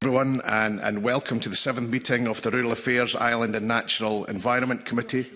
everyone, and welcome to the 7th meeting of the Rural Affairs, Island and Natural Environment Committee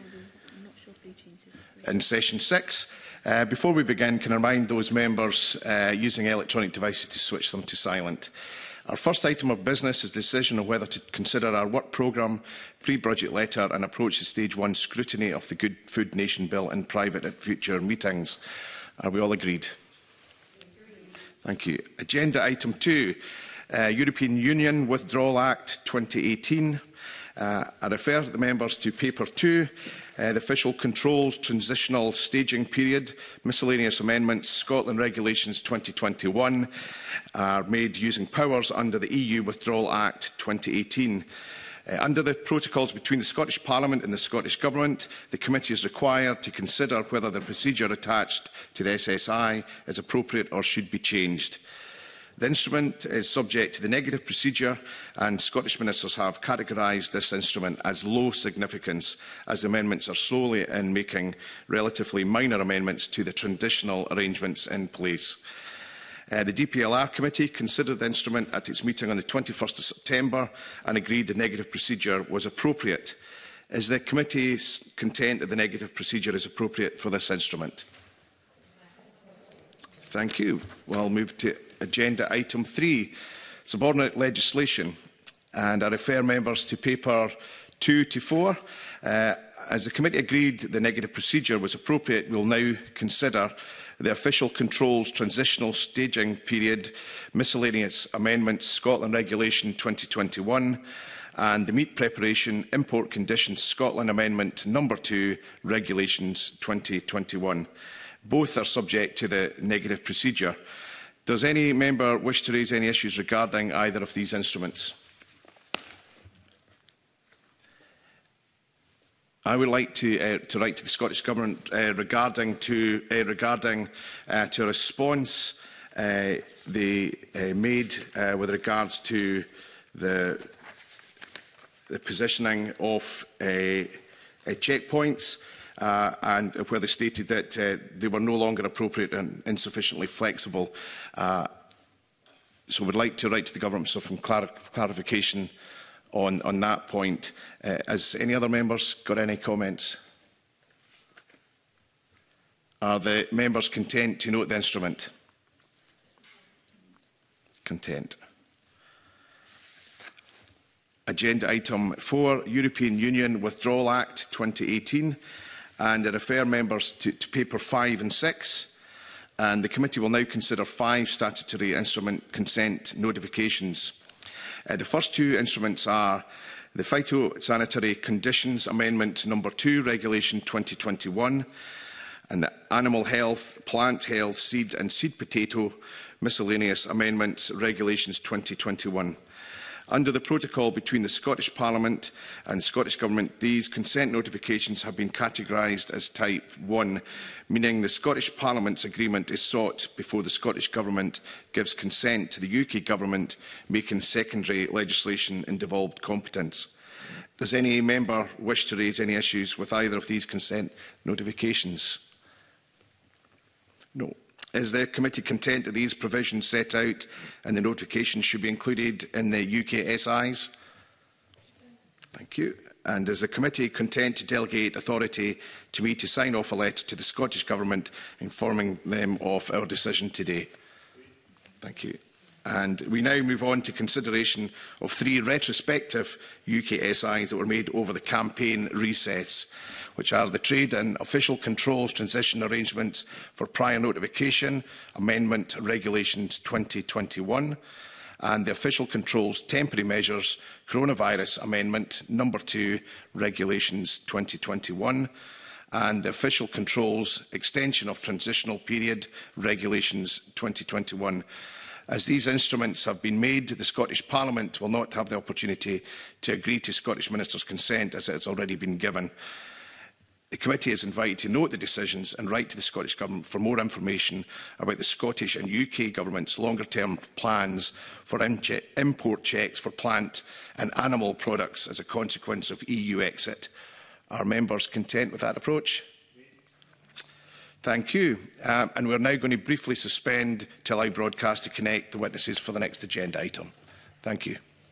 in Session 6. Before we begin, can I remind those members using electronic devices to switch them to silent. Our first item of business is the decision on whether to consider our work programme, pre-budget letter and approach the Stage 1 scrutiny of the Good Food Nation Bill in private at future meetings. Are we all agreed? Thank you. Agenda item 2. European Union Withdrawal Act 2018. I refer the members to paper 2, the official controls transitional staging period, miscellaneous amendments, Scotland Regulations 2021 are made using powers under the EU Withdrawal Act 2018. Under the protocols between the Scottish Parliament and the Scottish Government, the committee is required to consider whether the procedure attached to the SSI is appropriate or should be changed. The instrument is subject to the negative procedure, and Scottish ministers have categorised this instrument as low significance, as the amendments are solely in making relatively minor amendments to the transitional arrangements in place. The DPLR committee considered the instrument at its meeting on the 21st of September and agreed the negative procedure was appropriate. Is the committee content that the negative procedure is appropriate for this instrument? Thank you. We'll move to agenda item 3, subordinate legislation, and I refer members to paper 2 to 4. As the committee agreed the negative procedure was appropriate, we will now consider the official controls transitional staging period, miscellaneous amendments, Scotland Regulation 2021, and the meat preparation import conditions Scotland Amendment No. 2 Regulations 2021. Both are subject to the negative procedure. Does any member wish to raise any issues regarding either of these instruments? I would like to write to the Scottish Government regarding a response they made with regards to the positioning of checkpoints. And where they stated that they were no longer appropriate and insufficiently flexible. So we'd like to write to the Government for some clarification on that point. Has any other members got any comments? Are the members content to note the instrument? Content. Agenda item 4, European Union Withdrawal Act 2018. And I refer members to paper 5 and 6. And the committee will now consider 5 statutory instrument consent notifications. The first 2 instruments are the Phytosanitary Conditions Amendment No. 2 Regulation 2021 and the Animal Health, Plant Health, Seed and Seed Potato Miscellaneous Amendments Regulations 2021. Under the protocol between the Scottish Parliament and the Scottish Government, these consent notifications have been categorised as Type 1, meaning the Scottish Parliament's agreement is sought before the Scottish Government gives consent to the UK Government making secondary legislation in devolved competence. Does any member wish to raise any issues with either of these consent notifications? No. Is the committee content that these provisions set out and the notification should be included in the UK SIs? Thank you. And is the committee content to delegate authority to me to sign off a letter to the Scottish Government informing them of our decision today? Thank you. And we now move on to consideration of 3 retrospective UK SIs that were made over the campaign recess, which are the Trade and Official Controls Transition Arrangements for Prior Notification Amendment Regulations 2021 and the Official Controls Temporary Measures Coronavirus Amendment No. 2 Regulations 2021 and the Official Controls Extension of Transitional Period Regulations 2021. As these instruments have been made, the Scottish Parliament will not have the opportunity to agree to Scottish Ministers' consent as it has already been given. The committee is invited to note the decisions and write to the Scottish Government for more information about the Scottish and UK Government's longer-term plans for import checks for plant and animal products as a consequence of EU exit. Are members content with that approach? Thank you. And we're now going to briefly suspend to allow broadcast to connect the witnesses for the next agenda item. Thank you.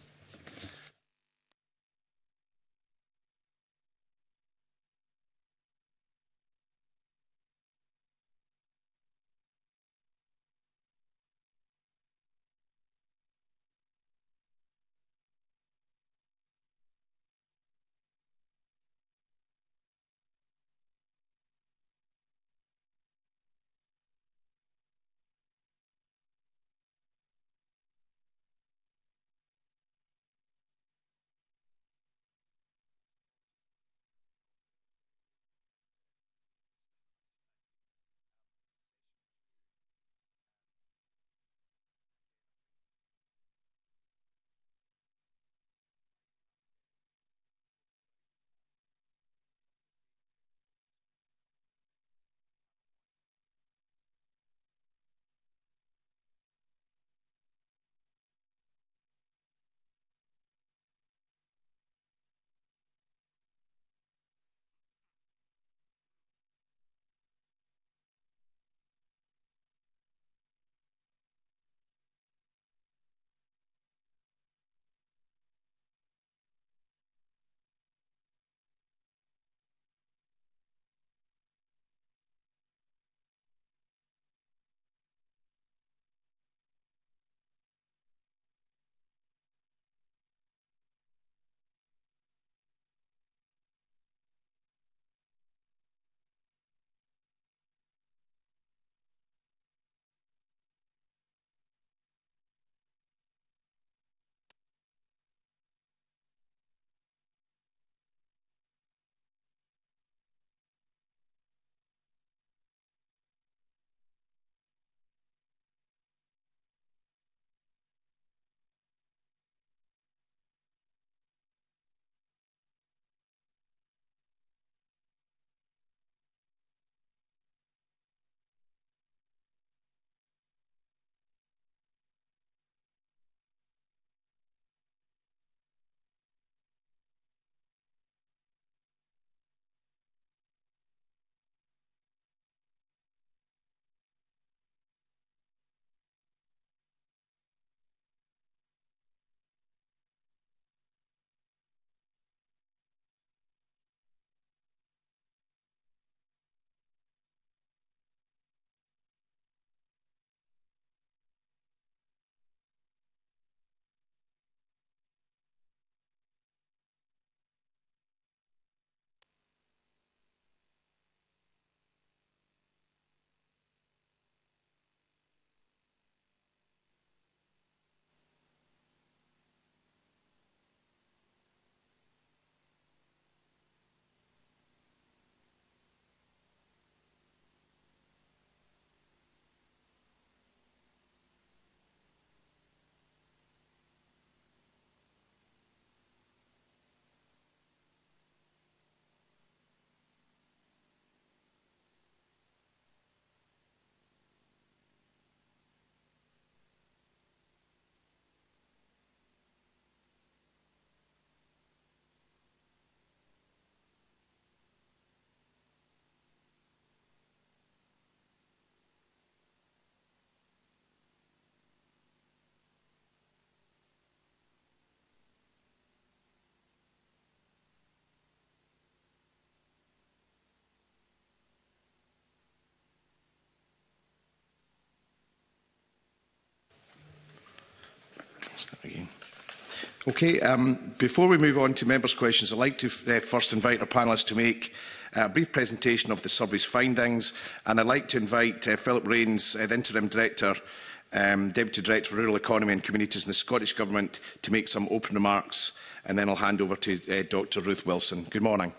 Okay, before we move on to members' questions, I'd like to first invite our panellists to make a brief presentation of the survey's findings, and I'd like to invite Philip Rains, the Interim Director, Deputy Director for Rural Economy and Communities in the Scottish Government, to make some open remarks, and then I'll hand over to Dr Ruth Wilson. Good morning.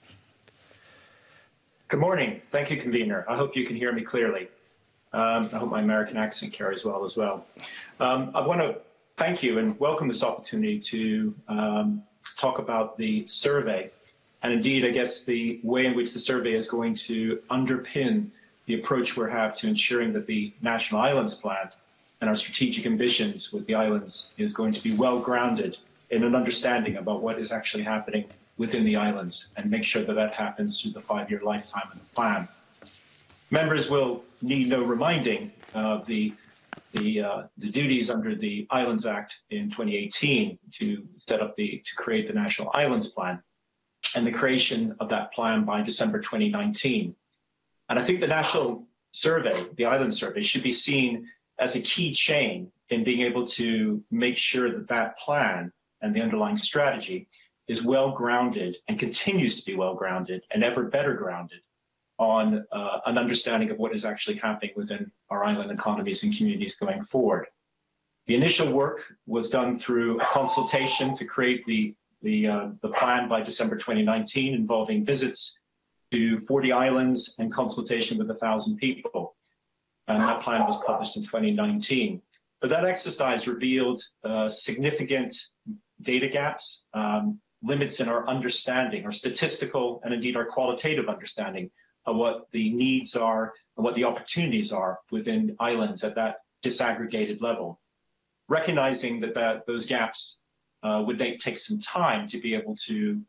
Good morning. Thank you, Convener. I hope you can hear me clearly. I hope my American accent carries well as well. I want to thank you and welcome this opportunity to talk about the survey, and indeed, I guess, the way in which the survey is going to underpin the approach we have to ensuring that the National Islands Plan and our strategic ambitions with the islands is going to be well grounded in an understanding about what is actually happening within the islands, and make sure that that happens through the 5-year lifetime of the plan. Members will need no reminding of the duties under the Islands Act in 2018 to create the National Islands Plan, and the creation of that plan by December 2019. And I think the National Survey, the Island Survey, should be seen as a key chain in being able to make sure that that plan and the underlying strategy is well grounded and continues to be well grounded and ever better grounded on an understanding of what is actually happening within our island economies and communities going forward. The initial work was done through a consultation to create the plan by December 2019, involving visits to 40 islands and consultation with 1,000 people. And that plan was published in 2019. But that exercise revealed significant data gaps, limits in our understanding, our statistical and indeed our qualitative understanding of what the needs are and what the opportunities are within islands at that disaggregated level. Recognizing that those gaps would take some time to be able to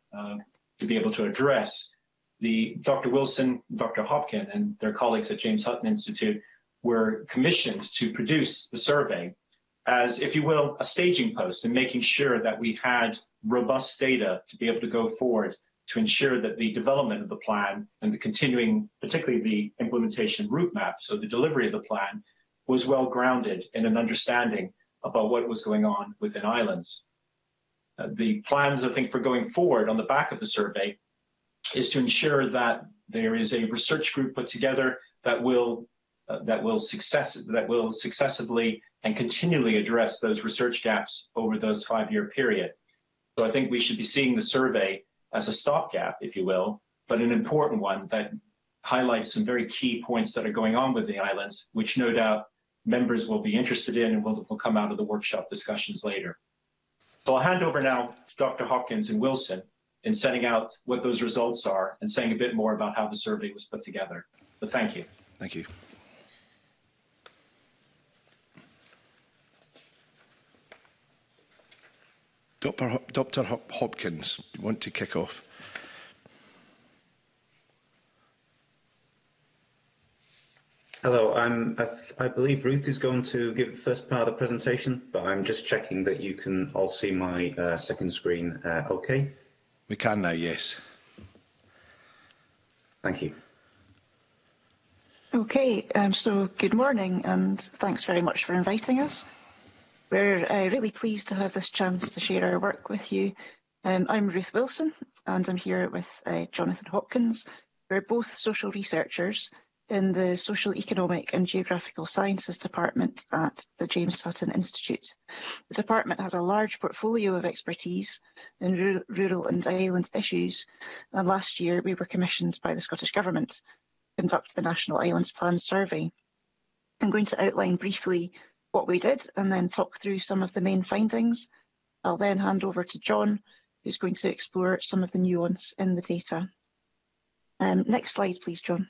address, Dr. Wilson, Dr. Hopkin, and their colleagues at James Hutton Institute were commissioned to produce the survey as, if you will, a staging post in making sure that we had robust data to be able to go forward to ensure that the development of the plan and the continuing, particularly the implementation route map, so the delivery of the plan, was well grounded in an understanding about what was going on within islands. The plans, I think, for going forward on the back of the survey is to ensure that there is a research group put together that will successively and continually address those research gaps over those 5-year period. So I think we should be seeing the survey as a stopgap, if you will, but an important one that highlights some very key points that are going on with the islands, which no doubt members will be interested in and will come out of the workshop discussions later. So I'll hand over now to Dr. Hopkins and Wilson in setting out what those results are and saying a bit more about how the survey was put together. But thank you. Thank you. Dr. Hopkins, you want to kick off? Hello, I believe Ruth is going to give the first part of the presentation, but I'm just checking that you can all see my second screen okay? We can now, yes. Thank you. Okay, so good morning and thanks very much for inviting us. We're really pleased to have this chance to share our work with you. I'm Ruth Wilson and I'm here with Jonathan Hopkins. We're both social researchers in the Social, Economic and Geographical Sciences Department at the James Hutton Institute. The department has a large portfolio of expertise in rural and island issues, and last year we were commissioned by the Scottish Government to conduct the National Islands Plan survey. I'm going to outline briefly what we did and then talk through some of the main findings. I'll then hand over to John, who's going to explore some of the nuance in the data. Next slide, please, John.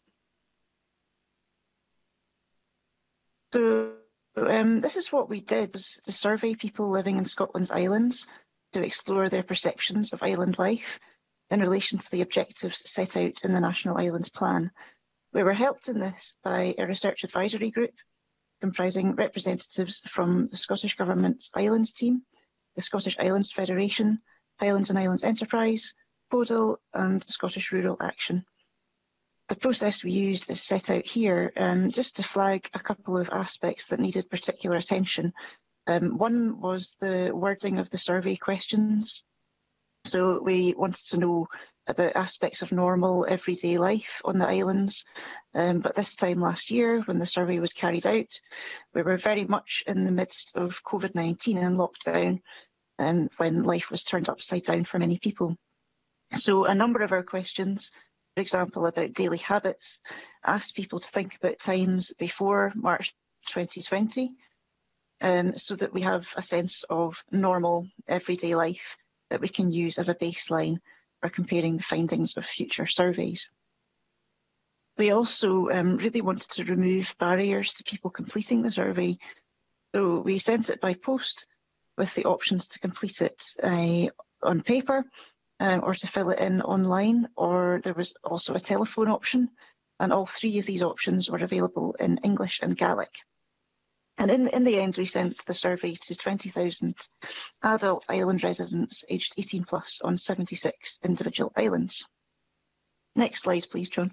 So this is what we did, was to survey people living in Scotland's islands to explore their perceptions of island life in relation to the objectives set out in the National Islands Plan. We were helped in this by a research advisory group comprising representatives from the Scottish Government's Islands team, the Scottish Islands Federation, Highlands and Islands Enterprise, CODIL and Scottish Rural Action. The process we used is set out here just to flag a couple of aspects that needed particular attention One was the wording of the survey questions. So we wanted to know about aspects of normal everyday life on the islands. But this time last year, when the survey was carried out, we were very much in the midst of COVID-19 and lockdown, when life was turned upside down for many people. So a number of our questions, for example, about daily habits, asked people to think about times before March 2020, so that we have a sense of normal everyday life that we can use as a baseline for comparing the findings of future surveys. We also really wanted to remove barriers to people completing the survey. So we sent it by post with the options to complete it on paper or to fill it in online, or there was also a telephone option, and all three of these options were available in English and Gaelic. And in the end, we sent the survey to 20,000 adult island residents aged 18 plus on 76 individual islands. Next slide, please, John.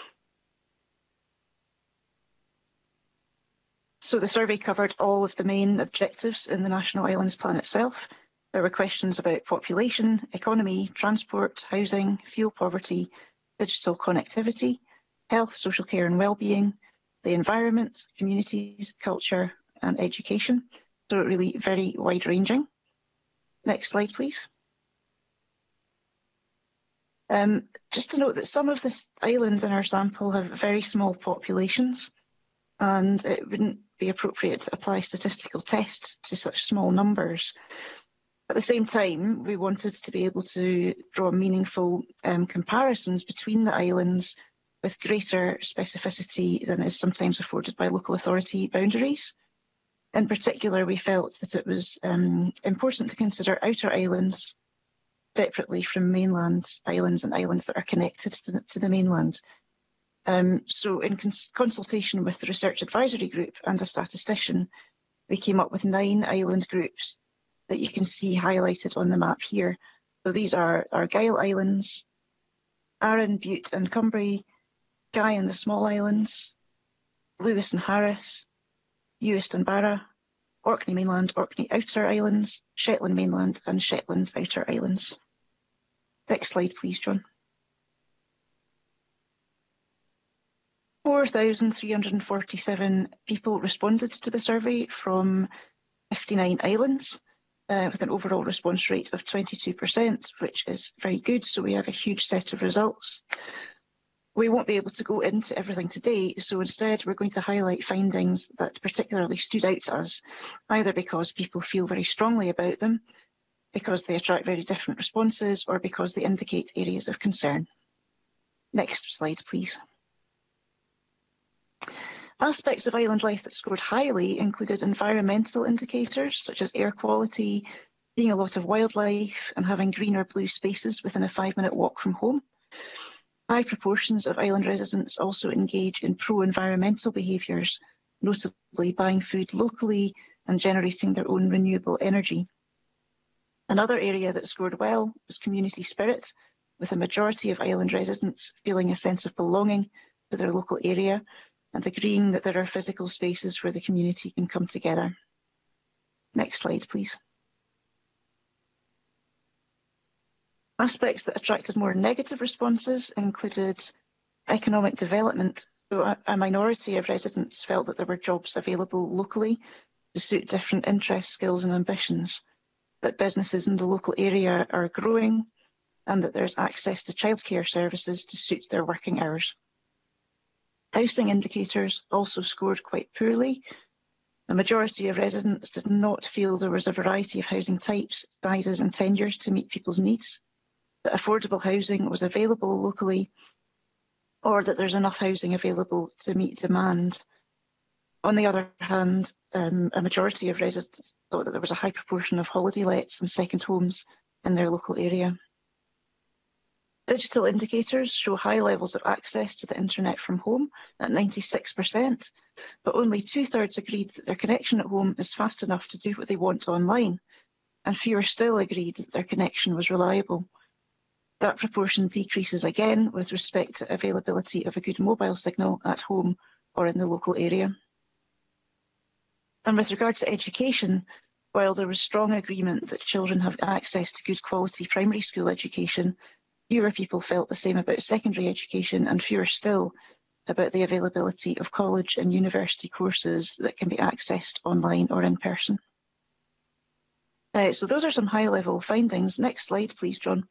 So the survey covered all of the main objectives in the National Islands Plan itself. There were questions about population, economy, transport, housing, fuel poverty, digital connectivity, health, social care and well-being, the environment, communities, culture and education. So really very wide-ranging. Next slide, please. Just to note that some of the islands in our sample have very small populations, and it wouldn't be appropriate to apply statistical tests to such small numbers. At the same time, we wanted to be able to draw meaningful comparisons between the islands with greater specificity than is sometimes afforded by local authority boundaries. In particular, we felt that it was important to consider outer islands separately from mainland islands and islands that are connected to the mainland. So in consultation with the Research Advisory Group and a statistician, we came up with 9 island groups that you can see highlighted on the map here. So these are Argyll Islands, Arran, Bute and Cumbrae, Skye and the Small Islands, Lewis and Harris, Uist and Barra, Orkney Mainland, Orkney Outer Islands, Shetland Mainland and Shetland Outer Islands. Next slide, please, John. 4,347 people responded to the survey from 59 islands, with an overall response rate of 22%, which is very good. So we have a huge set of results. We won't be able to go into everything today, so instead we're going to highlight findings that particularly stood out to us, either because people feel very strongly about them, because they attract very different responses, or because they indicate areas of concern. Next slide, please. Aspects of island life that scored highly included environmental indicators such as air quality, seeing a lot of wildlife and having green or blue spaces within a 5-minute walk from home. High proportions of island residents also engage in pro-environmental behaviours, notably buying food locally and generating their own renewable energy. Another area that scored well was community spirit, with a majority of island residents feeling a sense of belonging to their local area and agreeing that there are physical spaces where the community can come together. Next slide, please. Aspects that attracted more negative responses included economic development. So a minority of residents felt that there were jobs available locally to suit different interests, skills and ambitions, that businesses in the local area are growing, and that there's access to childcare services to suit their working hours. Housing indicators also scored quite poorly. The majority of residents did not feel there was a variety of housing types, sizes and tenures to meet people's needs, that affordable housing was available locally, or that there's enough housing available to meet demand. On the other hand, a majority of residents thought that there was a high proportion of holiday lets and second homes in their local area. Digital indicators show high levels of access to the internet from home at 96%, but only 2/3 agreed that their connection at home is fast enough to do what they want online, and fewer still agreed that their connection was reliable. That proportion decreases again with respect to availability of a good mobile signal at home or in the local area. And with regard to education, while there was strong agreement that children have access to good quality primary school education, fewer people felt the same about secondary education and fewer still about the availability of college and university courses that can be accessed online or in person. So those are some high-level findings. Next slide, please, John.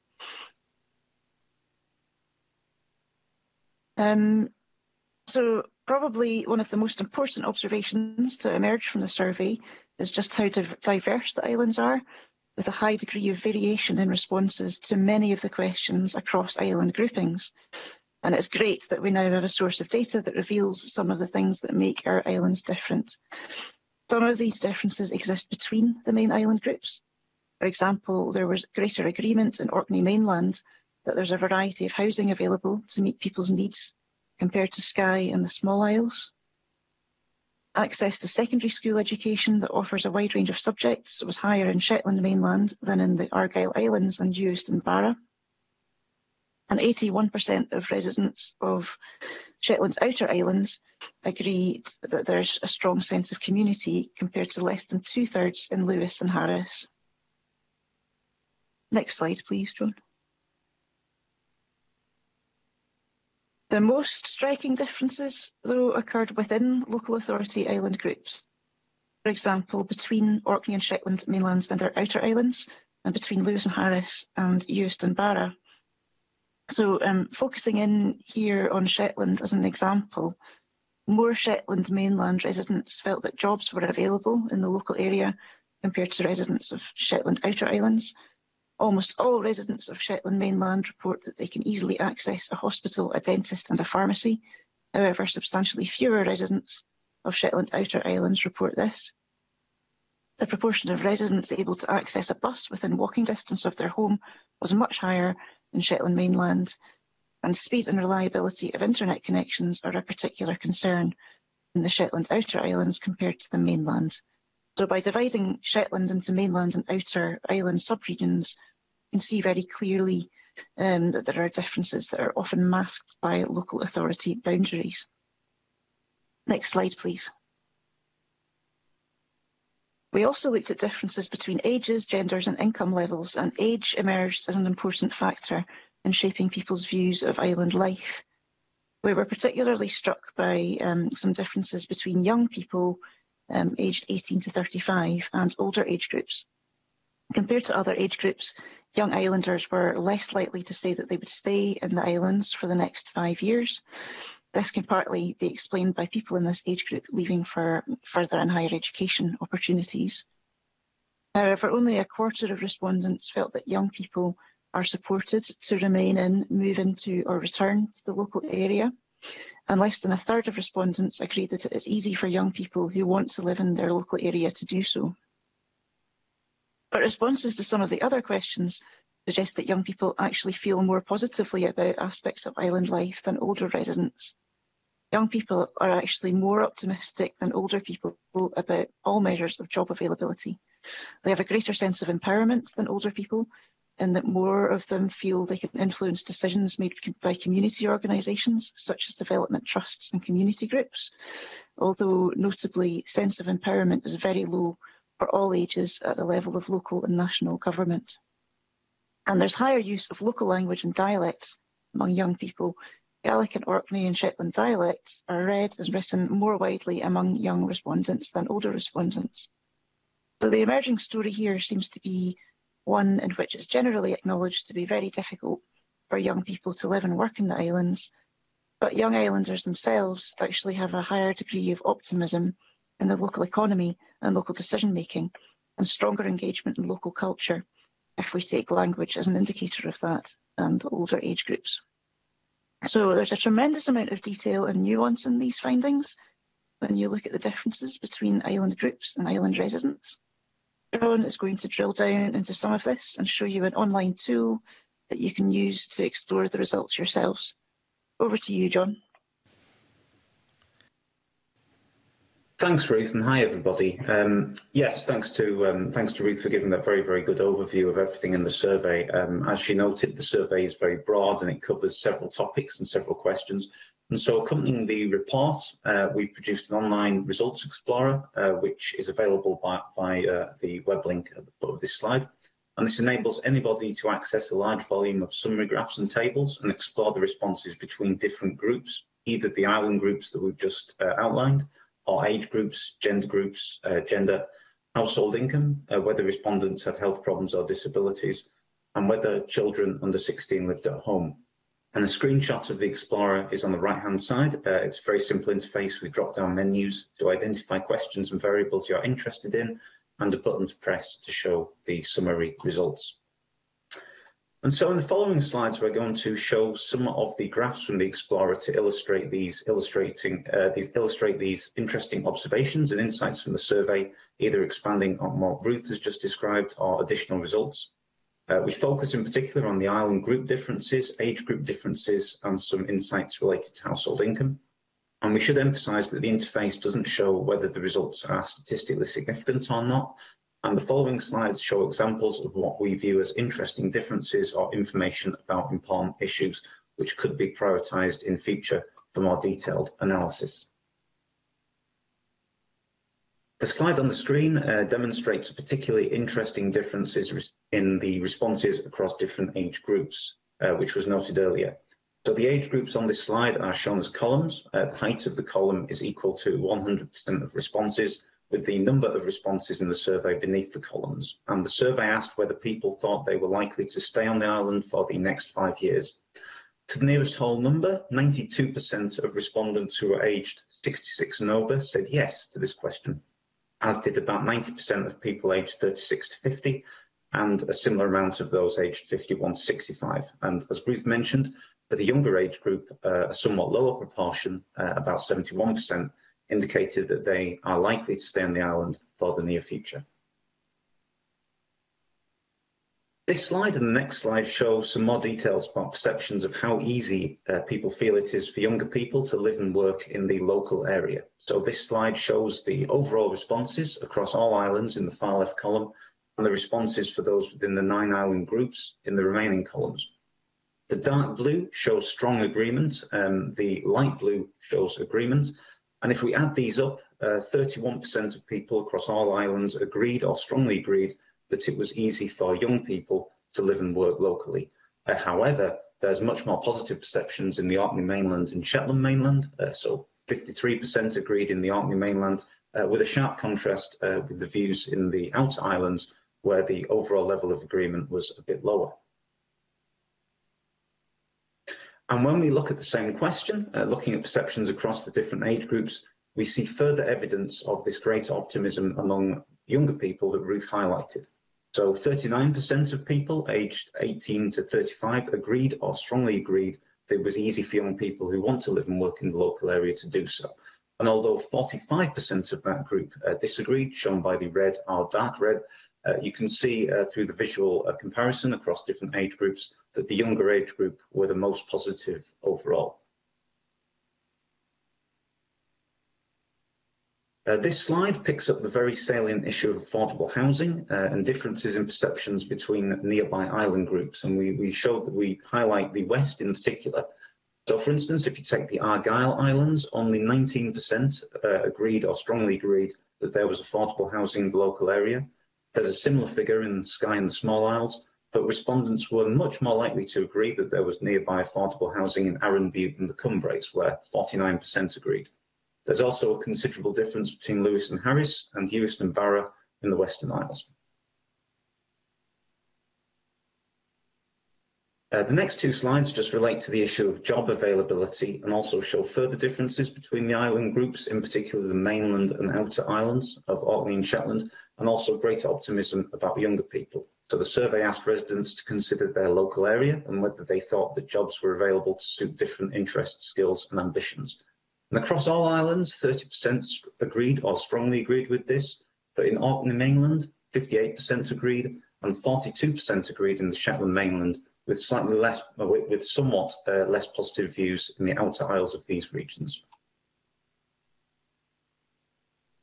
So probably one of the most important observations to emerge from the survey is just how diverse the islands are, with a high degree of variation in responses to many of the questions across island groupings. And it's great that we now have a source of data that reveals some of the things that make our islands different. Some of these differences exist between the main island groups. For example, there was greater agreement in Orkney mainland that there's a variety of housing available to meet people's needs compared to Skye and the Small Isles. Access to secondary school education that offers a wide range of subjects was higher in Shetland mainland than in the Argyll Islands and Uist and Barra. And 81% of residents of Shetland's outer islands agreed that there's a strong sense of community compared to less than 2/3 in Lewis and Harris. Next slide, please, Joan. The most striking differences, though, occurred within local authority island groups. For example, between Orkney and Shetland mainlands and their outer islands, and between Lewis and Harris and Uist and Barra. So focusing in here on Shetland as an example, more Shetland mainland residents felt that jobs were available in the local area compared to residents of Shetland outer islands. Almost all residents of Shetland mainland report that they can easily access a hospital, a dentist and a pharmacy. However, substantially fewer residents of Shetland outer islands report this. The proportion of residents able to access a bus within walking distance of their home was much higher in Shetland mainland, and speed and reliability of internet connections are a particular concern in the Shetland outer islands compared to the mainland. So by dividing Shetland into mainland and outer island subregions, you can see very clearly that there are differences that are often masked by local authority boundaries. Next slide, please. We also looked at differences between ages, genders and income levels, and age emerged as an important factor in shaping people's views of island life. We were particularly struck by some differences between young people aged 18 to 35 and older age groups. Compared to other age groups, young islanders were less likely to say that they would stay in the islands for the next 5 years. This can partly be explained by people in this age group leaving for further and higher education opportunities. However, only a quarter of respondents felt that young people are supported to remain in, move into or return to the local area. And less than a third of respondents agreed that it is easy for young people who want to live in their local area to do so. But responses to some of the other questions suggest that young people actually feel more positively about aspects of island life than older residents. Young people are actually more optimistic than older people about all measures of job availability. They have a greater sense of empowerment than older people, in that more of them feel they can influence decisions made by community organisations, such as development trusts and community groups, although notably sense of empowerment is very low for all ages at the level of local and national government. And there's higher use of local language and dialects among young people. Gaelic and Orkney and Shetland dialects are read and written more widely among young respondents than older respondents. So the emerging story here seems to be one in which it's generally acknowledged to be very difficult for young people to live and work in the islands, but young islanders themselves actually have a higher degree of optimism in the local economy and local decision making, and stronger engagement in local culture, if we take language as an indicator of that, and older age groups. So there's a tremendous amount of detail and nuance in these findings when you look at the differences between island groups and island residents. John is going to drill down into some of this and show you an online tool that you can use to explore the results yourselves. Over to you, John. Thanks, Ruth, and hi everybody. Yes, thanks to Ruth for giving that very, very good overview of everything in the survey. As she noted, the survey is very broad and it covers several topics and several questions. And so, accompanying the report, we've produced an online results explorer, which is available via the web link at the foot of this slide. And this enables anybody to access a large volume of summary graphs and tables and explore the responses between different groups, either the island groups that we've just outlined, or age groups, gender, household income, whether respondents have health problems or disabilities, and whether children under 16 lived at home. And a screenshot of the Explorer is on the right-hand side. It's a very simple interface with drop-down menus to identify questions and variables you're interested in, and a button to press to show the summary results. And so in the following slides, we're going to show some of the graphs from the Explorer to illustrate these interesting observations and insights from the survey, either expanding on what Ruth has just described or additional results. We focus in particular on the island group differences, age group differences, and some insights related to household income. And we should emphasise that the interface doesn't show whether the results are statistically significant or not. And the following slides show examples of what we view as interesting differences or information about important issues, which could be prioritised in future for more detailed analysis. The slide on the screen demonstrates particularly interesting differences in the responses across different age groups, which was noted earlier. So the age groups on this slide are shown as columns. The height of the column is equal to 100% of responses, with the number of responses in the survey beneath the columns. And the survey asked whether people thought they were likely to stay on the island for the next 5 years. To the nearest whole number, 92% of respondents who were aged 66 and over said yes to this question, as did about 90% of people aged 36 to 50, and a similar amount of those aged 51 to 65. And as Ruth mentioned, for the younger age group, a somewhat lower proportion, about 71%, indicated that they are likely to stay on the island for the near future. This slide and the next slide show some more details about perceptions of how easy people feel it is for younger people to live and work in the local area. So this slide shows the overall responses across all islands in the far left column, and the responses for those within the 9 island groups in the remaining columns. The dark blue shows strong agreement, the light blue shows agreement. And if we add these up, 31% of people across all islands agreed or strongly agreed that it was easy for young people to live and work locally. However, there's much more positive perceptions in the Orkney mainland and Shetland mainland. So 53% agreed in the Orkney mainland, with a sharp contrast with the views in the outer islands, where the overall level of agreement was a bit lower. And when we look at the same question, looking at perceptions across the different age groups, we see further evidence of this greater optimism among younger people that Ruth highlighted. So 39% of people aged 18 to 35 agreed or strongly agreed that it was easy for young people who want to live and work in the local area to do so. And although 45% of that group disagreed, shown by the red or dark red, you can see through the visual comparison across different age groups that the younger age group were the most positive overall. This slide picks up the very salient issue of affordable housing and differences in perceptions between nearby island groups. And we showed that we highlight the West in particular. So for instance, if you take the Argyll Islands, only 19% agreed or strongly agreed that there was affordable housing in the local area. There's a similar figure in Skye and the Small Isles, but respondents were much more likely to agree that there was nearby affordable housing in Arran Butte and the Cumbraes, where 49% agreed. There's also a considerable difference between Lewis and Harris and Uist and Barra in the Western Isles. The next two slides just relate to the issue of job availability and also show further differences between the island groups, in particular the mainland and outer islands of Orkney and Shetland, and also greater optimism about younger people. So the survey asked residents to consider their local area and whether they thought that jobs were available to suit different interests, skills and ambitions. And across all islands, 30% agreed or strongly agreed with this, but in Orkney mainland, 58% agreed and 42% agreed in the Shetland mainland, with somewhat less positive views in the outer isles of these regions.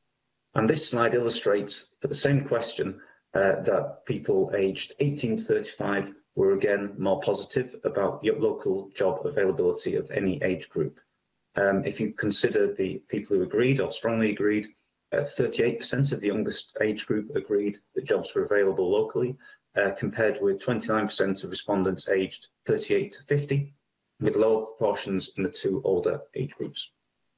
And this slide illustrates for the same question that people aged 18 to 35 were again more positive about local job availability of any age group. If you consider the people who agreed or strongly agreed, 38% of the youngest age group agreed that jobs were available locally, compared with 29% of respondents aged 38 to 50, with lower proportions in the two older age groups.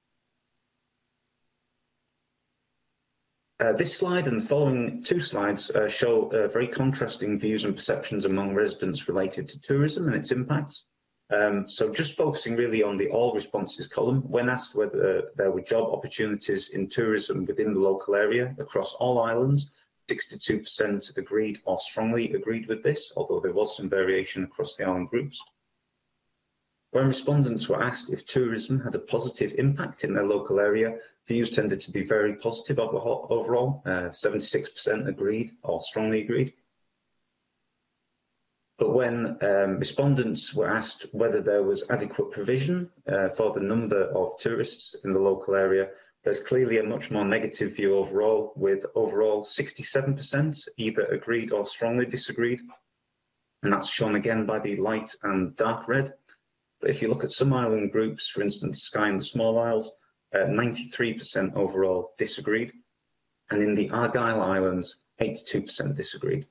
This slide and the following two slides show very contrasting views and perceptions among residents related to tourism and its impacts. So just focusing really on the all responses column, when asked whether there were job opportunities in tourism within the local area across all islands, 62% agreed or strongly agreed with this, although there was some variation across the island groups. When respondents were asked if tourism had a positive impact in their local area, views tended to be very positive overall. 76% agreed or strongly agreed. But when respondents were asked whether there was adequate provision for the number of tourists in the local area, there's clearly a much more negative view overall, with overall 67% either agreed or strongly disagreed. And that's shown again by the light and dark red. But if you look at some island groups, for instance, Skye and the Small Isles, 93% overall disagreed. And in the Argyll Islands, 82% disagreed.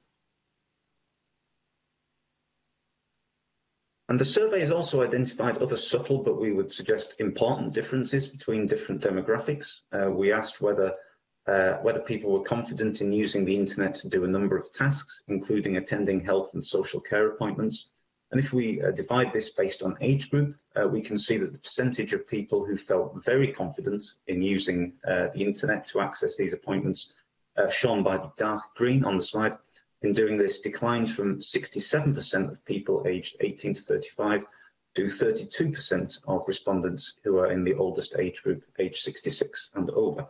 And the survey has also identified other subtle, but we would suggest important differences between different demographics. We asked whether people were confident in using the internet to do a number of tasks, including attending health and social care appointments. And if we divide this based on age group, we can see that the percentage of people who felt very confident in using the internet to access these appointments, shown by the dark green on the slide, in doing this declined from 67% of people aged 18 to 35 to 32% of respondents who are in the oldest age group, age 66 and over.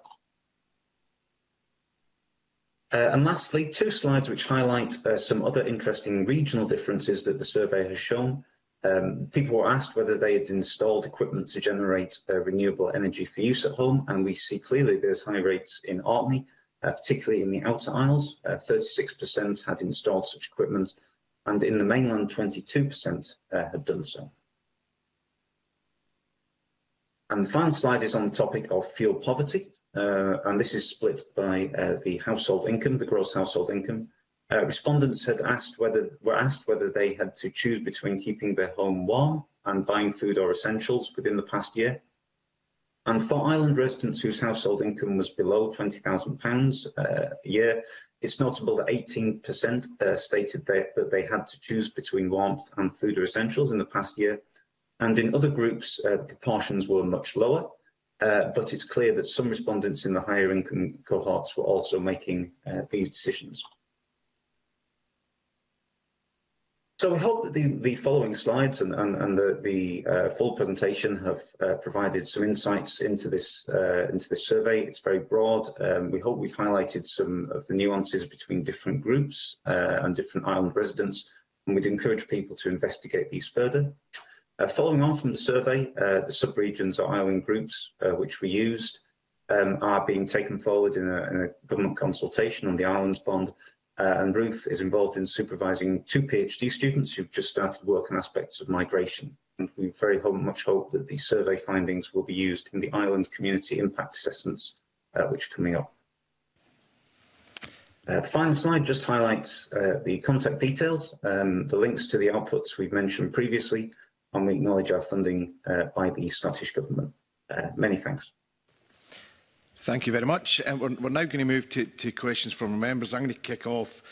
And lastly, two slides which highlight some other interesting regional differences that the survey has shown. People were asked whether they had installed equipment to generate renewable energy for use at home, and we see clearly there's high rates in Orkney, particularly in the outer isles. 36% had installed such equipment, and in the mainland, 22% had done so. And the final slide is on the topic of fuel poverty. And this is split by the household income, the gross household income. Respondents were asked whether they had to choose between keeping their home warm and buying food or essentials within the past year. And for island residents whose household income was below £20,000 a year, it's notable that 18% stated that they had to choose between warmth and food or essentials in the past year. And in other groups, the proportions were much lower. But it's clear that some respondents in the higher income cohorts were also making these decisions. So we hope that the following slides and the full presentation have provided some insights into this survey. It's very broad. We hope we've highlighted some of the nuances between different groups and different island residents, and we'd encourage people to investigate these further. Following on from the survey, the sub-regions or island groups which we used are being taken forward in a government consultation on the Islands Bond, and Ruth is involved in supervising 2 PhD students who've just started work on aspects of migration. And we very much hope that the survey findings will be used in the island community impact assessments which are coming up. The final slide just highlights the contact details, the links to the outputs we've mentioned previously, and we acknowledge our funding by the Scottish Government. Many thanks. Thank you very much. And we're now going to move to questions from members. I'm going to kick off.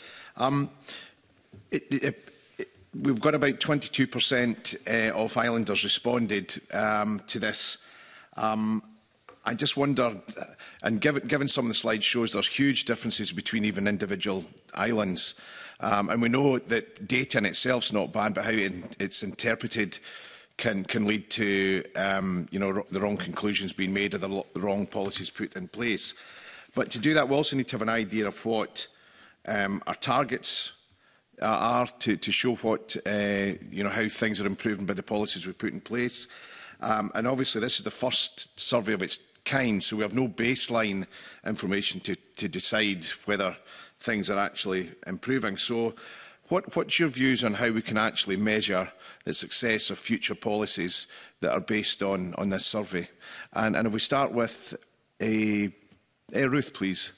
We've got about 22% of islanders responded to this. I just wonder, and given some of the slides shows there's huge differences between even individual islands. And we know that data in itself is not bad, but how it's interpreted can lead to the wrong conclusions being made or the wrong policies put in place. But to do that, we also need to have an idea of what our targets are to show what how things are improving by the policies we put in place. And obviously, this is the first survey of its kind, so we have no baseline information to decide whether things are actually improving. So what's your views on how we can actually measure the success of future policies that are based on this survey? And if we start with Ruth, please.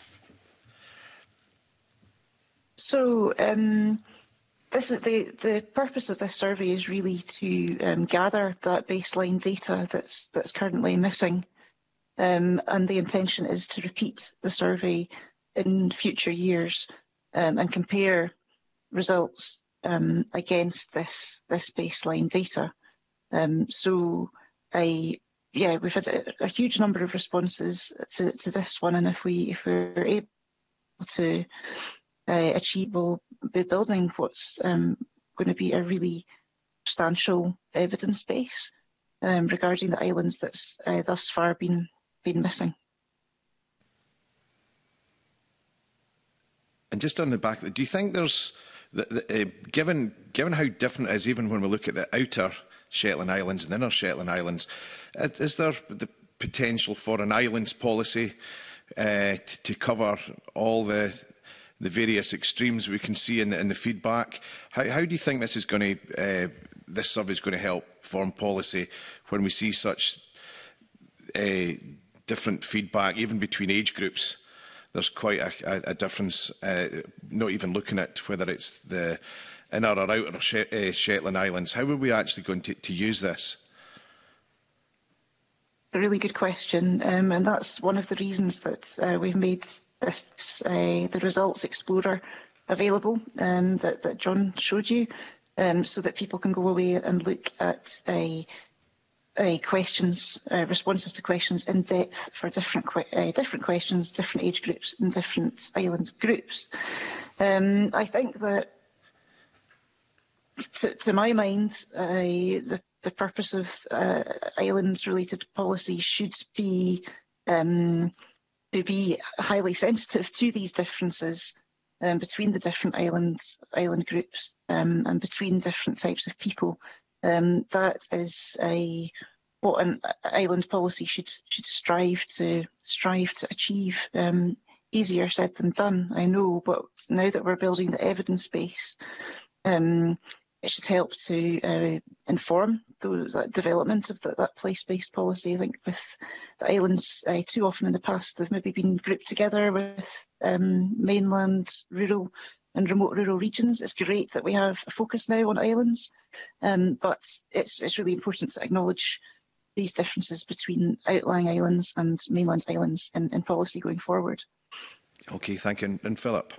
So this is the purpose of this survey is really to gather that baseline data that's currently missing, and the intention is to repeat the survey in future years and compare results against this baseline data. We've had a huge number of responses to this one, and if we're able to achieve, we'll be building what's going to be a really substantial evidence base regarding the islands that's thus far been missing. And just on the back, do you think there's, given how different it is, even when we look at the outer Shetland Islands and inner Shetland Islands, is there the potential for an islands policy to cover all the various extremes we can see in the feedback? How do you think this survey is going to help form policy when we see such different feedback, even between age groups? There's quite a difference, not even looking at whether it's the inner or outer Shetland Islands. How are we actually going to use this? A really good question, and that's one of the reasons that we've made this, the Results Explorer available that John showed you, so that people can go away and look at responses to questions in depth for different questions, different age groups and different island groups. I think that, to my mind, the purpose of islands-related policy should be to be highly sensitive to these differences between the different island groups and between different types of people. That is what an island policy should strive to achieve. Easier said than done, I know, but now that we're building the evidence base, it should help to inform that development of that place-based policy. I think with the islands, too often in the past, they've maybe been grouped together with mainland, rural and remote rural regions. It's great that we have a focus now on islands, but it's really important to acknowledge these differences between outlying islands and mainland islands in policy going forward. Okay, thank you. And Philip?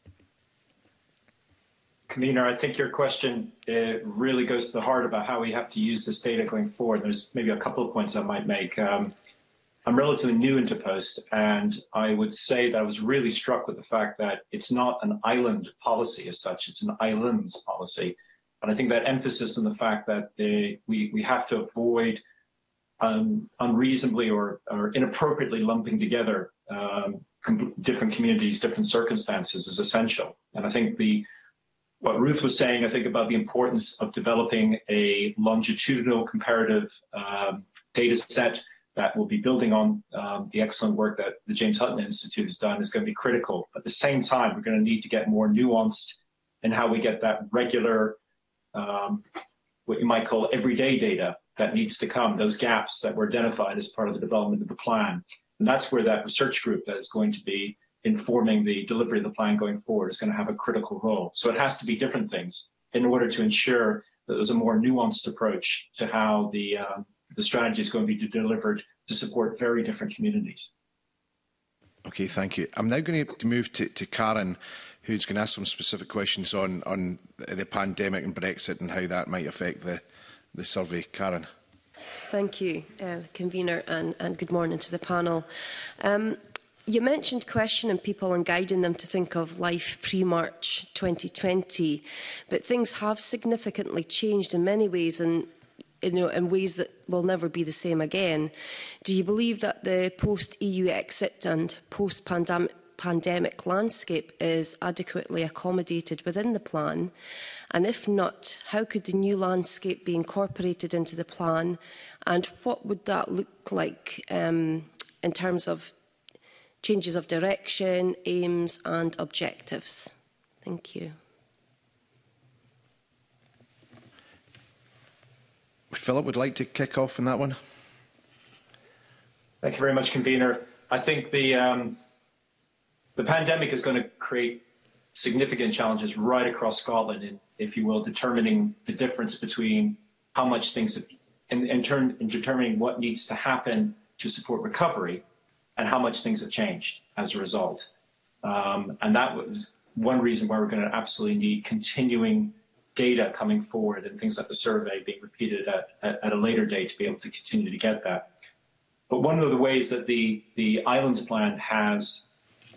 Convener, I think your question really goes to the heart about how we have to use this data going forward. There's maybe a couple of points I might make. I'm relatively new into Post, and I would say that I was really struck with the fact that it's not an island policy as such, it's an islands policy. And I think that emphasis on the fact that we have to avoid unreasonably or inappropriately lumping together different communities, different circumstances is essential. And I think what Ruth was saying, I think, about the importance of developing a longitudinal comparative data set that will be building on the excellent work that the James Hutton Institute has done is going to be critical. At the same time, we're going to need to get more nuanced in how we get that regular, what you might call everyday data that needs to come, those gaps that were identified as part of the development of the plan. And that's where that research group that is going to be informing the delivery of the plan going forward is going to have a critical role. So it has to be different things in order to ensure that there's a more nuanced approach to how the strategy is going to be delivered to support very different communities. Okay, thank you. I'm now going to move to Karen, who's going to ask some specific questions on the pandemic and Brexit and how that might affect the survey. Karen. Thank you, Convener, and good morning to the panel. You mentioned questioning people and guiding them to think of life pre-March 2020, but things have significantly changed in many ways, and in ways that will never be the same again. Do you believe that the post-EU exit and post-pandemic pandemic landscape is adequately accommodated within the plan? And if not, how could the new landscape be incorporated into the plan? And what would that look like in terms of changes of direction, aims and objectives? Thank you. Philip would like to kick off on that one. Thank you very much, Convener. I think the pandemic is going to create significant challenges right across Scotland in, if you will, determining the difference between how much things have, in determining what needs to happen to support recovery and how much things have changed as a result. And that was one reason why we're going to absolutely need continuing data coming forward and things like the survey being repeated at a later date to be able to continue to get that. But one of the ways that the Islands Plan has,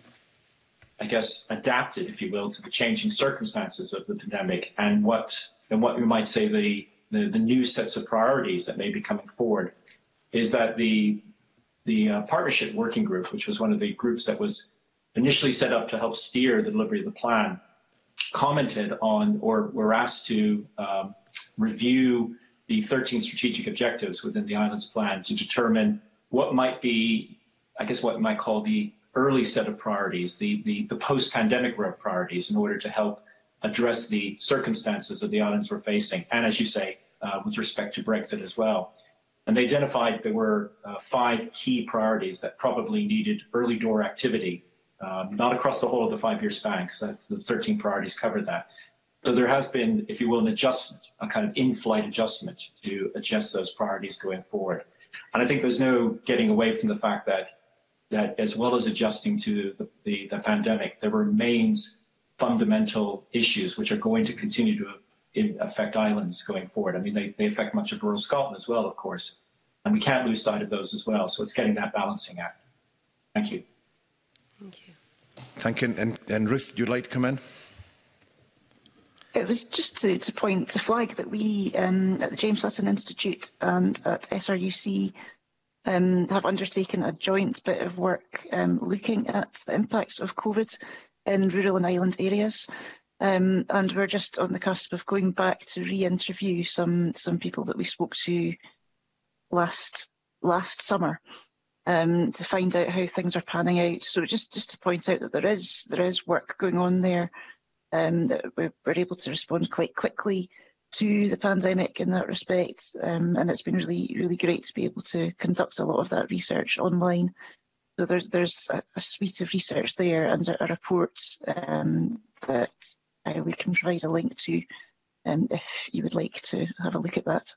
I guess, adapted, if you will, to the changing circumstances of the pandemic and what we might say the new sets of priorities that may be coming forward, is that the partnership working group, which was one of the groups that was initially set up to help steer the delivery of the plan, commented on or were asked to review the 13 strategic objectives within the Islands Plan to determine what might be, I guess, what we might call the early set of priorities, the post-pandemic priorities in order to help address the circumstances that the islands were facing, and as you say, with respect to Brexit as well. And they identified there were 5 key priorities that probably needed early door activity, not across the whole of the 5-year span, because the 13 priorities covered that. So there has been, if you will, an adjustment, a kind of in-flight adjustment to adjust those priorities going forward. And I think there's no getting away from the fact that as well as adjusting to the pandemic, there remains fundamental issues which are going to continue to affect islands going forward. I mean, they affect much of rural Scotland as well, of course, and we can't lose sight of those as well. So it's getting that balancing act. Thank you. Thank you. Thank you. And Ruth, you'd like to come in? It was just to flag that we at the James Sutton Institute and at SRUC have undertaken a joint bit of work looking at the impacts of COVID in rural and island areas. And we're just on the cusp of going back to re-interview some people that we spoke to last summer to find out how things are panning out. So just to point out that there is work going on there, that we're able to respond quite quickly to the pandemic in that respect, and it's been really great to be able to conduct a lot of that research online. So there's a suite of research there and a report that we can provide a link to if you would like to have a look at that.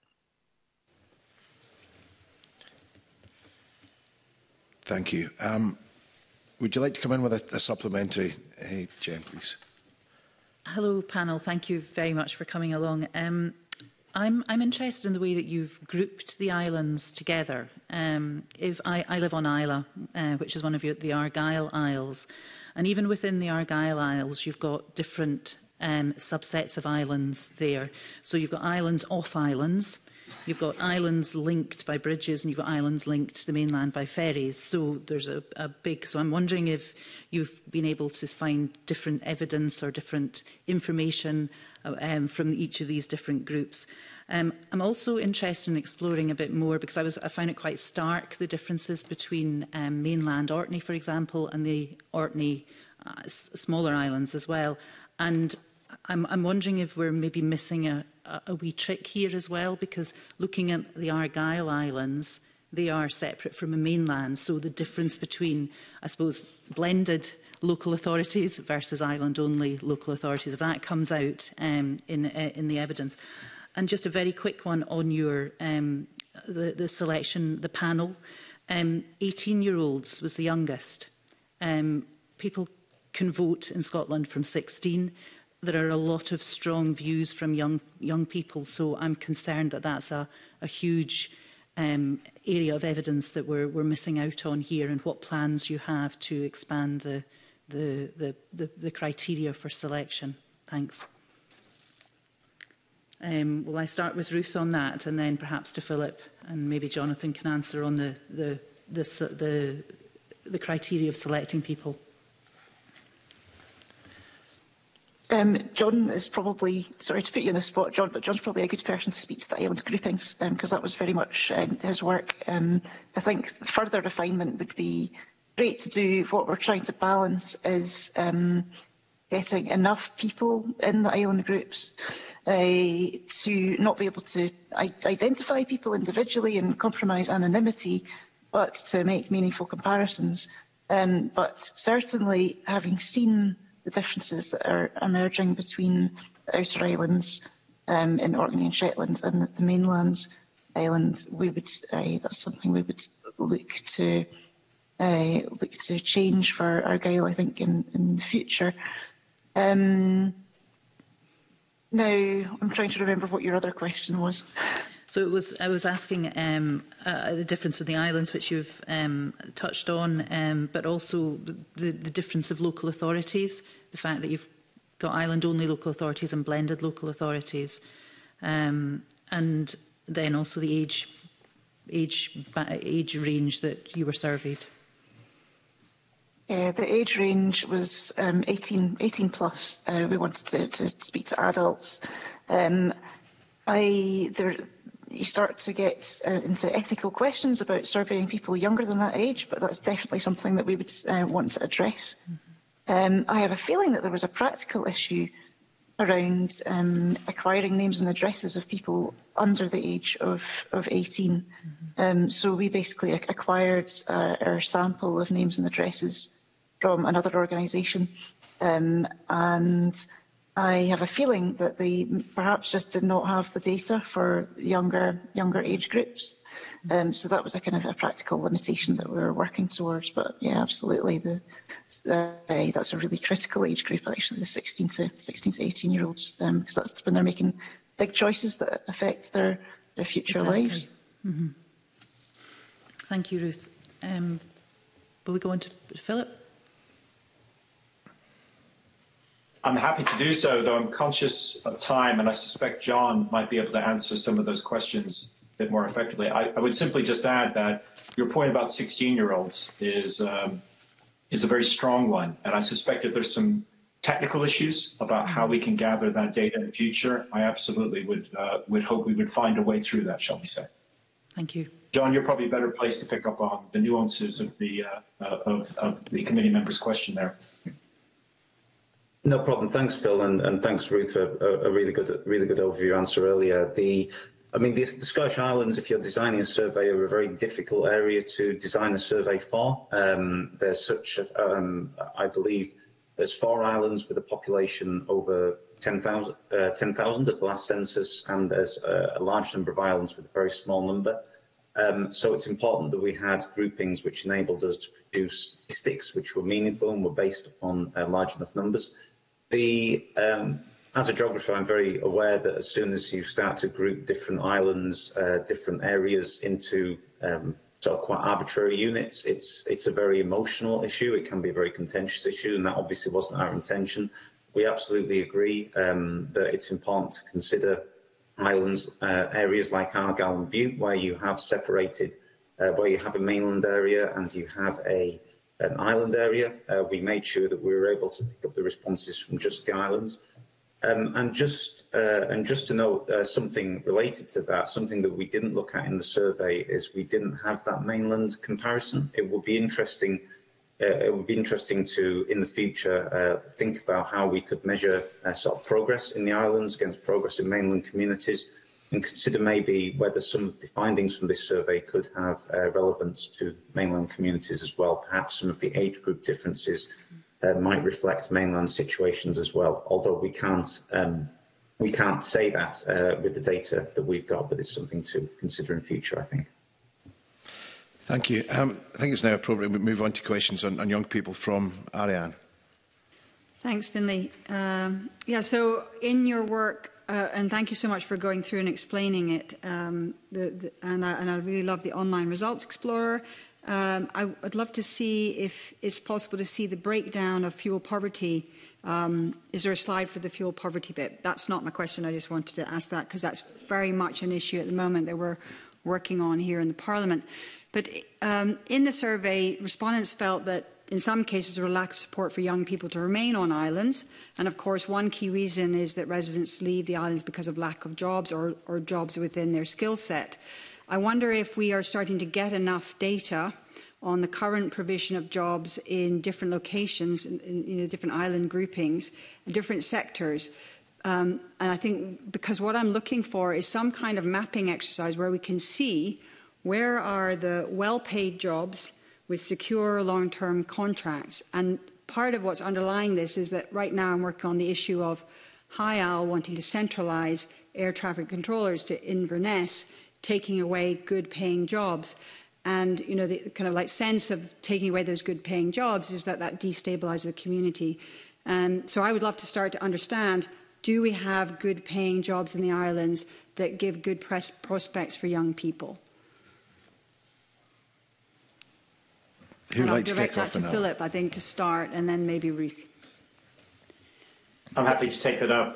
Thank you. Would you like to come in with a supplementary, Jen, please? Hello, panel. Thank you very much for coming along. I'm interested in the way that you've grouped the islands together. If I live on Isla, which is one of the Argyll Isles, and even within the Argyll Isles, you've got different subsets of islands there. So you've got islands off islands, you've got islands linked by bridges, and you've got islands linked to the mainland by ferries. So there's a big. So I'm wondering if you've been able to find different evidence or different information from each of these different groups. I'm also interested in exploring a bit more, because I found it quite stark, the differences between mainland Orkney, for example, and the Orkney smaller islands as well. And I'm wondering if we're maybe missing a wee trick here as well, because looking at the Argyll Islands, they are separate from the mainland. So the difference between, I suppose, blended local authorities versus island-only local authorities, if that comes out in the evidence. And just a very quick one on your the selection, the panel. 18-year-olds was the youngest. People can vote in Scotland from 16. There are a lot of strong views from young people, so I'm concerned that that's a huge area of evidence that we're missing out on here, and what plans you have to expand the criteria for selection. Thanks. Will I start with Ruth on that, and then perhaps to Philip, and maybe Jonathan can answer on the criteria of selecting people. John is probably, sorry to put you on the spot, John, but John's probably a good person to speak to the island groupings, because that was very much his work. I think further refinement would be great to do. What we're trying to balance is getting enough people in the island groups to not be able to identify people individually and compromise anonymity, but to make meaningful comparisons. But certainly, having seen the differences that are emerging between the outer islands in Orkney and Shetland and the mainland island, we would that's something we would look to change for Argyll, I think, in the future. Now, I'm trying to remember what your other question was. So I was asking the difference of the islands, which you've touched on, but also the difference of local authorities, the fact that you've got island-only local authorities and blended local authorities, and then also the age range that you were surveyed. The age range was 18 plus. We wanted to speak to adults. You start to get into ethical questions about surveying people younger than that age, but that's definitely something that we would want to address. I have a feeling that there was a practical issue around acquiring names and addresses of people under the age of 18. So we basically acquired our sample of names and addresses from another organisation, and I have a feeling that they perhaps just did not have the data for younger age groups. So that was a kind of a practical limitation that we were working towards. But yeah, absolutely, that's a really critical age group, actually, the 16 to 18-year-olds, because that's when they're making big choices that affect their future lives. Mm-hmm. Thank you, Ruth. Will we go on to Philip? I'm happy to do so, though I'm conscious of time, and I suspect John might be able to answer some of those questions a bit more effectively. I would simply just add that your point about 16-year-olds is a very strong one, and I suspect if there's some technical issues about how we can gather that data in the future, I absolutely would hope we would find a way through that, shall we say. Thank you. John, you're probably better placed to pick up on the nuances of the committee member's question there. No problem. Thanks, Phil, and thanks, Ruth, for a really good overview answer earlier. The Scottish Islands, if you're designing a survey, are a very difficult area to design a survey for. There's such, I believe, there's 4 islands with a population over 10,000 at the last census, and there's a large number of islands with a very small number. So it's important that we had groupings which enabled us to produce statistics which were meaningful and were based upon large enough numbers. As a geographer, I'm very aware that as soon as you start to group different islands, different areas into sort of quite arbitrary units, it's a very emotional issue. It can be a very contentious issue, and that obviously wasn't our intention. We absolutely agree that it's important to consider islands, areas like Argyll and Bute, where you have separated, where you have a mainland area and you have an island area. We made sure that we were able to pick up the responses from just the islands. And just to note something related to that, something that we didn't look at in the survey is we didn't have that mainland comparison. It would be interesting. It would be interesting to, in the future, think about how we could measure sort of progress in the islands against progress in mainland communities, and consider maybe whether some of the findings from this survey could have relevance to mainland communities as well. Perhaps some of the age group differences might reflect mainland situations as well. Although we can't say that with the data that we've got, but it's something to consider in future, I think. Thank you. I think it's now appropriate we move on to questions on young people from Ariane. Thanks, Finlay. So in your work, and thank you so much for going through and explaining it, and I really love the online results explorer. I'd love to see if it's possible to see the breakdown of fuel poverty. Is there a slide for the fuel poverty bit? That's not my question. I just wanted to ask that because that's very much an issue at the moment that we're working on here in the Parliament. But in the survey, respondents felt that in some cases, there a lack of support for young people to remain on islands. And of course, one key reason is that residents leave the islands because of lack of jobs or jobs within their skill set. I wonder if we are starting to get enough data on the current provision of jobs in different locations, in different island groupings, and different sectors. And I think because what I'm looking for is some kind of mapping exercise where we can see where are the well-paid jobs with secure long-term contracts. And part of what's underlying this is that right now I'm working on the issue of High Isle wanting to centralise air traffic controllers to Inverness, taking away good-paying jobs. And, you know, the kind of like sense of taking away those good-paying jobs is that destabilises the community. And so I would love to start to understand, do we have good-paying jobs in the islands that give good prospects for young people? Who would like to kick off? I'll off direct that to Philip, I think, to start, and then maybe Ruth. I'm happy to take that up.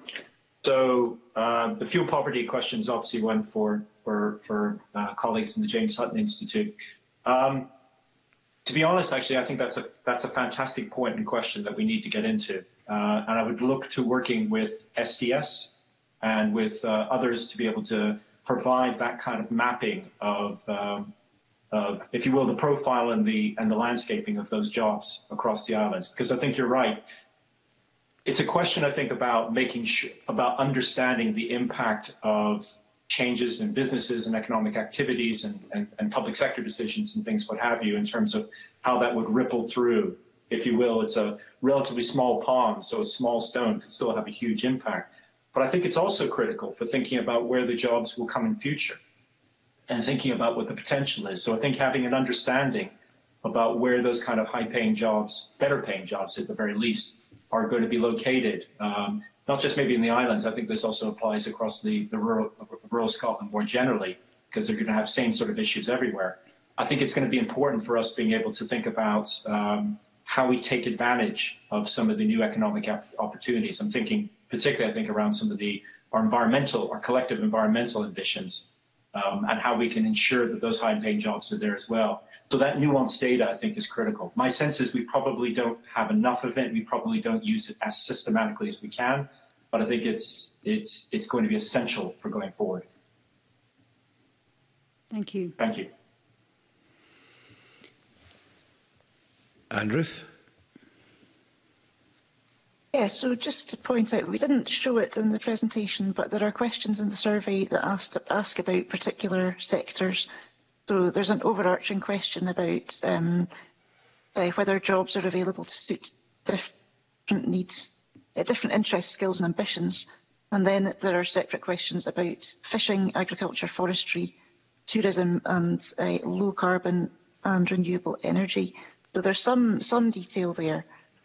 The fuel poverty question is obviously one for colleagues in the James Hutton Institute. To be honest, actually, I think that's a fantastic point and question that we need to get into. And I would look to working with STS and with others to be able to provide that kind of mapping of, if you will, the profile and the landscaping of those jobs across the islands. Because I think you're right. It's a question, I think, about about understanding the impact of changes in businesses and economic activities and public sector decisions and things, what have you, in terms of how that would ripple through. If you will, it's a relatively small pond, so a small stone could still have a huge impact. But I think it's also critical for thinking about where the jobs will come in future and thinking about what the potential is. So I think having an understanding about where those kind of high-paying jobs, better-paying jobs at the very least, are going to be located, not just maybe in the islands. I think this also applies across the rural Scotland more generally, because they're going to have same sort of issues everywhere. I think it's going to be important for us being able to think about how we take advantage of some of the new economic opportunities. I'm thinking particularly, I think, around some of our collective environmental ambitions, and how we can ensure that those high-paying jobs are there as well. So that nuanced data, I think, is critical. My sense is we probably don't have enough of it. We probably don't use it as systematically as we can, but I think it's going to be essential for going forward. Thank you. Thank you. And Ruth? Yeah, so just to point out, we didn't show it in the presentation, but there are questions in the survey that ask about particular sectors. So there's an overarching question about whether jobs are available to suit different needs, different interests, skills and ambitions. And then there are separate questions about fishing, agriculture, forestry, tourism and low carbon and renewable energy. So there's some detail there.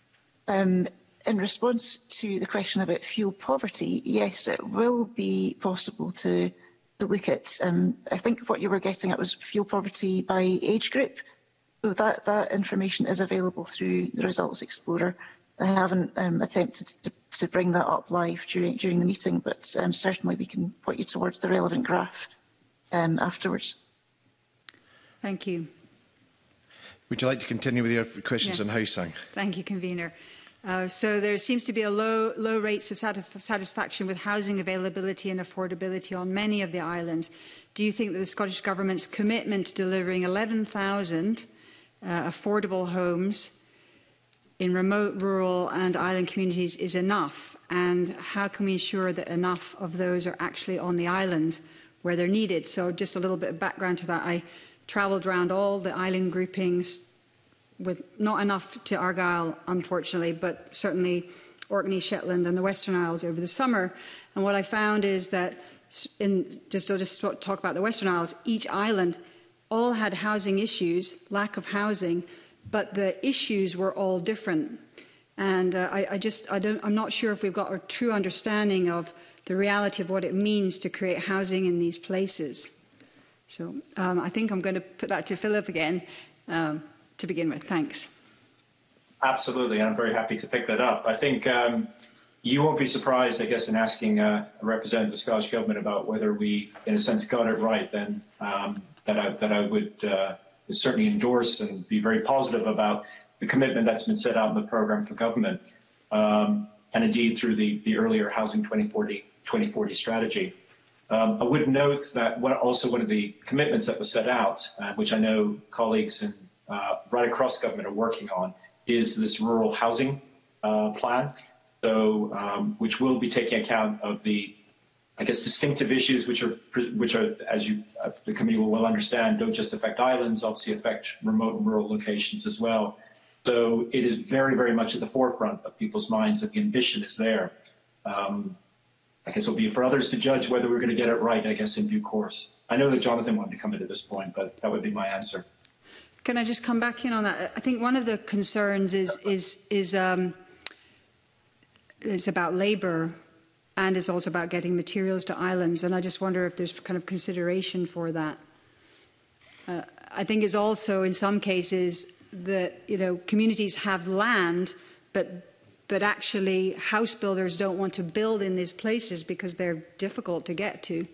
In response to the question about fuel poverty, yes, it will be possible to look at. I think what you were getting at was fuel poverty by age group. So that information is available through the Results Explorer. I haven't attempted to bring that up live during the meeting, but certainly we can point you towards the relevant graph afterwards. Thank you. Would you like to continue with your questions on housing? Thank you, Convener. So there seems to be a low rates of satisfaction with housing availability and affordability on many of the islands. Do you think that the Scottish Government's commitment to delivering 11,000 affordable homes in remote, rural and island communities is enough? And how can we ensure that enough of those are actually on the islands where they're needed? So just a little bit of background to that. I travelled around all the island groupings with not enough to Argyll, unfortunately, but certainly Orkney, Shetland and the Western Isles over the summer. And what I found is that, I'll just talk about the Western Isles, each island all had housing issues, lack of housing, but the issues were all different. And I'm not sure if we've got a true understanding of the reality of what it means to create housing in these places. So I think I'm going to put that to Philip again. To begin with. Thanks. Absolutely, and I'm very happy to pick that up. I think you won't be surprised, I guess, in asking a representative of the Scottish Government about whether we, in a sense, got it right, then that I would certainly endorse and be very positive about the commitment that's been set out in the programme for government, and indeed through the earlier Housing 2040 strategy. I would note that also one of the commitments that was set out, which I know colleagues right across government are working on, is this rural housing plan, so which will be taking account of the, I guess, distinctive issues which are as the committee will well understand, don't just affect islands, obviously affect remote and rural locations as well. So it is very, very much at the forefront of people's minds that the ambition is there. I guess it'll be for others to judge whether we're going to get it right, I guess, in due course. I know that Jonathan wanted to come in at this point, but that would be my answer. Can I just come back in on that? I think one of the concerns is about labour, and is also about getting materials to islands. And I just wonder if there's kind of consideration for that. I think it's also in some cases that, you know, communities have land, but actually house builders don't want to build in these places because they're difficult to get to.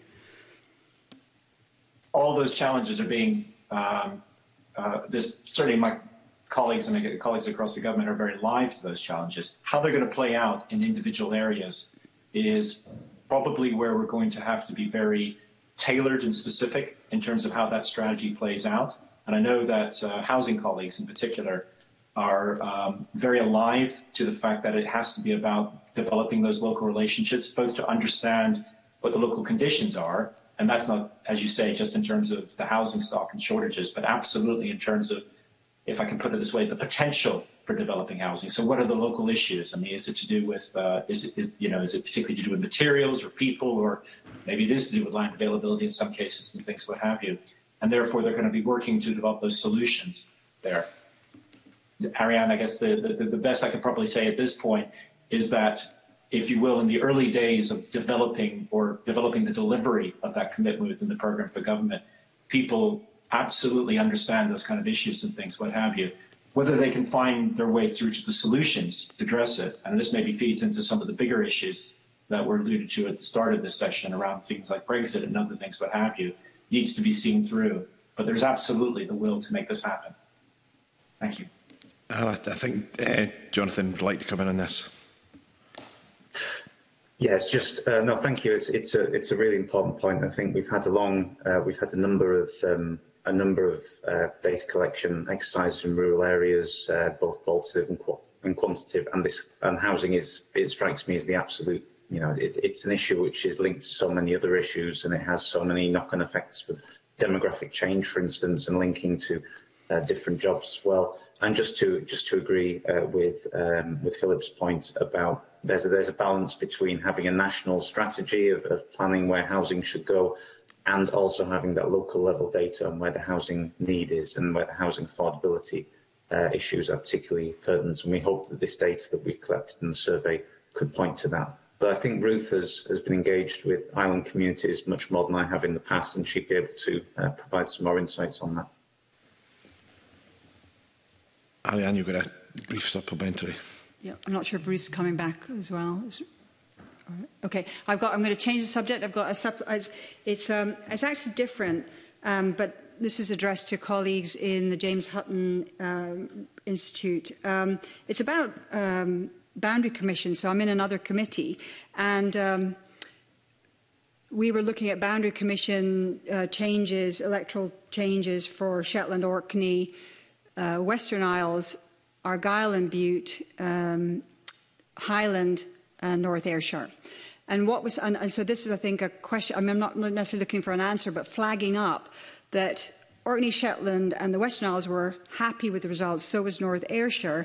All those challenges are being, certainly my colleagues and colleagues across the government are very live to those challenges. How they're going to play out in individual areas is probably where we're going to have to be very tailored and specific in terms of how that strategy plays out. And I know that housing colleagues in particular are very alive to the fact that it has to be about developing those local relationships, both to understand what the local conditions are, and that's not, as you say, just in terms of the housing stock and shortages, but absolutely in terms of, if I can put it this way, the potential for developing housing. So what are the local issues? I mean, is it to do with, is it particularly to do with materials or people, or maybe it is to do with land availability in some cases and things, what have you. And therefore, they're going to be working to develop those solutions there. Ariane, I guess the best I could probably say at this point is that, if you will, in the early days of developing the delivery of that commitment within the programme for government, people absolutely understand those kind of issues and things, what have you. Whether they can find their way through to the solutions to address it, and this maybe feeds into some of the bigger issues that were alluded to at the start of this session around things like Brexit and other things, what have you, needs to be seen through. But there's absolutely the will to make this happen. Thank you. I think Jonathan would like to come in on this. Yes, just no, thank you. It's a really important point. I think we've had a number of data collection exercises in rural areas, both qualitative and quantitative, and housing it strikes me as the absolute. You know, it's an issue which is linked to so many other issues, and it has so many knock-on effects with demographic change, for instance, and linking to different jobs as well. And just to agree with Philip's point about there's a balance between having a national strategy of planning where housing should go, and also having that local level data on where the housing need is and where the housing affordability issues are particularly pertinent. And we hope that this data that we collected in the survey could point to that. But I think Ruth has been engaged with island communities much more than I have in the past, and she'd be able to provide some more insights on that. Ariane, you've got a brief supplementary. Yeah, I'm not sure if Ruth's coming back as well. Okay, I'm going to change the subject. I've got it's actually different, but this is addressed to colleagues in the James Hutton Institute. It's about Boundary Commission. So I'm in another committee, and we were looking at Boundary Commission changes, electoral changes for Shetland, Orkney, Western Isles, Argyll and Bute, Highland, and North Ayrshire. And so this is, I think, a question. I mean, I'm not necessarily looking for an answer, but flagging up that Orkney, Shetland, and the Western Isles were happy with the results. So was North Ayrshire,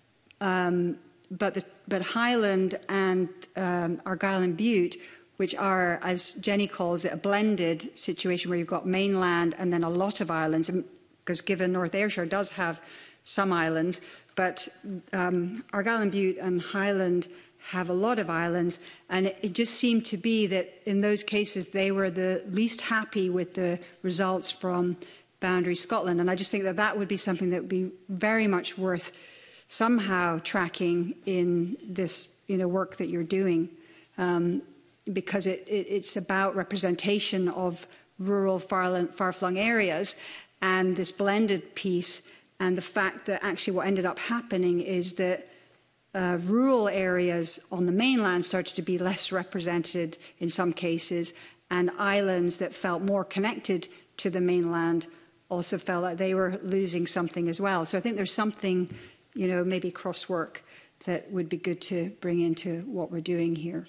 but Highland and Argyll and Bute, which are, as Jenny calls it, a blended situation where you've got mainland and then a lot of islands. Because given North Ayrshire does have some islands, but Argyll and Bute and Highland have a lot of islands, and it just seemed to be that in those cases they were the least happy with the results from Boundary Scotland. And I just think that that would be something that would be very much worth somehow tracking in this work that you're doing, because it's about representation of rural far-flung areas and this blended piece. and the fact that actually what ended up happening is that rural areas on the mainland started to be less represented in some cases, and islands that felt more connected to the mainland also felt like they were losing something as well. So I think there's something, you know, maybe cross-work that would be good to bring into what we're doing here.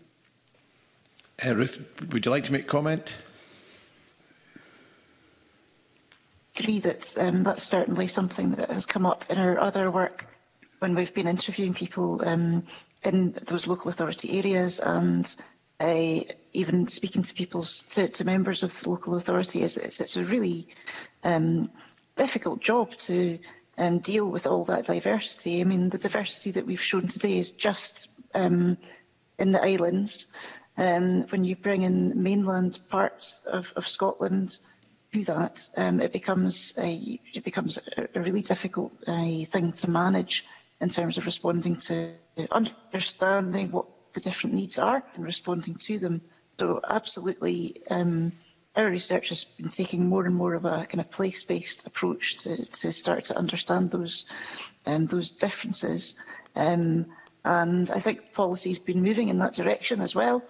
Ruth, would you like to make a comment? I agree that that's certainly something that has come up in our other work when we've been interviewing people in those local authority areas, and even speaking to to members of the local authority. It's a really difficult job to deal with all that diversity. I mean, the diversity that we've shown today is just in the islands. When you bring in mainland parts of Scotland to that, it becomes a really difficult thing to manage in terms of responding to understanding what the different needs are and responding to them. So absolutely, our research has been taking more and more of a kind of place-based approach to start to understand those differences. And I think policy's been moving in that direction as well.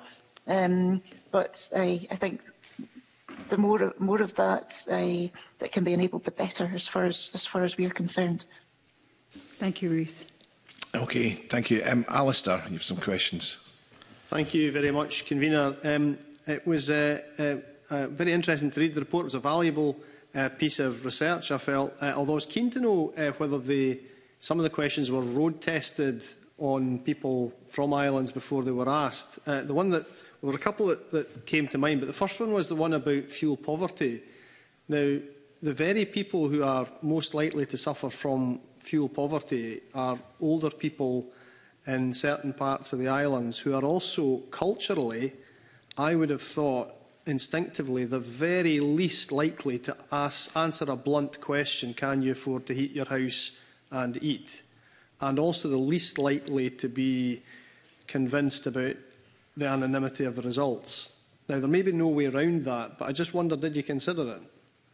But I think the more of that that can be enabled, the better, as far as we are concerned. Thank you, Ruth. Okay, thank you. Alistair, you have some questions. Thank you very much, Convener. It was very interesting to read the report. It was a valuable piece of research, I felt, although I was keen to know whether some of the questions were road tested on people from islands before they were asked. There were a couple that came to mind, but the first one was the one about fuel poverty. Now, the very people who are most likely to suffer from fuel poverty are older people in certain parts of the islands who are also culturally, I would have thought, instinctively, the very least likely to answer a blunt question, can you afford to heat your house and eat? And also the least likely to be convinced about the anonymity of the results. Now, there may be no way around that, but I just wonder, did you consider it?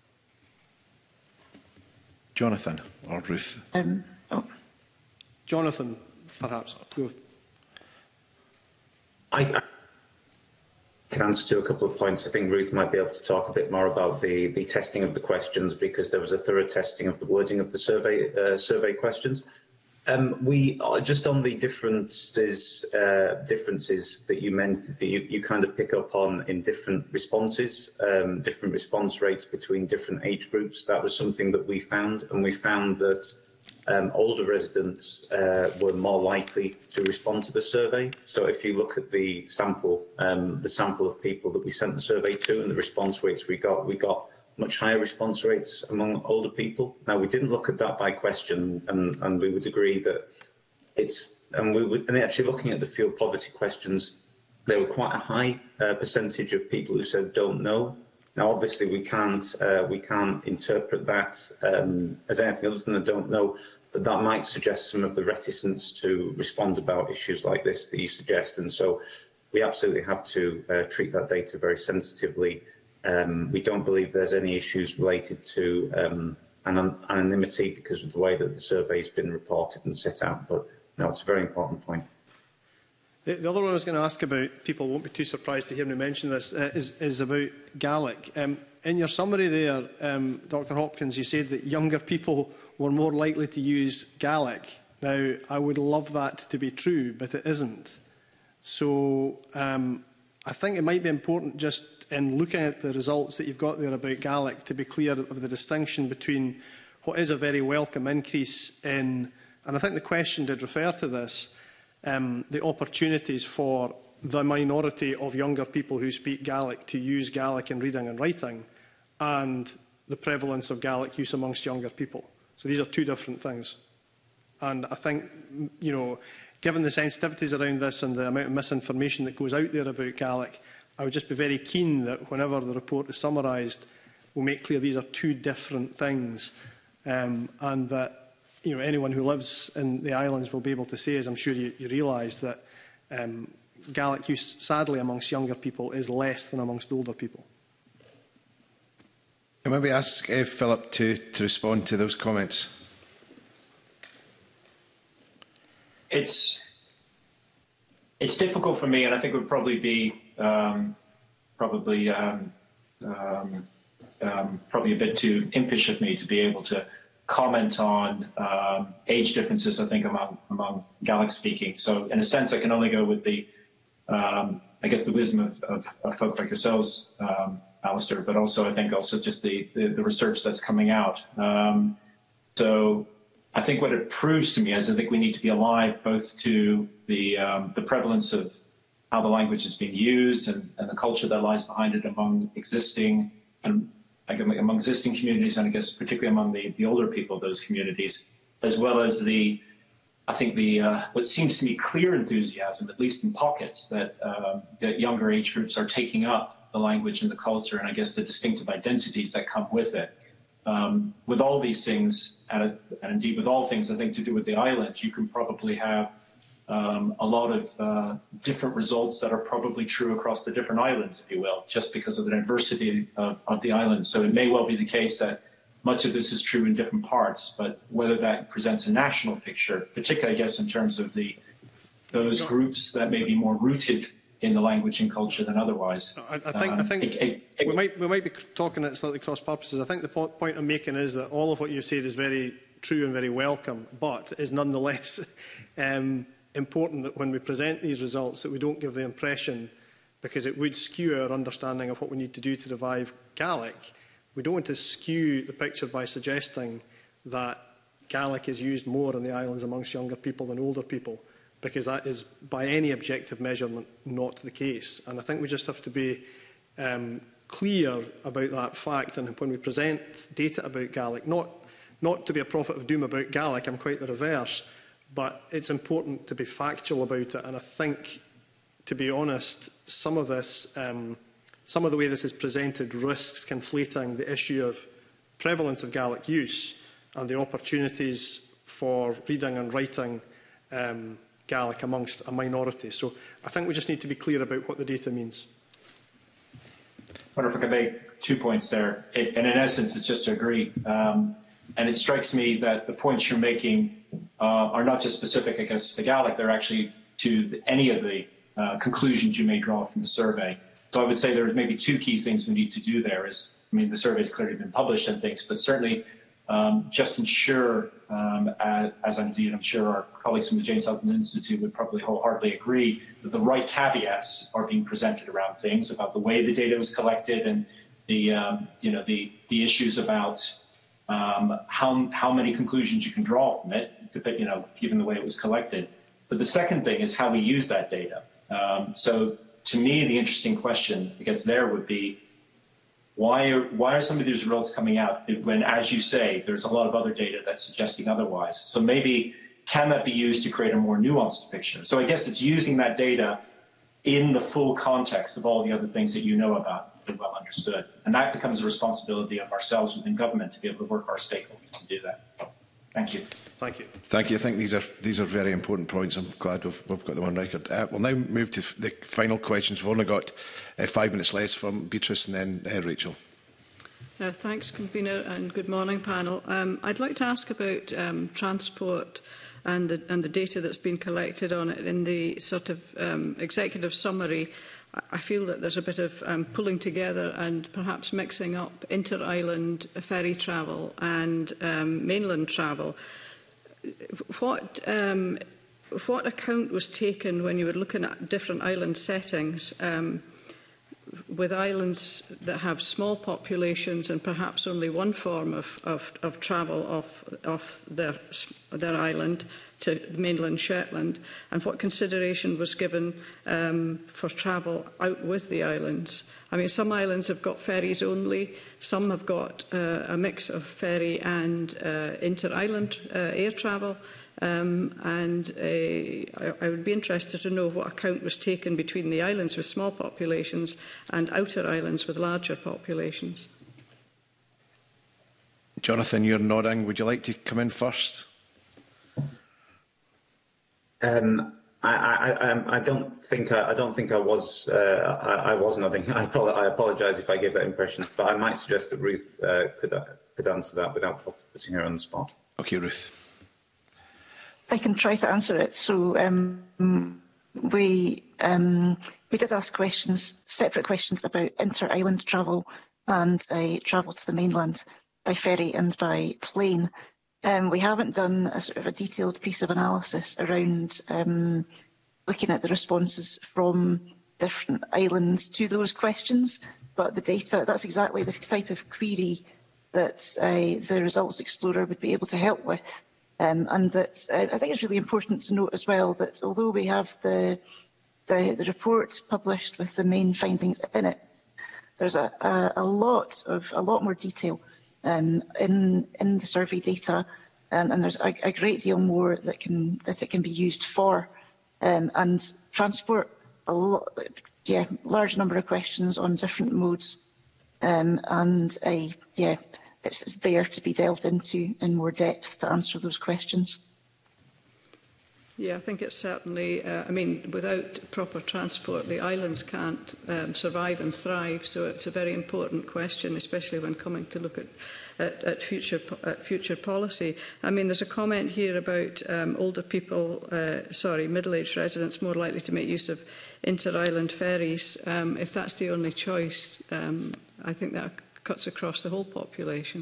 Jonathan or Ruth? Jonathan, perhaps. Go. I can answer to a couple of points. I think Ruth might be able to talk a bit more about the testing of the questions, because there was a thorough testing of the wording of the survey questions. We just on the differences that you meant, that you kind of pick up on in different responses, different response rates between different age groups. That was something that we found, and we found that older residents were more likely to respond to the survey. So if you look at the sample of people that we sent the survey to and the response rates we got much higher response rates among older people. Now, we didn't look at that by question, and we would agree that actually looking at the fuel poverty questions, there were quite a high percentage of people who said don't know. Now, obviously, we can't interpret that as anything other than a don't know, but that might suggest some of the reticence to respond about issues like this that you suggest. And so we absolutely have to treat that data very sensitively. We don't believe there's any issues related to anonymity because of the way that the survey has been reported and set out. But no, it's a very important point. The other one I was going to ask about, people won't be too surprised to hear me mention this, is about Gaelic. In your summary there, Dr Hopkins, you said that younger people were more likely to use Gaelic. Now, I would love that to be true, but it isn't. So I think it might be important, just in looking at the results that you've got there about Gaelic, to be clear of the distinction between what is a very welcome increase in, and I think the question did refer to this, the opportunities for the minority of younger people who speak Gaelic to use Gaelic in reading and writing, and the prevalence of Gaelic use amongst younger people. So these are two different things. And I think, you know, given the sensitivities around this and the amount of misinformation that goes out there about Gaelic, I would just be very keen that whenever the report is summarised, we'll make clear these are two different things, and that, you know, anyone who lives in the islands will be able to say, as I'm sure you realise, that Gaelic use, sadly, amongst younger people is less than amongst older people. Can maybe ask Philip to respond to those comments? It's difficult for me, and I think it would probably be probably a bit too impish of me to be able to comment on age differences, I think, among Gaelic speaking. So in a sense, I can only go with the, I guess, the wisdom of folks like yourselves, Alistair, but also I think also just the research that's coming out. So I think what it proves to me is I think we need to be alive both to the prevalence of how the language is being used and the culture that lies behind it among existing communities, and I guess particularly among the older people of those communities, as well as what seems to me clear enthusiasm, at least in pockets, that younger age groups are taking up the language and the culture, and I guess the distinctive identities that come with it. With all these things, and indeed with all things I think to do with the island, you can probably have a lot of different results that are probably true across the different islands, if you will, just because of the diversity of the island. So it may well be the case that much of this is true in different parts, but whether that presents a national picture, particularly, I guess, in terms of those groups that may be more rooted in the language and culture than otherwise. I think we might be talking at slightly cross purposes. I think the point I'm making is that all of what you've said is very true and very welcome, but is nonetheless important that when we present these results that we don't give the impression, because it would skew our understanding of what we need to do to revive Gaelic. We don't want to skew the picture by suggesting that Gaelic is used more in the islands amongst younger people than older people, because that is, by any objective measurement, not the case. And I think we just have to be clear about that fact. And when we present data about Gaelic, not to be a prophet of doom about Gaelic, I'm quite the reverse, but it's important to be factual about it. And I think, to be honest, some of the way this is presented risks conflating the issue of prevalence of Gaelic use and the opportunities for reading and writing Gaelic amongst a minority. So I think we just need to be clear about what the data means. I wonder if I could make 2 points there. And in essence, it's just to agree. And it strikes me that the points you're making are not just specific, I guess, to Gaelic. They're actually to any of the conclusions you may draw from the survey. So I would say there are maybe two key things we need to do there. The survey has clearly been published and things, but certainly just ensure, as I'm sure our colleagues from the Jane Sutton Institute would probably wholeheartedly agree, that the right caveats are being presented around things about the way the data was collected and the issues about how many conclusions you can draw from it, given the way it was collected. But the second thing is how we use that data. So to me, the interesting question, I guess, there would be, why are some of these results coming out when, as you say, there's a lot of other data that's suggesting otherwise? So maybe, can that be used to create a more nuanced picture? So I guess it's using that data in the full context of all the other things that you know about and well understood. And that becomes a responsibility of ourselves within government to be able to work with our stakeholders to do that. Thank you. Thank you. Thank you. I think these are very important points. I'm glad we've got them on record. We'll now move to the final questions. We've only got 5 minutes less from Beatrice and then Rachel. Thanks, Convener, and good morning, panel. I'd like to ask about transport and the data that's been collected on it. In the sort of executive summary, I feel that there's a bit of pulling together and perhaps mixing up inter-island ferry travel and mainland travel. What account was taken when you were looking at different island settings with islands that have small populations and perhaps only one form of travel off their island to mainland Shetland, and what consideration was given for travel out with the islands? I mean, some islands have got ferries only, some have got a mix of ferry and inter-island air travel, and I would be interested to know what account was taken between the islands with small populations and outer islands with larger populations. Jonathan, you're nodding. Would you like to come in first? I don't think I was nodding. I apologise if I gave that impression, but I might suggest that Ruth could answer that without putting her on the spot. Okay, Ruth. I can try to answer it. So we did ask questions, separate questions about inter-island travel and travel to the mainland by ferry and by plane. We haven't done a sort of a detailed piece of analysis around looking at the responses from different islands to those questions, but the data, that's exactly the type of query that the Results Explorer would be able to help with. And that I think it's really important to note as well that although we have the report published with the main findings in it, there's a lot more detail in the survey data, and there's a great deal more that it can be used for. And transport, large number of questions on different modes, it's there to be delved into in more depth to answer those questions. Yeah, I think it's certainly, I mean, without proper transport, the islands can't survive and thrive, so it's a very important question, especially when coming to look at future policy. I mean, there's a comment here about older people, middle-aged residents more likely to make use of inter-island ferries. If that's the only choice, I think that cuts across the whole population.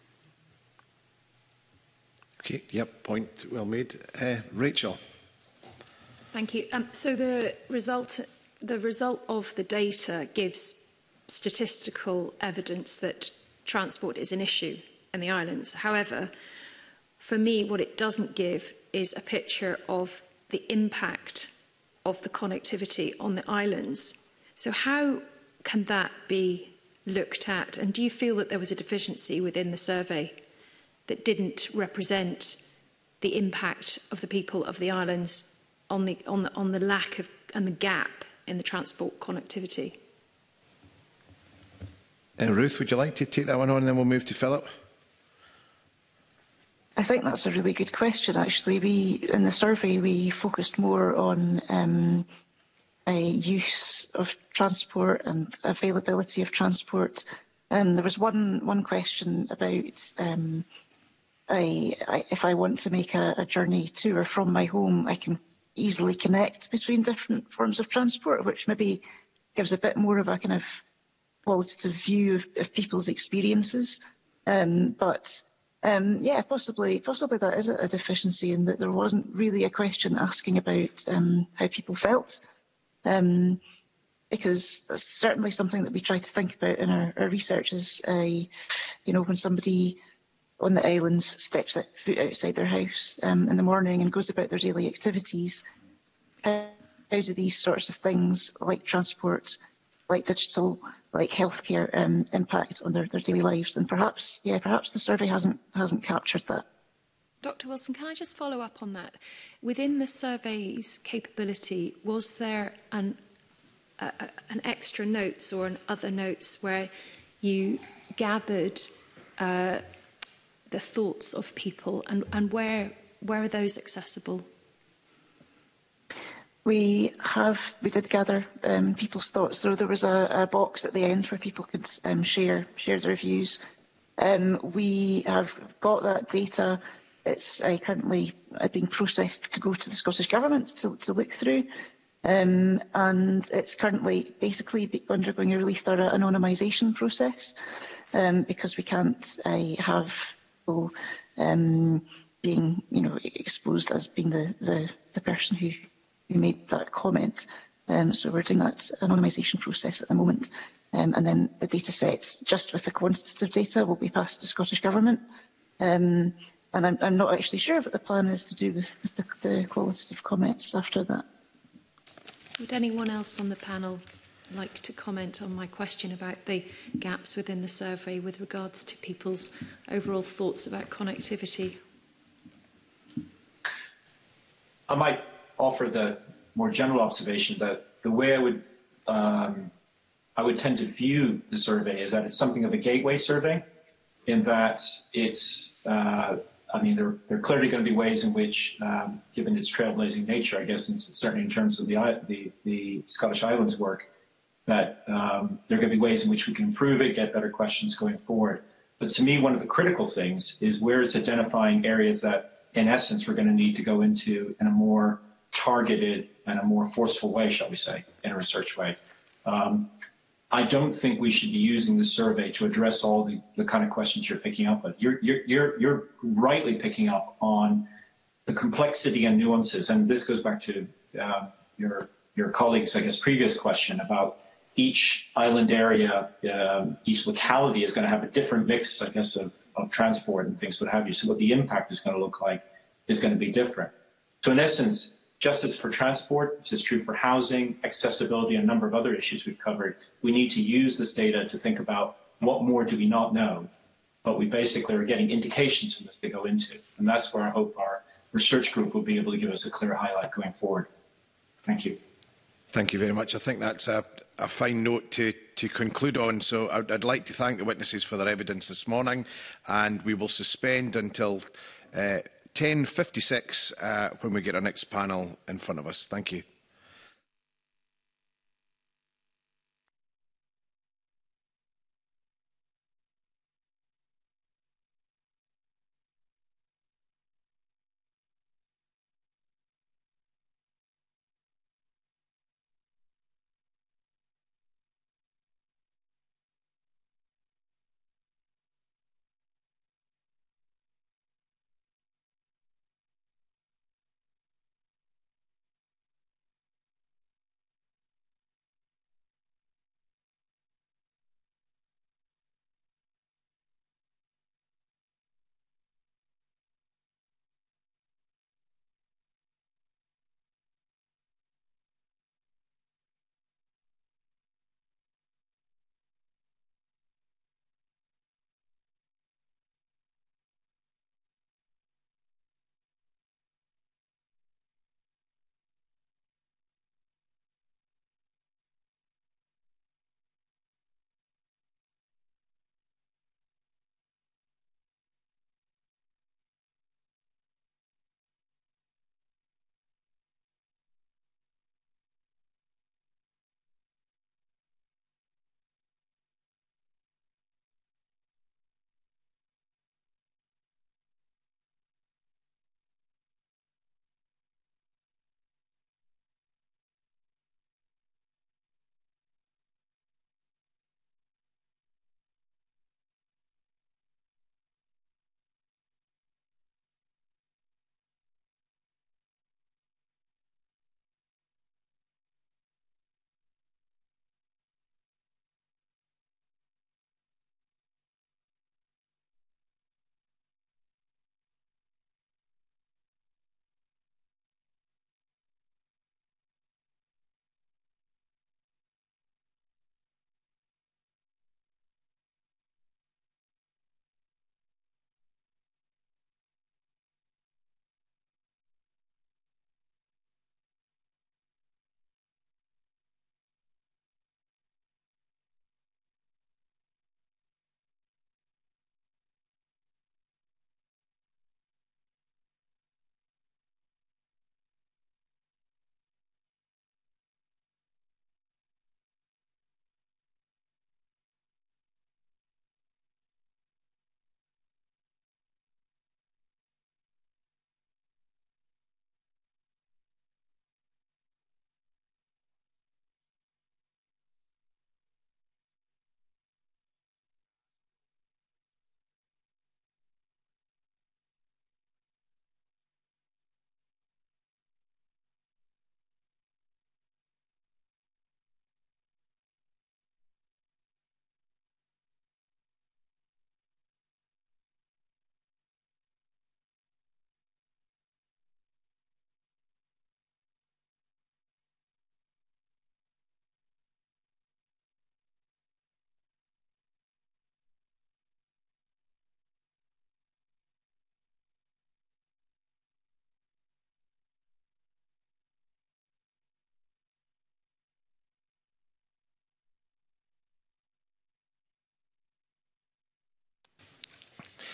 Okay, yep, point well made. Rachel. Thank you. So the result of the data gives statistical evidence that transport is an issue in the islands. However, for me, what it doesn't give is a picture of the impact of the connectivity on the islands. So how can that be looked at? And do you feel that there was a deficiency within the survey that didn't represent the impact of the people of the islands on the lack of and the gap in the transport connectivity? Ruth, would you like to take that one on and then we'll move to Philip? I think that's a really good question, actually. In the survey, we focused more on use of transport and availability of transport. There was one question about if I want to make a journey to or from my home, I can easily connect between different forms of transport, which maybe gives a bit more of a kind of qualitative view of people's experiences. Yeah, possibly that is a deficiency in that there wasn't really a question asking about how people felt. Because that's certainly something that we try to think about in our research is, when somebody on the islands steps foot outside their house in the morning and goes about their daily activities, how do these sorts of things like transport, like digital, like healthcare impact on their daily lives? And perhaps the survey hasn't captured that. Dr. Wilson, can I just follow up on that? Within the survey's capability, was there an extra notes or an other notes where you gathered the thoughts of people, and where are those accessible? We did gather people's thoughts. So there was a box at the end where people could share their views. We have got that data. It's currently being processed to go to the Scottish Government to look through. And it's currently basically undergoing a really thorough anonymisation process because we can't have people being exposed as being the person who made that comment. So we're doing that anonymisation process at the moment. And then the data sets, just with the quantitative data, will be passed to Scottish Government. And I'm not actually sure what the plan is to do with the qualitative comments after that. Would anyone else on the panel like to comment on my question about the gaps within the survey with regards to people's overall thoughts about connectivity? I might offer the more general observation that the way I would tend to view the survey is that it's something of a gateway survey, in that it's, there are clearly going to be ways in which, given its trailblazing nature, I guess, and certainly in terms of the Scottish Islands work, that there are going to be ways in which we can improve it, get better questions going forward. But to me, one of the critical things is where it's identifying areas that in essence, we're going to need to go into in a more targeted and a more forceful way, shall we say, in a research way. I don't think we should be using the survey to address all the kind of questions you're picking up on. You're rightly picking up on the complexity and nuances, and this goes back to your colleague's, I guess, previous question about each island area, each locality is going to have a different mix, I guess, of transport and things, what have you. So what the impact is going to look like is going to be different. So in essence, just as for transport, this is true for housing, accessibility, and a number of other issues we've covered. We need to use this data to think about what more do we not know, but we basically are getting indications from this to go into. And that's where I hope our research group will be able to give us a clear highlight going forward. Thank you. Thank you very much. I think that's a fine note to conclude on. So I'd like to thank the witnesses for their evidence this morning, and we will suspend until 10:56 when we get our next panel in front of us. Thank you.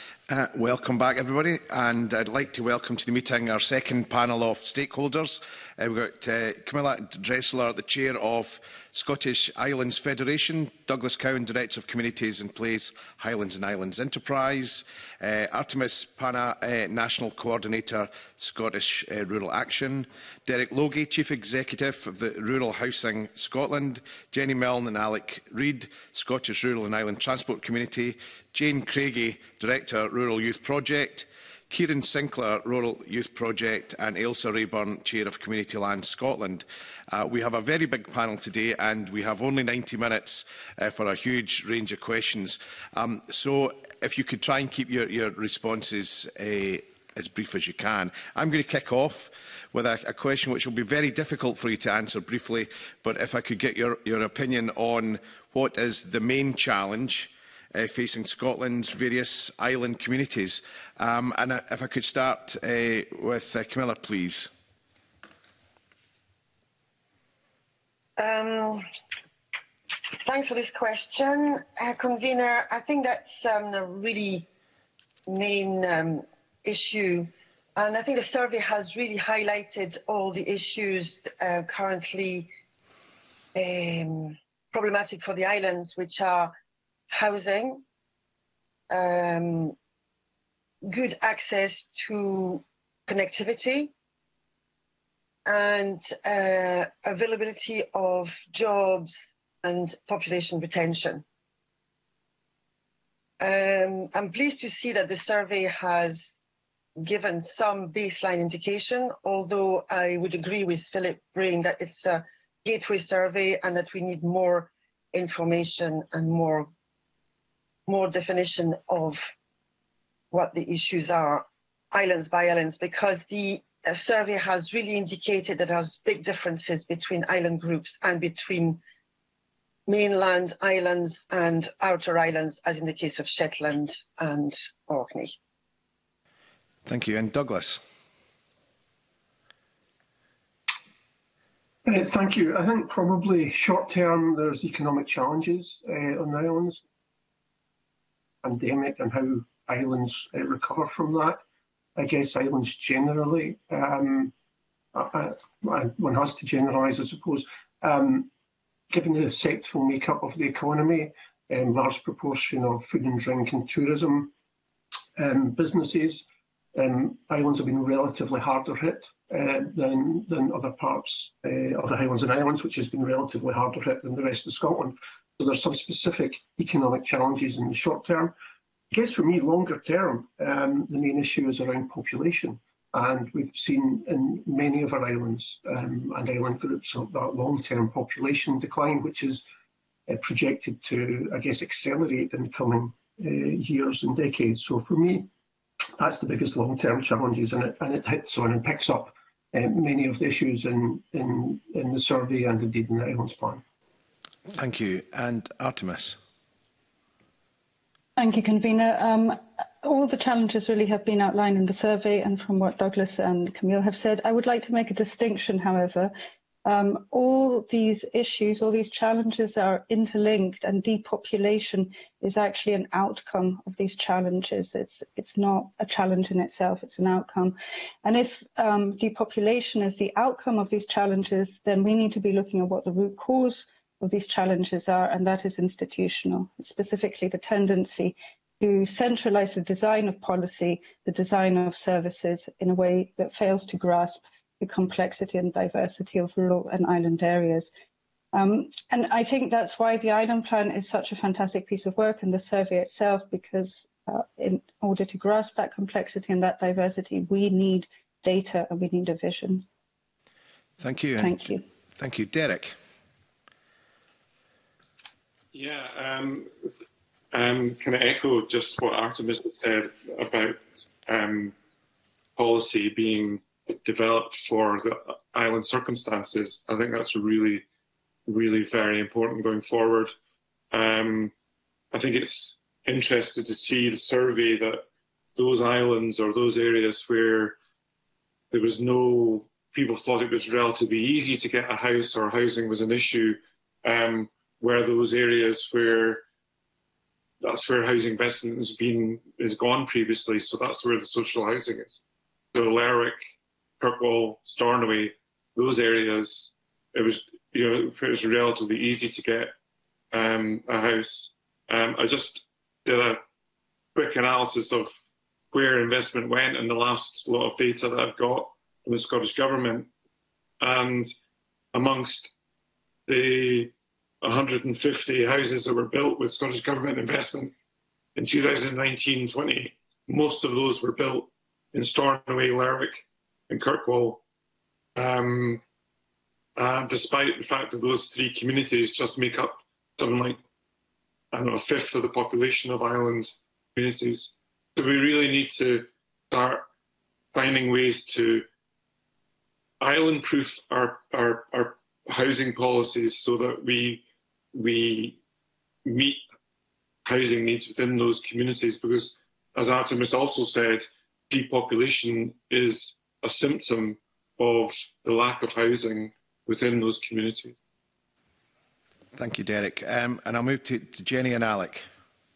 Welcome back, everybody, and I'd like to welcome to the meeting our second panel of stakeholders. We've got Camilla Dressler, the Chair of Scottish Islands Federation, Douglas Cowan, Director of Communities and Place, Highlands and Islands Enterprise, Artemis Pana, National Coordinator, Scottish Rural Action, Derek Logie, Chief Executive of the Rural Housing Scotland, Jenny Milne and Alec Reid, Scottish Rural and Island Transport Community, Jane Craigie, Director, Rural Youth Project, Kieran Sinclair, Rural Youth Project, and Ailsa Rayburn, Chair of Community Land Scotland. We have a very big panel today, and we have only 90 minutes for a huge range of questions. So if you could try and keep your responses as brief as you can. I'm going to kick off with a question which will be very difficult for you to answer briefly, but if I could get your opinion on what is the main challenge facing Scotland's various island communities. And if I could start with Camilla, please. Thanks for this question, Convener. I think that's a really main issue. And I think the survey has really highlighted all the issues currently problematic for the islands, which are housing, good access to connectivity, and availability of jobs and population retention. I'm pleased to see that the survey has given some baseline indication, although I would agree with Philip Brain that it's a gateway survey and that we need more information and more definition of what the issues are, islands by islands, because the survey has really indicated that there's big differences between island groups and between mainland islands and outer islands, as in the case of Shetland and Orkney. Thank you. And Douglas. Thank you. I think probably short term there's economic challenges on the islands, pandemic and how islands recover from that. I guess islands generally, one has to generalise, I suppose, given the sectoral makeup of the economy, large proportion of food and drink and tourism businesses, islands have been relatively harder hit than other parts of the Highlands and Islands, which has been relatively harder hit than the rest of Scotland. So there's some specific economic challenges in the short term. I guess for me, longer term, the main issue is around population. And we've seen in many of our islands and island groups that long-term population decline, which is projected to, I guess, accelerate in the coming years and decades. So for me, that's the biggest long-term challenges, and it hits on and picks up many of the issues in the survey and indeed in the Islands Plan. Thank you. And Artemis. Thank you, Convener. All the challenges really have been outlined in the survey, and from what Douglas and Camille have said. I would like to make a distinction, however. All these issues, all these challenges are interlinked, and depopulation is actually an outcome of these challenges. It's not a challenge in itself, it's an outcome. And if depopulation is the outcome of these challenges, then we need to be looking at what the root cause of these challenges are, and that is institutional, specifically the tendency to centralise the design of policy, the design of services in a way that fails to grasp the complexity and diversity of rural and island areas. And I think that's why the Island Plan is such a fantastic piece of work, and the survey itself, because in order to grasp that complexity and that diversity, we need data and we need a vision. Thank you. Thank you. Thank you. Derek. Yeah, kind of echo just what Artemis said about policy being developed for the island circumstances. I think that's really, really very important going forward. I think it's interesting to see the survey that those islands or those areas where there was no, people thought it was relatively easy to get a house or housing was an issue, where those areas where that's where housing investment is gone previously. So that's where the social housing is. So Lerwick, Kirkwall, Stornoway, those areas, it was relatively easy to get a house. I just did a quick analysis of where investment went in the last lot of data that I've got from the Scottish Government, and amongst the 150 houses that were built with Scottish Government investment in 2019-20, most of those were built in Stornoway, Lerwick and Kirkwall, despite the fact that those three communities just make up something like, I don't know, a fifth of the population of island communities. So we really need to start finding ways to island-proof our housing policies so that we meet housing needs within those communities, because as Artemis also said, depopulation is a symptom of the lack of housing within those communities. Thank you, Derek. And I'll move to Jenny and Alec.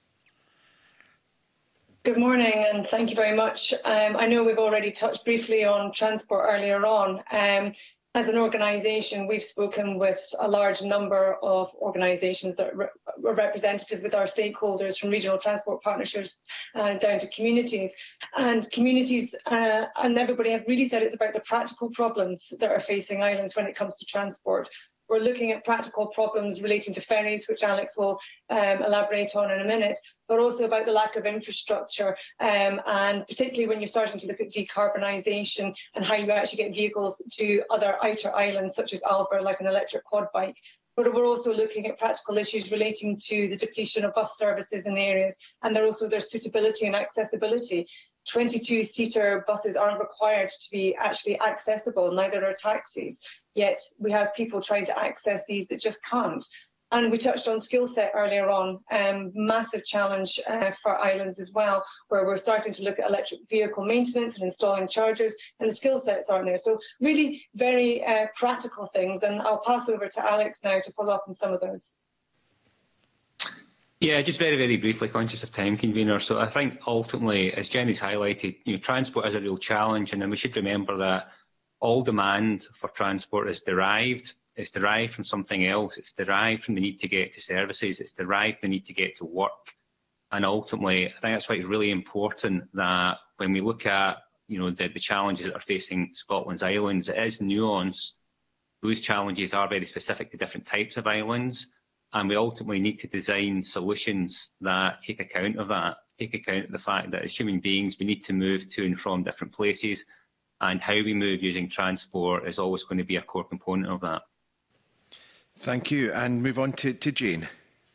Good morning, and thank you very much. I know we've already touched briefly on transport earlier on. As an organisation, we've spoken with a large number of organisations that were representative with our stakeholders, from regional transport partnerships down to communities. And communities and everybody have really said it's about the practical problems that are facing islands when it comes to transport. We're looking at practical problems relating to ferries, which Alex will elaborate on in a minute, but also about the lack of infrastructure, and particularly when you're starting to look at decarbonisation and how you actually get vehicles to other outer islands, such as Alba, like an electric quad bike. But we're also looking at practical issues relating to the depletion of bus services in the areas, and their suitability and accessibility. 22-seater buses aren't required to be actually accessible, neither are taxis. Yet we have people trying to access these that just can't. And we touched on skill set earlier on, massive challenge for islands as well, where we're starting to look at electric vehicle maintenance and installing chargers, and the skill sets aren't there. So really very practical things, and I'll pass over to Alex now to follow up on some of those. Yeah, just very, very briefly, conscious of time, convener. So I think ultimately, as Jenny's highlighted, transport is a real challenge, and then we should remember that all demand for transport is derived. It's derived from something else. It's derived from the need to get to services. It's derived from the need to get to work. And ultimately, I think that's why it's really important that when we look at the challenges that are facing Scotland's islands, it is nuanced. Those challenges are very specific to different types of islands. And we ultimately need to design solutions that take account of that, take account of the fact that as human beings, we need to move to and from different places. And how we move using transport is always going to be a core component of that. Thank you. And move on to Jane.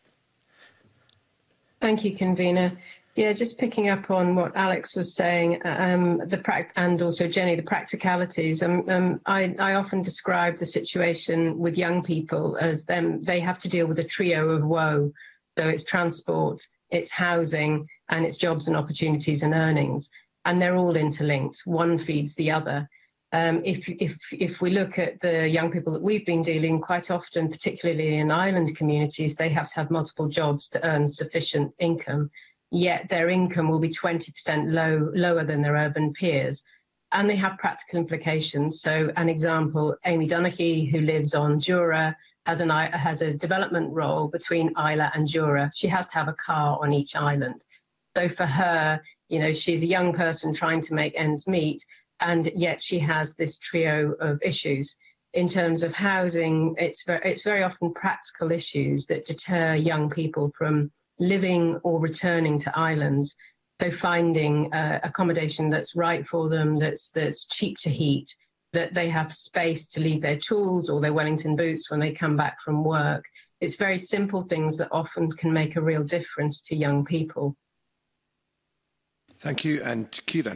Thank you, convener. Yeah, just picking up on what Alex was saying, and also Jenny, the practicalities. I often describe the situation with young people as they have to deal with a trio of woe. So it's transport, it's housing, and it's jobs and opportunities and earnings. And they're all interlinked. One feeds the other. If we look at the young people that we've been dealing, quite often, particularly in island communities, they have to have multiple jobs to earn sufficient income. Yet their income will be 20% lower than their urban peers. And they have practical implications. So an example, Amy Donaghy, who lives on Jura, has a development role between Islay and Jura. She has to have a car on each island. So for her, she's a young person trying to make ends meet, and yet she has this trio of issues. In terms of housing, it's very often practical issues that deter young people from living or returning to islands. So finding accommodation that's right for them, that's cheap to heat, that they have space to leave their tools or their Wellington boots when they come back from work. It's very simple things that often can make a real difference to young people. Thank you. And Kieran.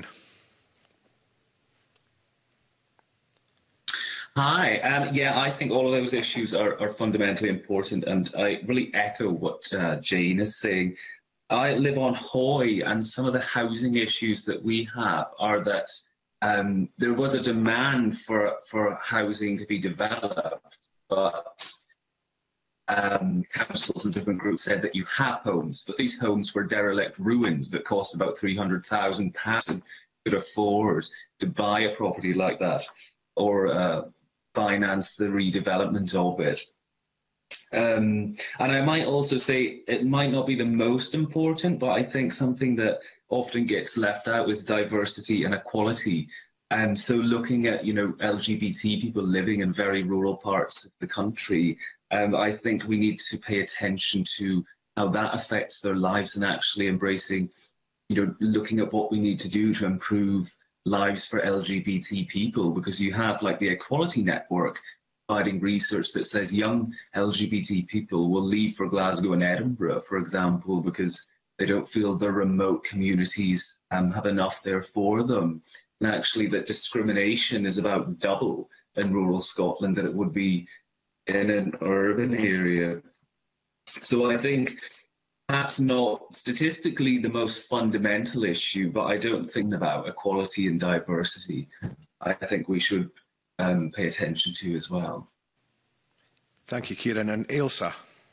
Hi. Yeah, I think all of those issues are fundamentally important, and I really echo what Jane is saying. I live on Hoy, and some of the housing issues that we have are that there was a demand for housing to be developed, but councils and different groups said that you have homes, but these homes were derelict ruins that cost about £300,000 and could afford to buy a property like that, or finance the redevelopment of it. And I might also say it might not be the most important, but I think something that often gets left out is diversity and equality. And so looking at, LGBT people living in very rural parts of the country, I think we need to pay attention to how that affects their lives and actually embracing, looking at what we need to do to improve lives for LGBT people, because you have like the Equality Network providing research that says young LGBT people will leave for Glasgow and Edinburgh, for example, because they don't feel their remote communities have enough there for them. And actually that discrimination is about double in rural Scotland than it would be in an urban area. So I think that's not statistically the most fundamental issue, but I don't think about equality and diversity. I think we should pay attention to as well. Thank you, Kieran. And Ailsa.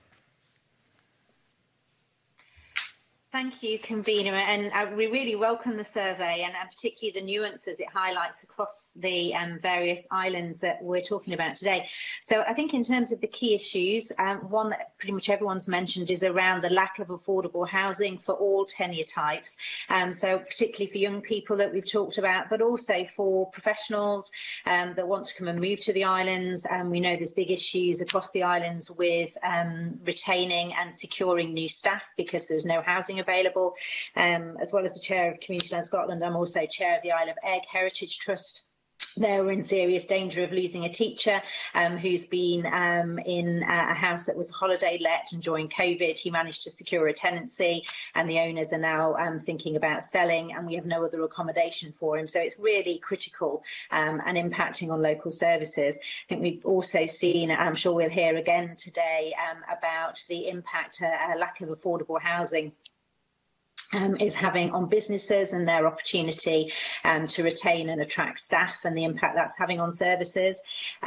Thank you, Convener, and we really welcome the survey and particularly the nuances it highlights across the various islands that we're talking about today. So I think in terms of the key issues, one that pretty much everyone's mentioned is around the lack of affordable housing for all tenure types. So particularly for young people that we've talked about, but also for professionals that want to come and move to the islands. We know there's big issues across the islands with retaining and securing new staff because there's no housing available. As well as the chair of Community Land Scotland, I'm also chair of the Isle of Egg Heritage Trust. They're in serious danger of losing a teacher who's been in a house that was holiday let, and during COVID he managed to secure a tenancy and the owners are now thinking about selling, and we have no other accommodation for him. So it's really critical and impacting on local services. I think we've also seen, I'm sure we'll hear again today, about the impact a lack of affordable housing is having on businesses and their opportunity to retain and attract staff, and the impact that's having on services.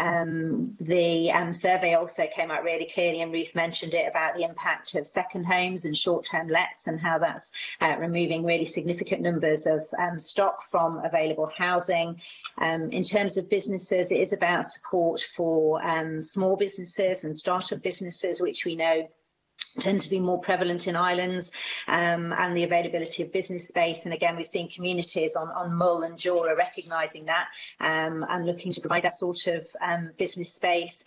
The survey also came out really clearly, and Ruth mentioned it, about the impact of second homes and short-term lets and how that's removing really significant numbers of stock from available housing. In terms of businesses, it is about support for small businesses and start-up businesses, which we know tend to be more prevalent in islands, and the availability of business space. And again, we've seen communities on Mull and Jura recognising that and looking to provide that sort of business space.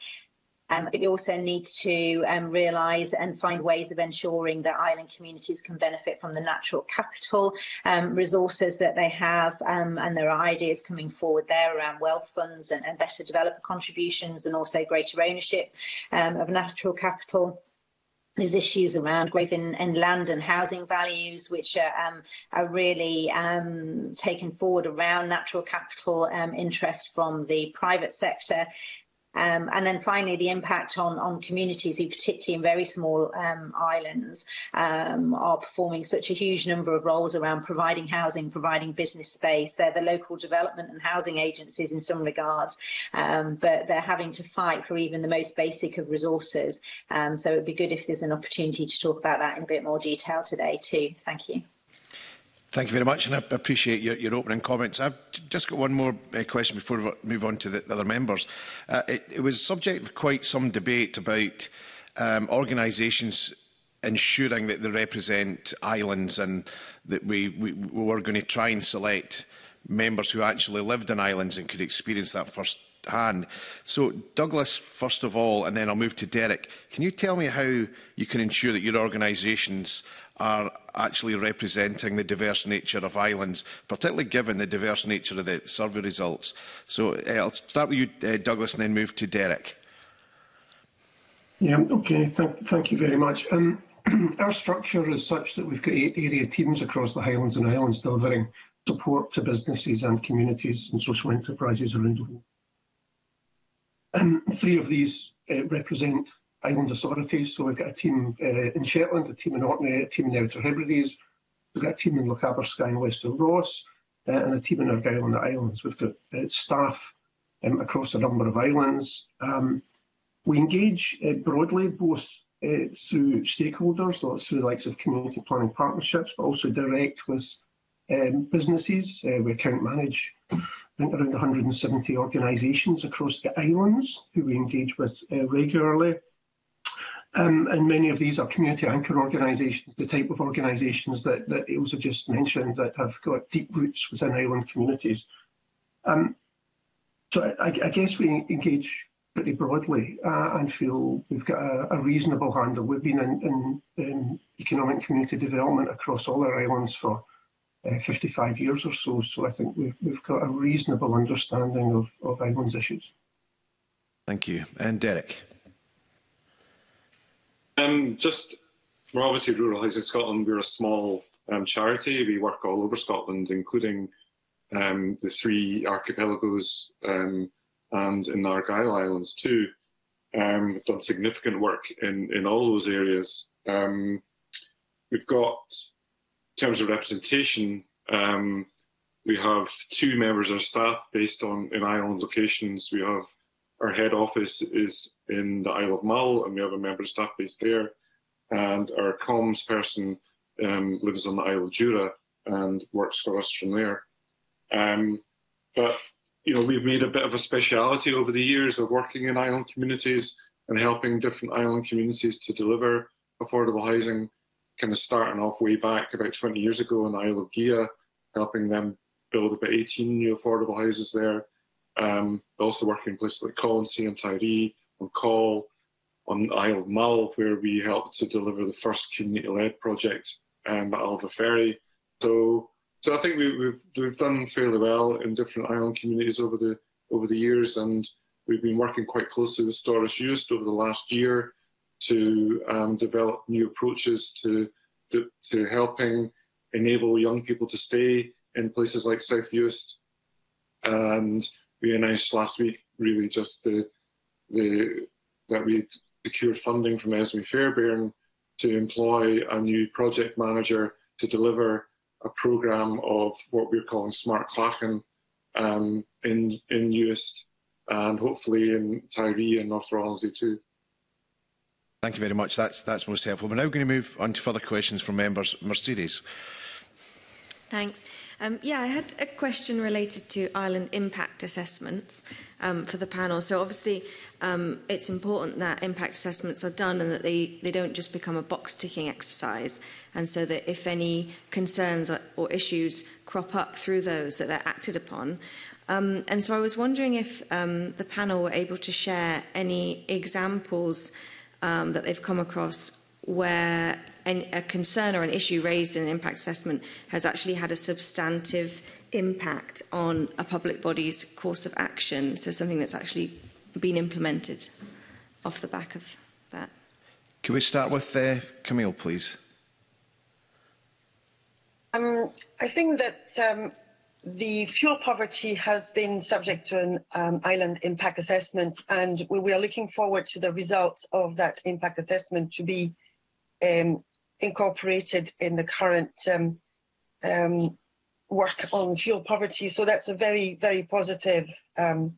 I think we also need to realise and find ways of ensuring that island communities can benefit from the natural capital resources that they have, and there are ideas coming forward there around wealth funds and better developer contributions, and also greater ownership of natural capital. There's issues around growth in land and housing values, which are really taken forward around natural capital interest from the private sector. And then finally, the impact on communities who, particularly in very small islands, are performing such a huge number of roles around providing housing, providing business space. They're the local development and housing agencies in some regards, but they're having to fight for even the most basic of resources. So it'd be good if there's an opportunity to talk about that in a bit more detail today too. Thank you. Thank you very much, and I appreciate your opening comments. I've just got one more question before we move on to the other members. It was subject of quite some debate about organisations ensuring that they represent islands, and that we were going to try and select members who actually lived on islands and could experience that firsthand. So, Douglas, first of all, and then I'll move to Derek. Can you tell me how you can ensure that your organisations are actually representing the diverse nature of islands, particularly given the diverse nature of the survey results? So I'll start with you, Douglas, and then move to Derek. Yeah, okay, thank you very much. Our structure is such that we've got 8 area teams across the Highlands and Islands delivering support to businesses and communities and social enterprises around the world. 3 of these represent island authorities. So we've got a team in Shetland, a team in Orkney, a team in the Outer Hebrides, we've got a team in Lochaber, and Western Ross, and a team in Argyll and the Islands. We've got staff across a number of islands. We engage broadly, both through stakeholders, through the likes of community planning partnerships, but also direct with businesses. We account manage think around 170 organisations across the islands who we engage with regularly. And many of these are community anchor organisations, the type of organisations that Ailsa just mentioned that have got deep roots within island communities. So I guess we engage pretty broadly and feel we've got a reasonable handle. We've been in economic community development across all our islands for 55 years or so, so I think we've got a reasonable understanding of islands issues. Thank you. And Derek. We're obviously Rural Housing Scotland. We're a small charity. We work all over Scotland, including the 3 archipelagos and in Argyll Islands too. We've done significant work in all those areas. We've got, in terms of representation, we have 2 members of staff based in island locations. We have our head office is in the Isle of Mull, and we have a member of staff based there. And our comms person lives on the Isle of Jura and works for us from there. But we've made a bit of a speciality over the years of working in island communities and helping different island communities to deliver affordable housing. Kind of starting off way back about 20 years ago in the Isle of Gia, helping them build about 18 new affordable houses there. Also working in places like Colonsay and Tiree, on Col, on the Isle of Mull, where we helped to deliver the first community-led project at Alva Ferry. So I think we've done fairly well in different island communities over the years, and we've been working quite closely with Storris Uist over the last year to develop new approaches to helping enable young people to stay in places like South Uist. And we announced last week really just that we secured funding from Esme Fairbairn to employ a new project manager to deliver a programme of what we're calling Smart Clachan in Uist and hopefully in Tiree and North Ronaldsay too. Thank you very much. That's most helpful. We're now going to move on to further questions from members. Mercedes. Thanks. I had a question related to island impact assessments for the panel. So obviously it's important that impact assessments are done and that they don't just become a box-ticking exercise, and so that if any concerns or issues crop up through those, that they're acted upon. And so I was wondering if the panel were able to share any examples that they've come across where a concern or an issue raised in an impact assessment has actually had a substantive impact on a public body's course of action, so something that's actually been implemented off the back of that. Can we start with Camille, please? I think that the fuel poverty has been subject to an island impact assessment, and we are looking forward to the results of that impact assessment to be incorporated in the current work on fuel poverty. So that's a very, very positive and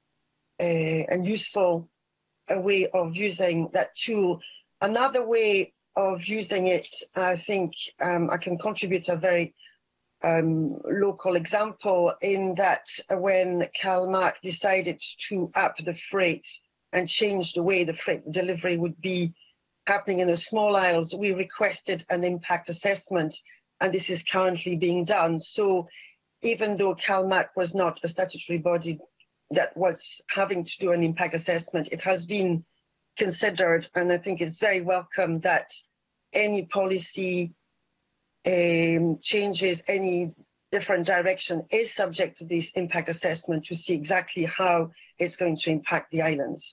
useful way of using that tool. Another way of using it, I think I can contribute to a very local example in that when CalMac decided to up the freight and change the way the freight delivery would be happening in the small isles, we requested an impact assessment, and this is currently being done. So even though CalMac was not a statutory body that was having to do an impact assessment, it has been considered, and I think it's very welcome that any policy changes, any different direction is subject to this impact assessment to see exactly how it's going to impact the islands.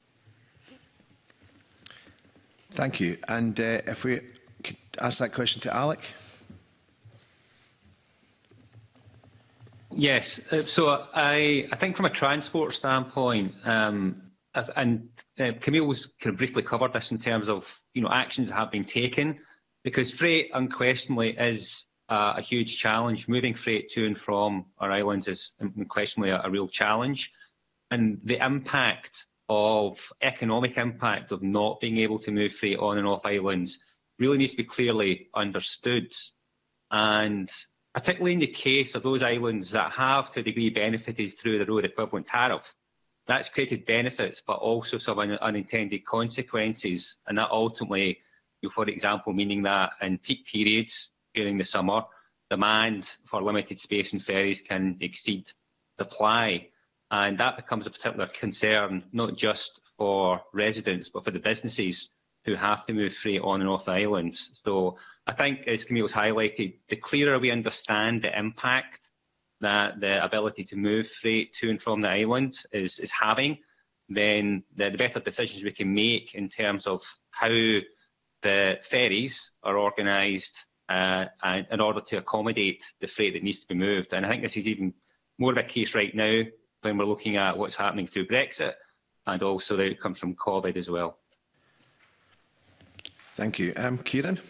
Thank you. And if we could ask that question to Alec. Yes. So I think from a transport standpoint, and Camille's kind of briefly covered this in terms of actions that have been taken, because freight unquestionably is a huge challenge. Moving freight to and from our islands is unquestionably a real challenge, and the economic impact of not being able to move freight on and off islands really needs to be clearly understood. And particularly in the case of those islands that have to a degree benefited through the road equivalent tariff. That's created benefits, but also some unintended consequences, and that ultimately, for example, meaning that in peak periods during the summer, demand for limited space and ferries can exceed supply, and that becomes a particular concern, not just for residents, but for the businesses who have to move freight on and off the islands. So I think, as Camille's highlighted, the clearer we understand the impact that the ability to move freight to and from the island is having, then the better decisions we can make in terms of how the ferries are organised in order to accommodate the freight that needs to be moved. And I think this is even more of a case right now when we're looking at what's happening through Brexit and also the outcomes from COVID as well. Thank you. Kieran?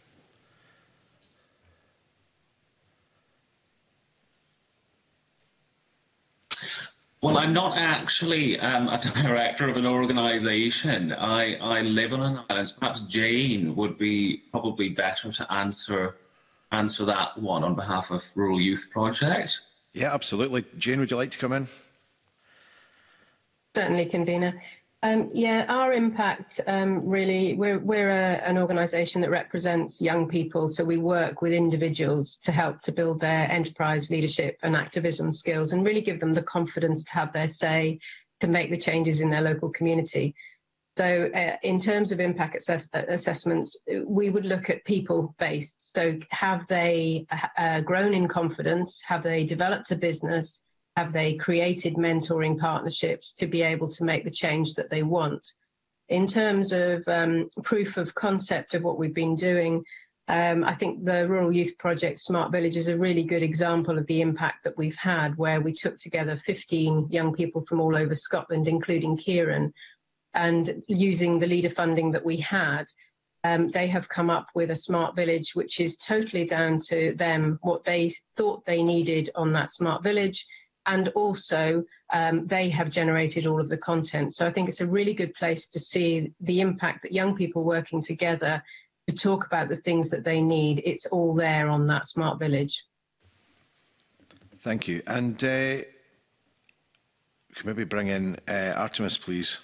Well, I'm not actually a director of an organisation. I live on an island. Perhaps Jane would be probably better to answer that one on behalf of Rural Youth Project. Yeah, absolutely. Jane, would you like to come in? Certainly, convener. Yeah, our impact really, we're an organisation that represents young people, so we work with individuals to help to build their enterprise leadership and activism skills and really give them the confidence to have their say to make the changes in their local community. So in terms of impact assessments, we would look at people-based. So have they grown in confidence? Have they developed a business? Have they created mentoring partnerships to be able to make the change that they want? In terms of proof of concept of what we've been doing, I think the Rural Youth Project Smart Village is a really good example of the impact that we've had, where we took together 15 young people from all over Scotland, including Kieran, and using the leader funding that we had, they have come up with a smart village, which is totally down to them, what they thought they needed on that smart village. And also, they have generated all of the content. So I think it's a really good place to see the impact that young people working together to talk about the things that they need. It's all there on that smart village. Thank you. And can maybe bring in Artemis, please?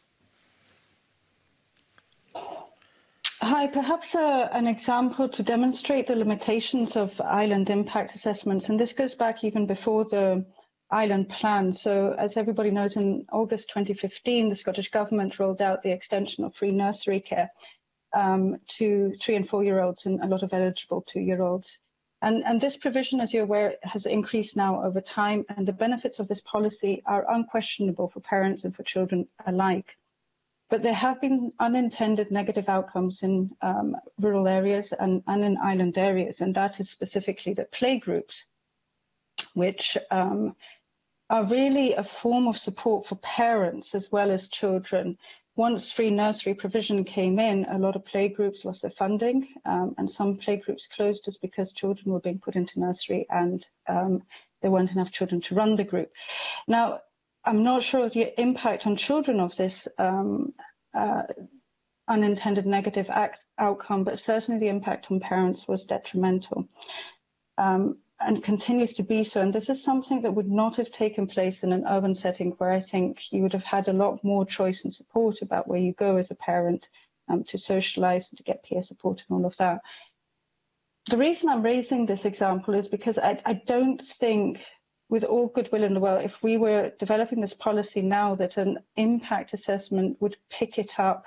Hi, perhaps an example to demonstrate the limitations of island impact assessments. And this goes back even before the island plan. So as everybody knows, in August 2015, the Scottish Government rolled out the extension of free nursery care to 3- and 4-year-olds and a lot of eligible 2-year-olds. And this provision, as you're aware, has increased now over time, and the benefits of this policy are unquestionable for parents and for children alike. But there have been unintended negative outcomes in rural areas and in island areas, and that is specifically that playgroups, which are really a form of support for parents as well as children. Once free nursery provision came in, a lot of playgroups lost their funding, and some playgroups closed just because children were being put into nursery and there weren't enough children to run the group. Now, I'm not sure of the impact on children of this unintended negative outcome, but certainly the impact on parents was detrimental. And continues to be so. And this is something that would not have taken place in an urban setting, where I think you would have had a lot more choice and support about where you go as a parent to socialise and to get peer support and all of that. The reason I'm raising this example is because I don't think, with all goodwill in the world, if we were developing this policy now, that an impact assessment would pick it up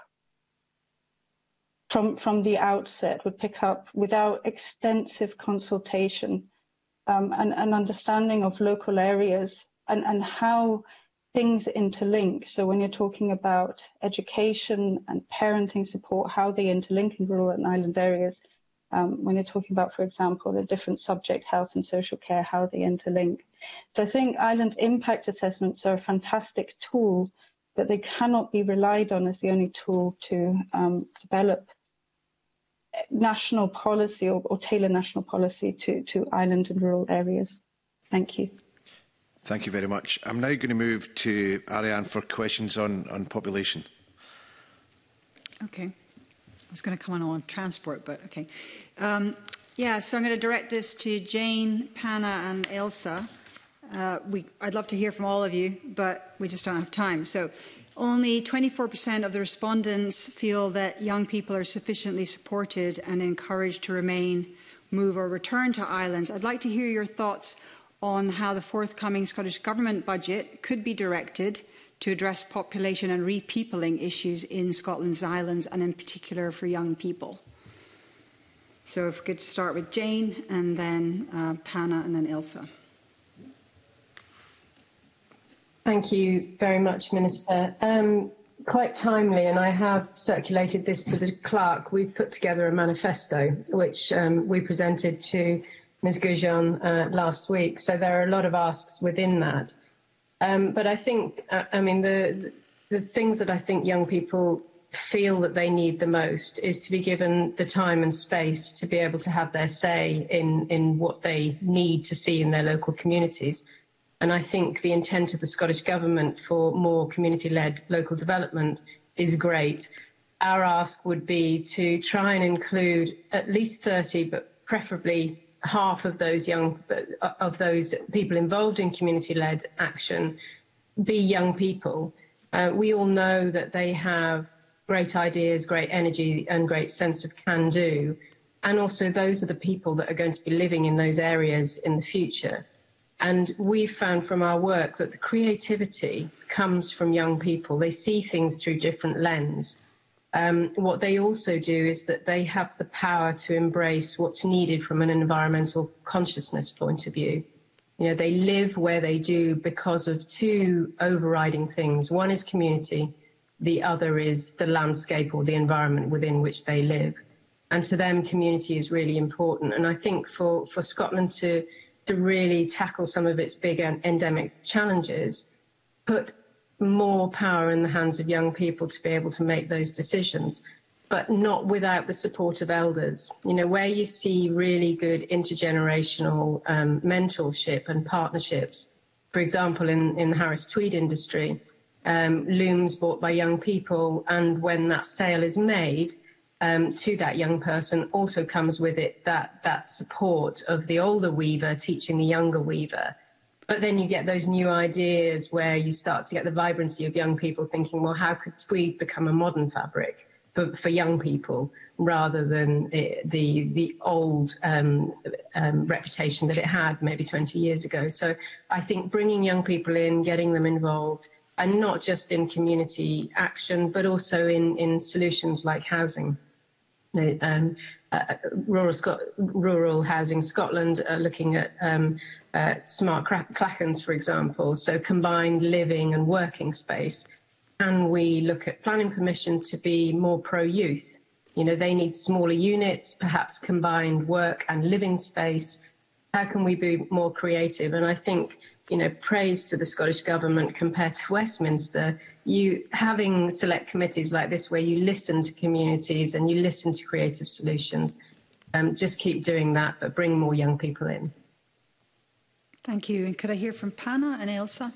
from the outset, would pick up without extensive consultation. An understanding of local areas and how things interlink. So when you're talking about education and parenting support, how they interlink in rural and island areas, when you're talking about, for example, the different subject, health and social care, how they interlink. So I think island impact assessments are a fantastic tool, but they cannot be relied on as the only tool to develop national policy or tailor national policy to island and rural areas. Thank you. Thank you very much. I'm now going to move to Ariane for questions on population. Okay. I was going to come on transport, but okay. Yeah, so I'm going to direct this to Jane, Panna and Ailsa. I'd love to hear from all of you, but we just don't have time. So only 24% of the respondents feel that young people are sufficiently supported and encouraged to remain, move or return to islands. I'd like to hear your thoughts on how the forthcoming Scottish Government budget could be directed to address population and repeopling issues in Scotland's islands, and in particular for young people. So if we could start with Jane, and then Panna, and then Ailsa. Thank you very much, Minister. Quite timely, and I have circulated this to the clerk. We've put together a manifesto which we presented to Ms. Goujon last week. So there are a lot of asks within that. But I think, the things that I think young people feel that they need the most is to be given the time and space to be able to have their say in what they need to see in their local communities. And I think the intent of the Scottish Government for more community-led local development is great. Our ask would be to try and include at least 30, but preferably half of those people involved in community-led action be young people. We all know that they have great ideas, great energy and great sense of can-do. And also those are the people that are going to be living in those areas in the future. And we've found from our work that the creativity comes from young people. They see things through different lenses. What they also do is that they have the power to embrace what's needed from an environmental consciousness point of view. You know, they live where they do because of two overriding things. One is community, the other is the landscape or the environment within which they live. And to them, community is really important. And I think for Scotland to really tackle some of its big endemic challenges, put more power in the hands of young people to be able to make those decisions, but not without the support of elders. You know, where you see really good intergenerational mentorship and partnerships, for example, in the Harris Tweed industry, looms bought by young people, and when that sale is made to that young person, also comes with it that support of the older weaver teaching the younger weaver. But then you get those new ideas where you start to get the vibrancy of young people thinking, well, how could we become a modern fabric for young people rather than the old reputation that it had maybe 20 years ago. So I think bringing young people in, getting them involved, and not just in community action, but also in solutions like housing. Rural Housing Scotland are looking at smart clachans, for example, so combined living and working space. Can we look at planning permission to be more pro-youth? You know, they need smaller units, perhaps combined work and living space. How can we be more creative? And I think, you know, praise to the Scottish Government compared to Westminster, you having select committees like this where you listen to communities and you listen to creative solutions. Just keep doing that, but bring more young people in. Thank you. And could I hear from Panna and Ailsa?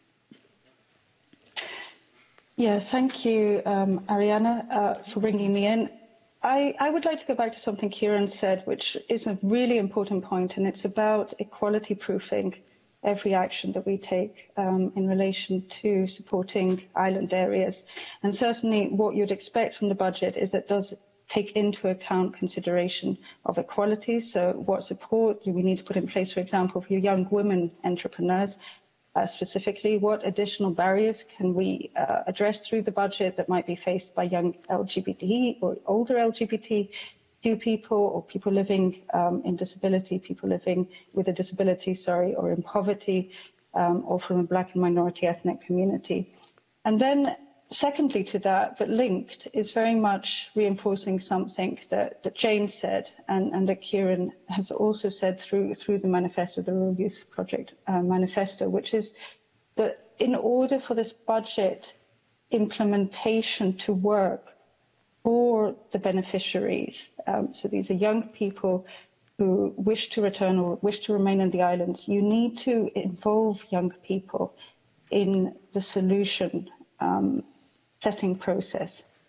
Yeah, thank you, Ariana, for bringing me in. I would like to go back to something Kieran said, which is a really important point, and it's about equality proofing every action that we take in relation to supporting island areas. And certainly what you'd expect from the budget is it does take into account consideration of equality. So what support do we need to put in place, for example, for young women entrepreneurs? Specifically, what additional barriers can we address through the budget that might be faced by young LGBT or older LGBTQ people, or people living in disability, people living with a disability, or in poverty, or from a Black and minority ethnic community. And then secondly to that, but linked, is very much reinforcing something that Jane said and that Kieran has also said through the manifesto, the Rural Youth Project manifesto, which is that in order for this budget implementation to work for the beneficiaries, so these are young people who wish to return or wish to remain in the islands, you need to involve young people in the solution setting process.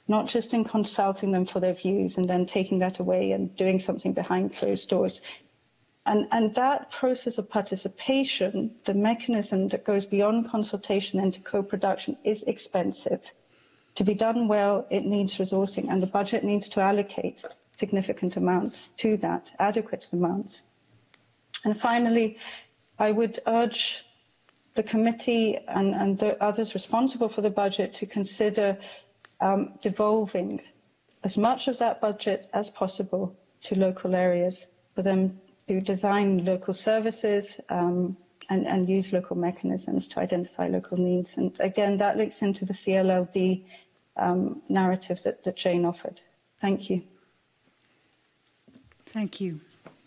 not just in consulting them for their views and then taking that away and doing something behind closed doors. And that process of participation, the mechanism that goes beyond consultation into co-production, is expensive. To be done well, it needs resourcing, and the budget needs to allocate significant amounts to that, adequate amounts. And finally, I would urge the committee and the others responsible for the budget to consider devolving as much of that budget as possible to local areas for them to design local services and use local mechanisms to identify local needs. And again, that links into the CLLD narrative that Jane offered. Thank you. Thank you.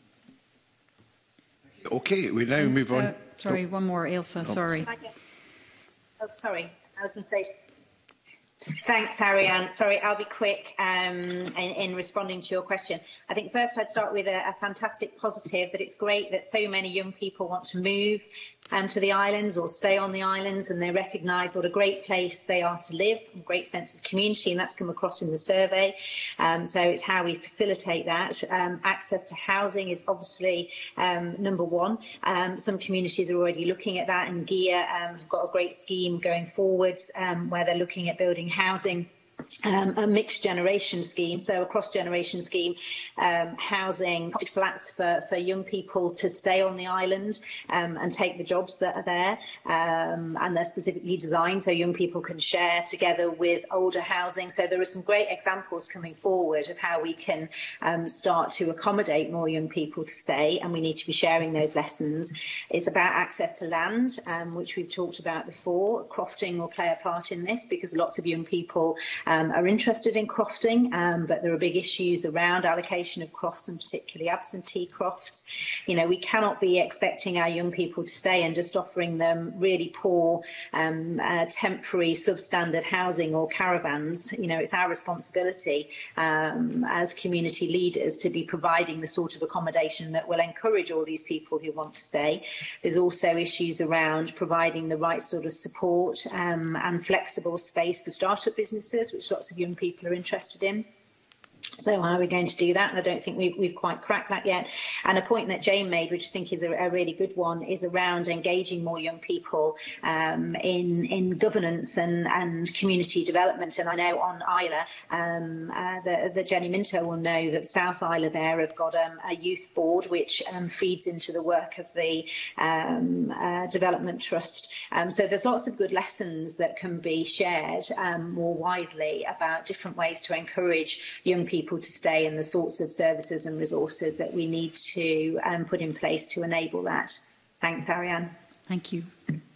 Okay, we now move on. Sorry, one more, Ailsa, sorry. Oh, sorry. I was going to say, thanks, Harry-Ann. Sorry, I'll be quick in responding to your question. I think first I'd start with a fantastic positive, that it's great that so many young people want to move to the islands or stay on the islands, and they recognise what a great place they are to live, a great sense of community, and that's come across in the survey. So it's how we facilitate that. Access to housing is obviously number one. Some communities are already looking at that, and GIA have got a great scheme going forwards where they're looking at building housing. A mixed generation scheme, so a cross-generation scheme, housing flats for young people to stay on the island and take the jobs that are there, and they're specifically designed so young people can share together with older housing. So there are some great examples coming forward of how we can start to accommodate more young people to stay, and we need to be sharing those lessons. It's about access to land, which we've talked about before. Crofting will play a part in this because lots of young people are interested in crofting, but there are big issues around allocation of crofts, and particularly absentee crofts. You know, we cannot be expecting our young people to stay and just offering them really poor temporary substandard housing or caravans. You know, it's our responsibility as community leaders to be providing the sort of accommodation that will encourage all these people who want to stay. There's also issues around providing the right sort of support and flexible space for startup businesses, which lots of young people are interested in. So how are we going to do that? And I don't think we've quite cracked that yet. And a point that Jane made, which I think is a really good one, is around engaging more young people in governance and community development. And I know on Isla, that Jenny Minto will know that South Isla there have got a youth board which feeds into the work of the Development Trust. So there's lots of good lessons that can be shared more widely about different ways to encourage young people to stay, and the sorts of services and resources that we need to put in place to enable that. Thanks, Ariane. Thank you.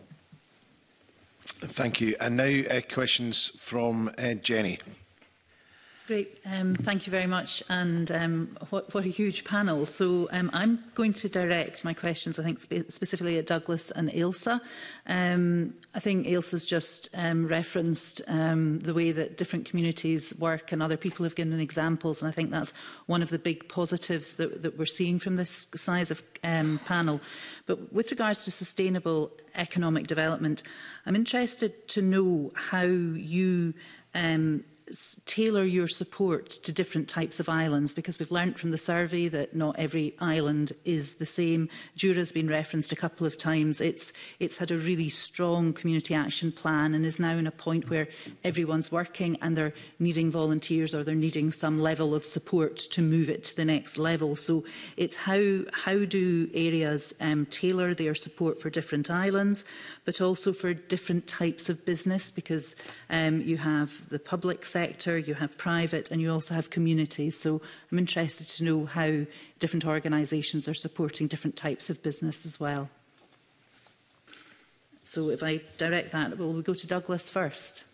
Thank you. And now questions from Jenny. Great, thank you very much, and what a huge panel. So I'm going to direct my questions, I think, specifically at Douglas and Ailsa. I think Ailsa's just referenced the way that different communities work, and other people have given examples, and I think that's one of the big positives that we're seeing from this size of panel. But with regards to sustainable economic development, I'm interested to know how you tailor your support to different types of islands, because we've learnt from the survey that not every island is the same. Jura has been referenced a couple of times. It's had a really strong community action plan and is now in a point where everyone's working and they're needing volunteers, or they're needing some level of support to move it to the next level. So it's how do areas tailor their support for different islands, but also for different types of business, because you have the public sector, you have private, and you also have communities. So I'm interested to know how different organisations are supporting different types of business as well. So if I direct that, will we go to Douglas first?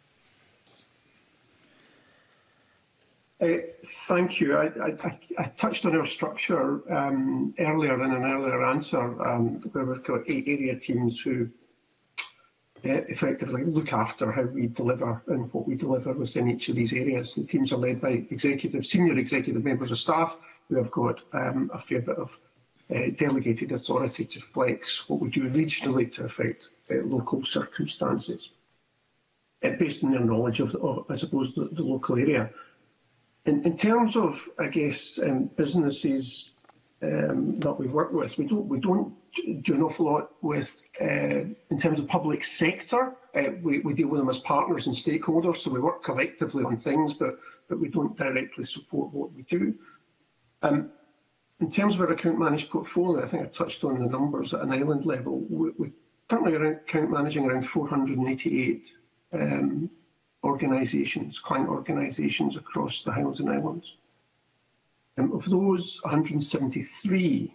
Thank you. I touched on our structure earlier in an earlier answer, where we've got 8 area teams who effectively look after how we deliver and what we deliver within each of these areas. The teams are led by senior executive members of staff who have got a fair bit of delegated authority to flex what we do regionally to affect local circumstances. based on their knowledge of I suppose, the local area. In terms of, I guess, businesses that we work with, we don't do an awful lot with, in terms of public sector. We deal with them as partners and stakeholders, so we work collectively on things, but we don't directly support what we do. In terms of our account managed portfolio, I think I touched on the numbers at an island level. We currently are account managing around 488 organisations, client organisations across the Highlands and Islands. Of those, 173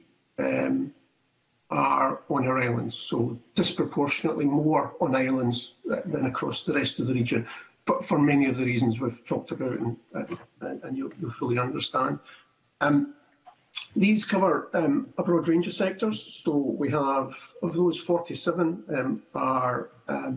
are on our islands, so disproportionately more on islands than across the rest of the region, but for many of the reasons we've talked about and you'll fully understand. These cover a broad range of sectors, so we have, of those 47 are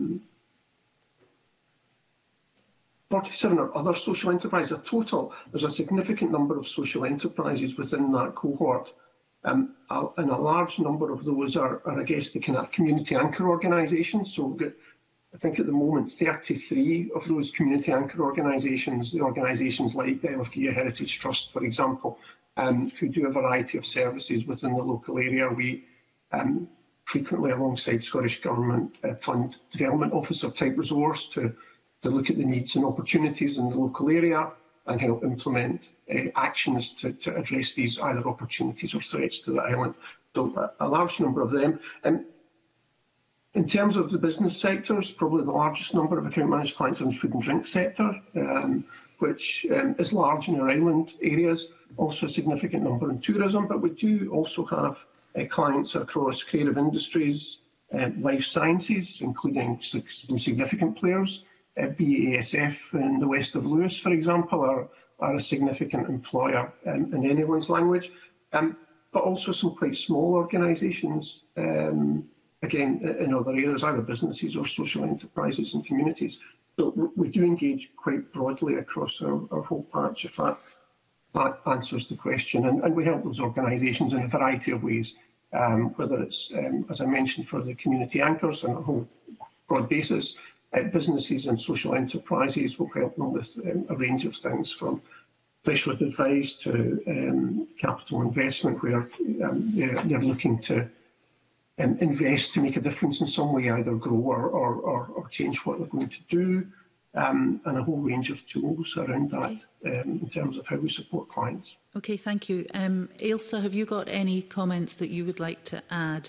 47 are other social enterprises. A total, there's a significant number of social enterprises within that cohort, and a large number of those are I guess, the kind of community anchor organisations. So we've got, I think at the moment, 33 of those community anchor organisations, the organisations like the Isle of Gia Heritage Trust, for example, who do a variety of services within the local area. We frequently, alongside Scottish Government, fund development officer type resource to look at the needs and opportunities in the local area and help implement actions to address these either opportunities or threats to the island. So a large number of them. In terms of the business sectors, probably the largest number of account managed clients are in the food and drink sector, which is large in our island areas. Also a significant number in tourism, but we do also have clients across creative industries, life sciences, including some significant players. BASF in the west of Lewis, for example, are a significant employer in anyone's language, but also some quite small organisations, again, in other areas, either businesses or social enterprises and communities. So we do engage quite broadly across our whole patch, if that answers the question. And we help those organisations in a variety of ways, whether it's, as I mentioned, for the community anchors on a whole broad basis. Businesses and social enterprises will help them with a range of things, from specialist advice to capital investment, where they're looking to invest to make a difference in some way, either grow or change what they're going to do, and a whole range of tools around that in terms of how we support clients. Okay, thank you. Ailsa, have you got any comments that you would like to add?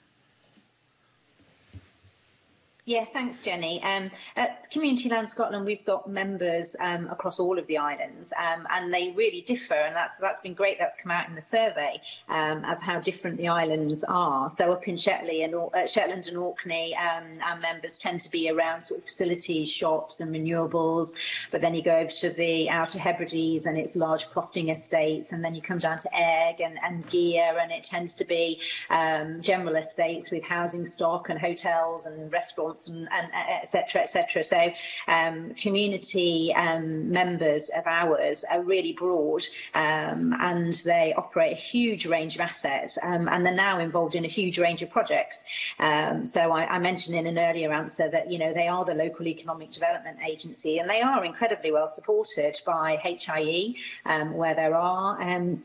Yeah, thanks, Jenny. At Community Land Scotland, we've got members across all of the islands, and they really differ, and that's been great. That's come out in the survey of how different the islands are. So up in Shetland and Orkney, our members tend to be around sort of facilities, shops and renewables, but then you go over to the Outer Hebrides and it's large crofting estates, and then you come down to Egg and Gia, and it tends to be general estates with housing stock and hotels and restaurants and et cetera, So community members of ours are really broad, and they operate a huge range of assets, and they're now involved in a huge range of projects. So I mentioned in an earlier answer that, you know, they are the local economic development agency, and they are incredibly well supported by HIE, where there are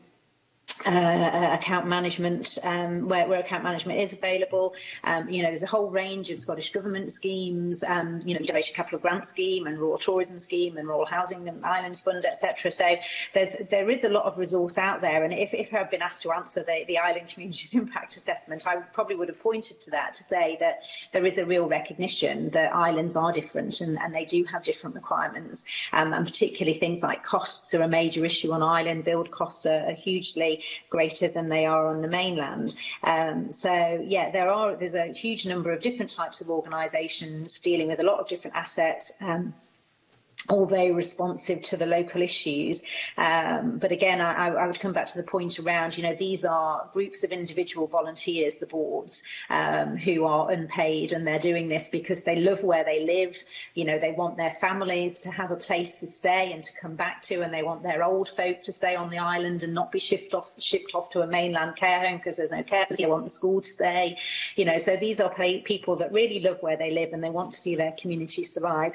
account management, where account management is available. You know, there's a whole range of Scottish Government schemes, you know, the Innovation Capital Grant Scheme and Rural Tourism Scheme and Rural Housing and Islands Fund, etc. So there is a lot of resource out there. And if I've been asked to answer the Island Communities Impact Assessment, I probably would have pointed to that to say that there is a real recognition that islands are different and they do have different requirements. And particularly things like costs are a major issue on island. Build costs are hugely greater than they are on the mainland. So yeah, there's a huge number of different types of organisations dealing with a lot of different assets, all very responsive to the local issues. But again, I would come back to the point around, you know, these are groups of individual volunteers, the boards, who are unpaid, and they're doing this because they love where they live. You know, they want their families to have a place to stay and to come back to, and they want their old folk to stay on the island and not be shipped off to a mainland care home because there's no care facility. They want the school to stay. You know, so these are people that really love where they live and they want to see their community survive.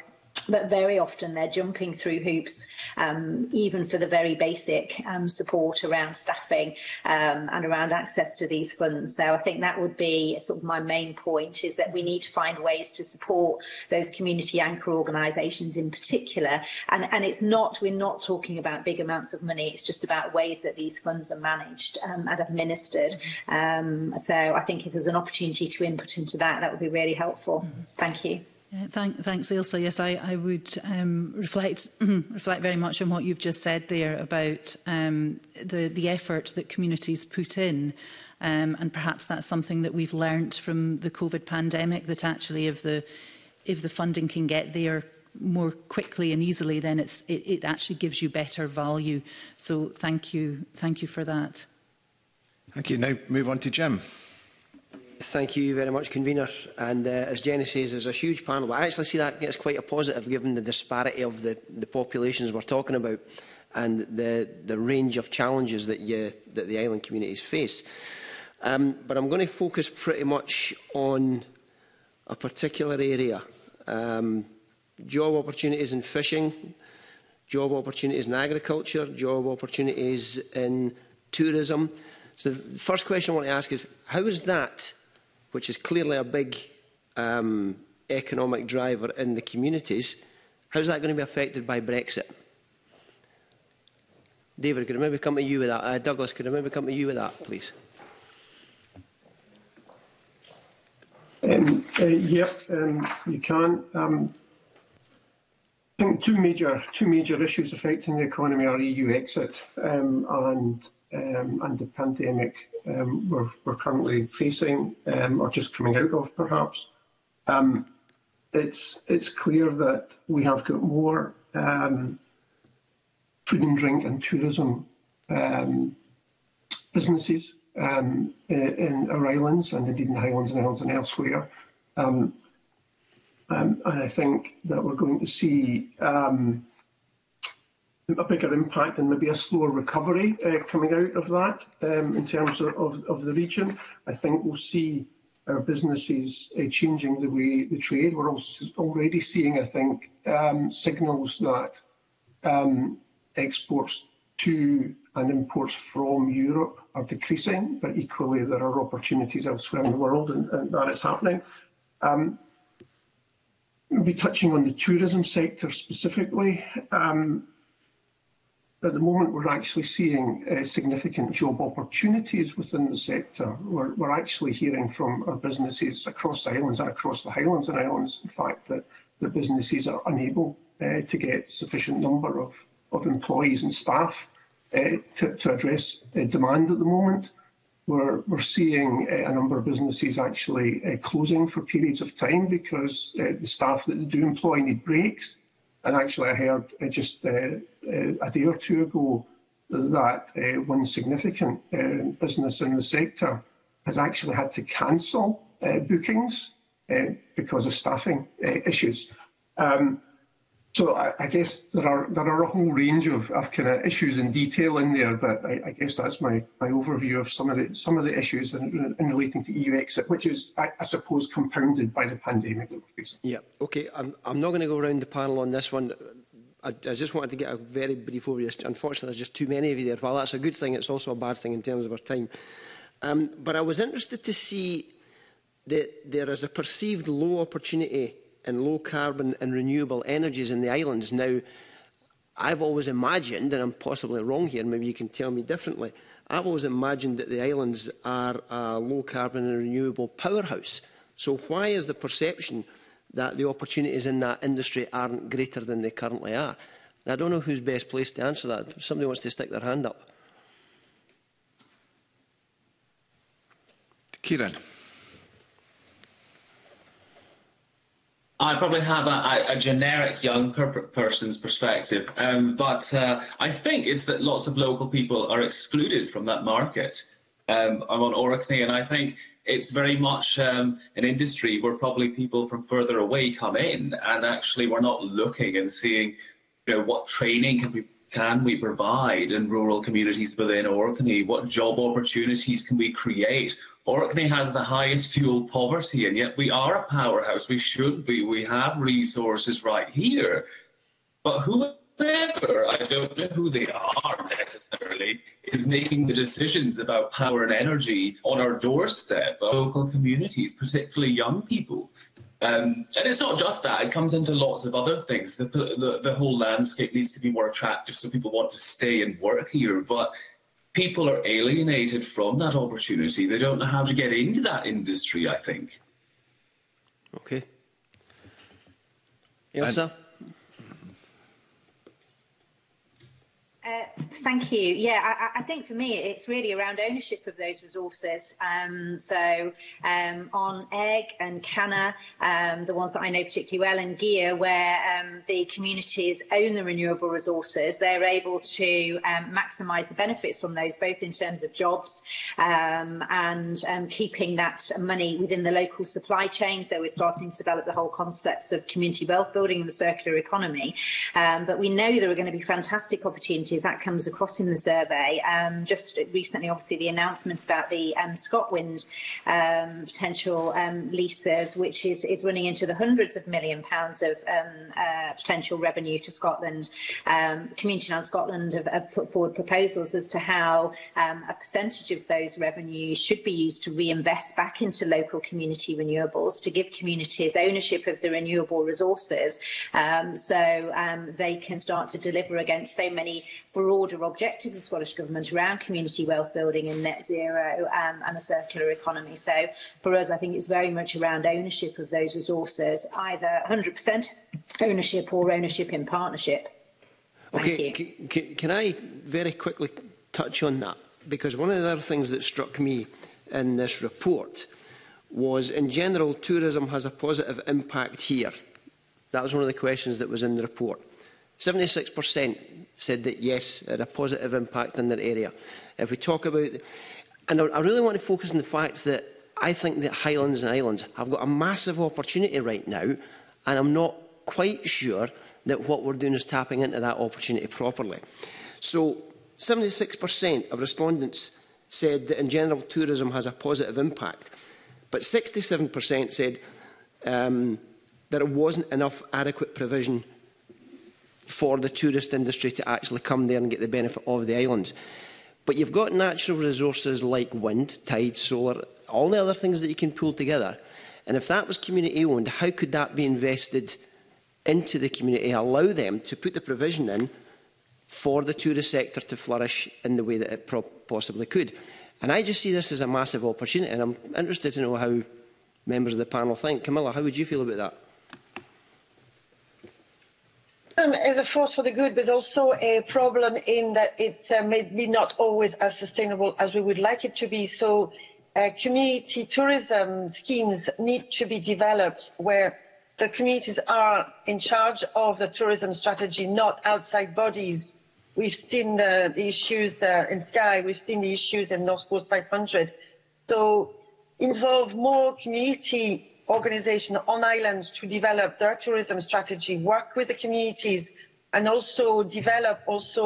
But very often they're jumping through hoops, even for the very basic support around staffing and around access to these funds. So I think that would be sort of my main point, is that we need to find ways to support those community anchor organisations in particular. And it's not, we're not talking about big amounts of money, it's just about ways that these funds are managed and administered. So I think if there's an opportunity to input into that, that would be really helpful. Thank you. Thanks, Ailsa. Yes, I would reflect very much on what you've just said there about the effort that communities put in, and perhaps that's something that we've learnt from the COVID pandemic, that actually if the funding can get there more quickly and easily, then it actually gives you better value. So thank you for that. Thank you. Now move on to Jim. Thank you very much, Convener. And as Jenny says, there's a huge panel, but I actually see that as quite a positive, given the disparity of the populations we're talking about and the range of challenges that the island communities face. But I'm going to focus pretty much on a particular area. Job opportunities in fishing, job opportunities in agriculture, job opportunities in tourism. So the first question I want to ask is, how is that, which is clearly a big economic driver in the communities, how is that going to be affected by Brexit? David, could I maybe come to you with that? Douglas, could I maybe come to you with that, please? You can. I think two major issues affecting the economy are EU exit and the pandemic we're currently facing or just coming out of, perhaps. It's clear that we have got more food and drink and tourism businesses in our islands, and indeed in the Highlands and Islands and elsewhere. And I think that we're going to see a bigger impact and maybe a slower recovery coming out of that in terms of the region. I think we'll see our businesses changing the way they trade. We're also already seeing, I think, signals that exports to and imports from Europe are decreasing, but equally there are opportunities elsewhere in the world, and that is happening. We'll be touching on the tourism sector specifically. At the moment, we're actually seeing significant job opportunities within the sector. We're actually hearing from our businesses across the islands and across the Highlands and Islands, in fact, that the businesses are unable to get sufficient number of employees and staff to address demand at the moment. We're seeing a number of businesses actually closing for periods of time because the staff that they do employ need breaks. And actually, I heard just a day or two ago that one significant business in the sector has actually had to cancel bookings because of staffing issues. So I guess there are a whole range of kind of issues in detail in there, but I guess that's my overview of some of the issues in relating to EU exit, which is, I suppose, compounded by the pandemic that we're facing. Yeah, okay. I'm not going to go around the panel on this one. I just wanted to get a very brief overview. Unfortunately, there's just too many of you there. While that's a good thing, it's also a bad thing in terms of our time. But I was interested to see that there is a perceived low opportunity in low carbon and renewable energies in the islands. Now, I've always imagined, and I'm possibly wrong here, maybe you can tell me differently, I've always imagined that the islands are a low carbon and renewable powerhouse. So why is the perception that the opportunities in that industry aren't greater than they currently are? And I don't know who's best placed to answer that. If somebody wants to stick their hand up. Kieran. I probably have a generic young person's perspective, but I think it's that lots of local people are excluded from that market. I'm on Orkney, and I think it's very much an industry where probably people from further away come in, and actually we're not looking and seeing, what training can we provide in rural communities within Orkney? What job opportunities can we create? Orkney has the highest fuel poverty, and yet we are a powerhouse. We should be. We have resources right here. But whoever, I don't know who they are necessarily, is making the decisions about power and energy on our doorstep, our local communities, particularly young people. And it's not just that, it comes into lots of other things. The whole landscape needs to be more attractive so people want to stay and work here, but people are alienated from that opportunity. They don't know how to get into that industry, I think. Okay. Ailsa? Thank you. Yeah, I think for me it's really around ownership of those resources. On Egg and Canna, the ones that I know particularly well, and Gia, where the communities own the renewable resources, they're able to maximise the benefits from those, both in terms of jobs and keeping that money within the local supply chain. So we're starting to develop the whole concepts of community wealth building and the circular economy. But we know there are going to be fantastic opportunities that comes across in the survey. Just recently, obviously, the announcement about the ScotWind potential leases, which is running into the hundreds of £1 million of potential revenue to Scotland. Community Land Scotland have put forward proposals as to how a percentage of those revenues should be used to reinvest back into local community renewables, to give communities ownership of the renewable resources, so they can start to deliver against so many broader objectives of the Scottish Government around community wealth building and net zero and a circular economy. So for us, I think it's very much around ownership of those resources, either 100% ownership or ownership in partnership. Okay, can I very quickly touch on that? Because one of the other things that struck me in this report was, in general, tourism has a positive impact here. That was one of the questions that was in the report. 76% said that yes, it had a positive impact in their area. If we talk about, and I really want to focus on the fact that I think that Highlands and Islands have got a massive opportunity right now, and I'm not quite sure that what we're doing is tapping into that opportunity properly. So 76% of respondents said that in general tourism has a positive impact, but 67% said that it wasn't enough adequate provision for the tourist industry to actually come there and get the benefit of the islands. But you've got natural resources like wind, tide, solar, all the other things that you can pull together. And if that was community owned, how could that be invested into the community, allow them to put the provision in for the tourist sector to flourish in the way that it possibly could? And I just see this as a massive opportunity, and I'm interested to know how members of the panel think. Camilla, how would you feel about that? As a force for the good, but also a problem in that it may be not always as sustainable as we would like it to be. So community tourism schemes need to be developed where the communities are in charge of the tourism strategy, not outside bodies. We've seen the issues in Skye, we've seen the issues in North Coast 500. So involve more community organisations on islands to develop their tourism strategy, work with the communities, and also develop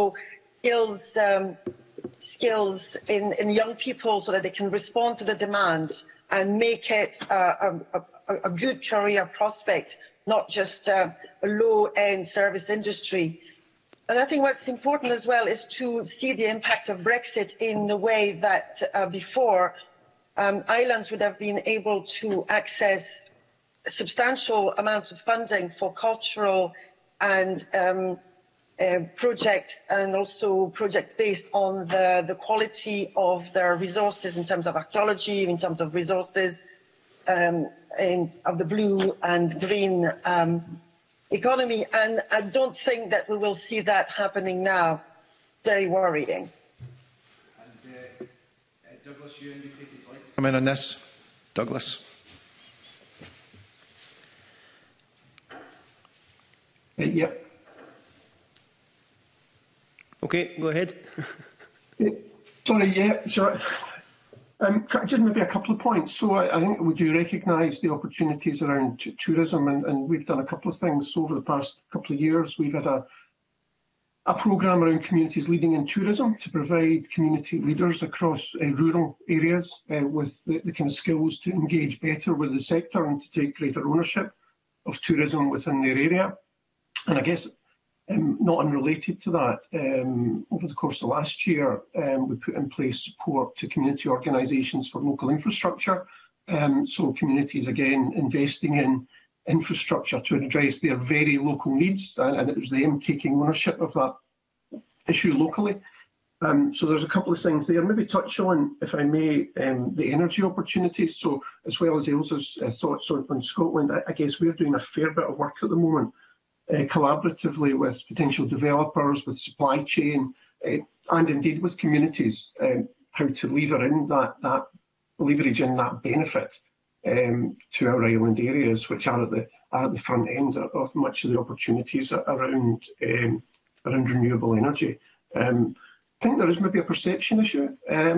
skills in young people so that they can respond to the demands and make it a good career prospect, not just a low-end service industry. And I think what's important as well is to see the impact of Brexit in the way that before islands would have been able to access substantial amounts of funding for cultural and projects, and also projects based on the quality of their resources in terms of archaeology, in terms of resources of the blue and green economy. And I don't think that we will see that happening now. Very worrying. And Douglas, you indicated you'd like to come in on this. Douglas. Yep. Okay, go ahead. Sorry, yeah. So, just maybe a couple of points. So I think we do recognise the opportunities around tourism, and we've done a couple of things over the past couple of years. We've had a a programme around communities leading in tourism to provide community leaders across rural areas with the kind of skills to engage better with the sector and to take greater ownership of tourism within their area. And I guess not unrelated to that, over the course of last year, we put in place support to community organisations for local infrastructure. So communities, again, investing in infrastructure to address their very local needs, and it was them taking ownership of that issue locally. So there's a couple of things there. Maybe touch on, if I may, the energy opportunities. So as well as Ailsa's thoughts on Scotland, I guess we're doing a fair bit of work at the moment, collaboratively with potential developers, with supply chain, and indeed with communities, how to leverage in that benefit to our island areas, which are at the front end of much of the opportunities around renewable energy. I think there is maybe a perception issue.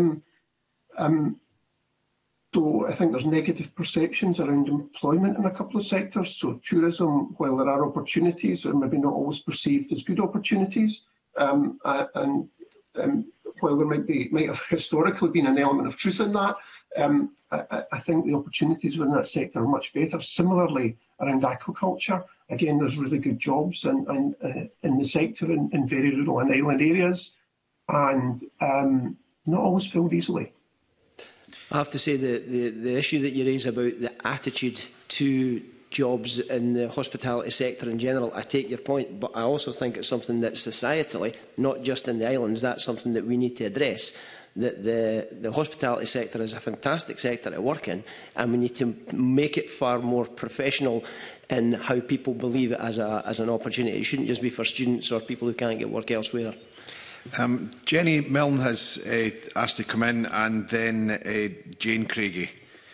So I think there's negative perceptions around employment in a couple of sectors. So tourism, while there are opportunities, are maybe not always perceived as good opportunities. And while there might have historically been an element of truth in that, I think the opportunities within that sector are much better. Similarly, around aquaculture, again, there's really good jobs in the sector in very rural and island areas, and not always filled easily. I have to say the issue that you raise about the attitude to jobs in the hospitality sector in general, I take your point, but I also think it's something that societally, not just in the islands, that's something that we need to address. That the hospitality sector is a fantastic sector to work in, and we need to make it far more professional in how people believe it as an opportunity. It shouldn't just be for students or people who can't get work elsewhere. Jenny Milne has asked to come in, and then Jane Craigie.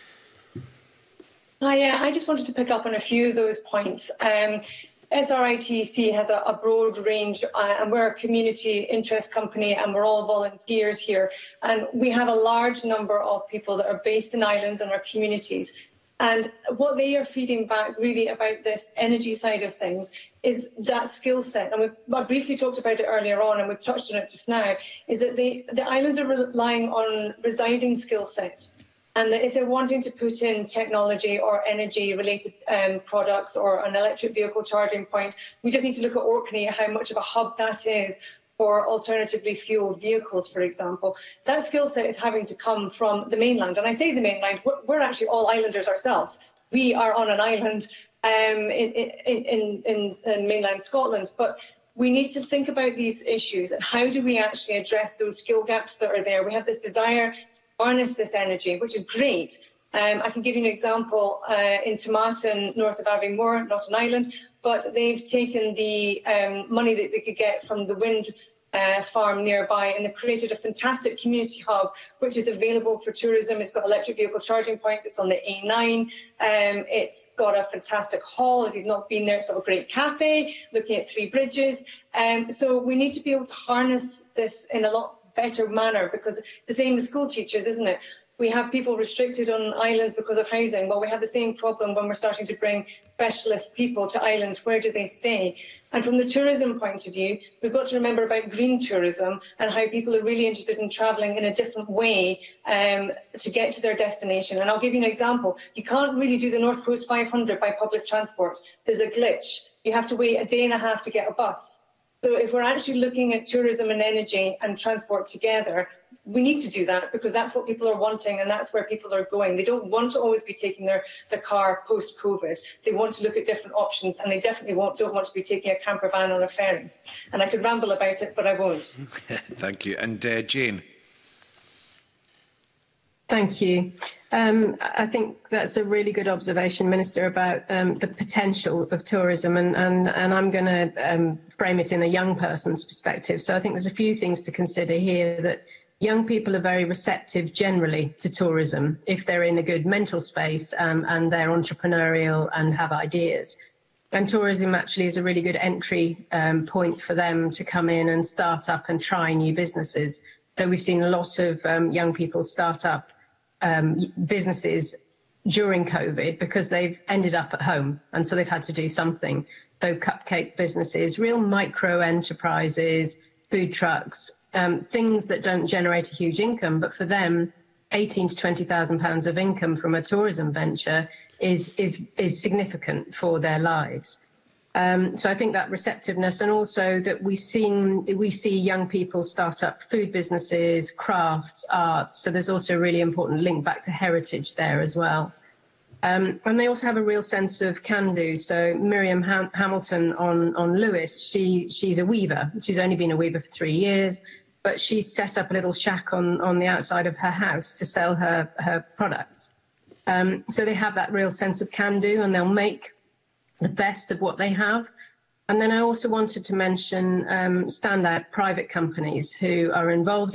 Hi, I just wanted to pick up on a few of those points. SRITC has a broad range, and we're a community interest company, and we're all volunteers here. And we have a large number of people that are based in islands and our communities. And what they are feeding back really about this energy side of things is that skill set. And I briefly talked about it earlier on, and we've touched on it just now, is that the islands are relying on residing skill set. And that if they're wanting to put in technology or energy-related products or an electric vehicle charging point, we just need to look at Orkney, how much of a hub that is for alternatively fuelled vehicles, for example. That skill set is having to come from the mainland. And I say the mainland, we're actually all islanders ourselves. We are on an island in mainland Scotland, but we need to think about these issues and how do we actually address those skill gaps that are there. We have this desire to harness this energy, which is great. I can give you an example in Tomatin, north of Aviemore, not an island, but they've taken the money that they could get from the wind farm nearby, and they've created a fantastic community hub which is available for tourism. It's got electric vehicle charging points, it's on the A9, it's got a fantastic hall. If you've not been there, it's got a great cafe looking at 3 bridges. So we need to be able to harness this in a lot better manner, because the same as school teachers, isn't it? We have people restricted on islands because of housing. Well, we have the same problem when we're starting to bring specialist people to islands. Where do they stay? And from the tourism point of view, we've got to remember about green tourism and how people are really interested in travelling in a different way to get to their destination. And I'll give you an example. You can't really do the North Coast 500 by public transport. There's a glitch. You have to wait a day and a half to get a bus. So if we're actually looking at tourism and energy and transport together, we need to do that, because that's what people are wanting and that's where people are going. They don't want to always be taking their car post-COVID. They want to look at different options, and they definitely don't want to be taking a camper van or a ferry. And I could ramble about it, but I won't. Thank you. And Jane. Thank you. I think that's a really good observation, Minister, about the potential of tourism, and I'm going to frame it in a young person's perspective. So I think there's a few things to consider here. That young people are very receptive generally to tourism if they're in a good mental space and they're entrepreneurial and have ideas. And tourism actually is a really good entry point for them to come in and start up and try new businesses. So we've seen a lot of young people start up businesses during COVID because they've ended up at home and so they've had to do something. So cupcake businesses, real micro enterprises, food trucks, things that don't generate a huge income, but for them, 18 to £20,000 of income from a tourism venture is significant for their lives. So I think that receptiveness, and also that we see young people start up food businesses, crafts, arts. So there's also a really important link back to heritage there as well. And they also have a real sense of can-do. So Miriam Hamilton on Lewis, she's a weaver. She's only been a weaver for 3 years, but she's set up a little shack on the outside of her house to sell her products. So they have that real sense of can-do, and they'll make the best of what they have. And then I also wanted to mention standout private companies who are involved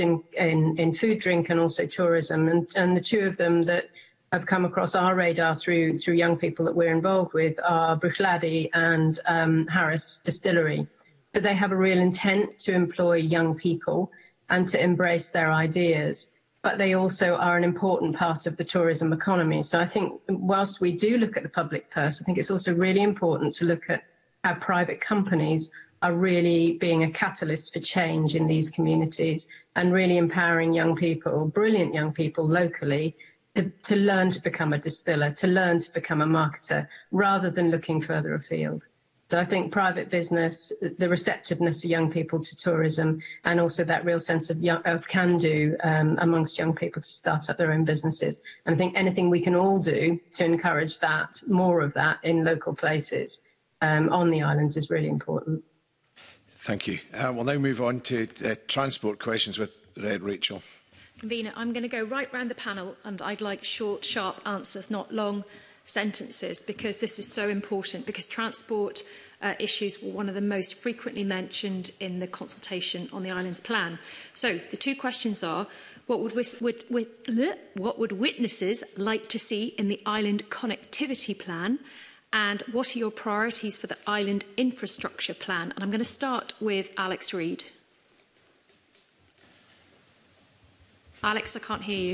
in food, drink, and also tourism. And the two of them that have come across our radar through young people that we're involved with are Bruichladdich and Harris Distillery. So they have a real intent to employ young people and to embrace their ideas. But they also are an important part of the tourism economy. So I think whilst we do look at the public purse, I think it's also really important to look at how private companies are really being a catalyst for change in these communities and really empowering young people, brilliant young people locally, to learn to become a distiller, to learn to become a marketer, rather than looking further afield. So I think private business, the receptiveness of young people to tourism, and also that real sense of can-do amongst young people to start up their own businesses. And I think anything we can all do to encourage that, more of that in local places on the islands is really important. Thank you. We'll now move on to transport questions with Rachel. Convener, I'm going to go right round the panel, and I'd like short, sharp answers, not long sentences, because this is so important, because transport issues were one of the most frequently mentioned in the consultation on the islands plan. So the two questions are, what would witnesses like to see in the island connectivity plan, and what are your priorities for the island infrastructure plan? And I'm going to start with Alex Reid. Alex, I can't hear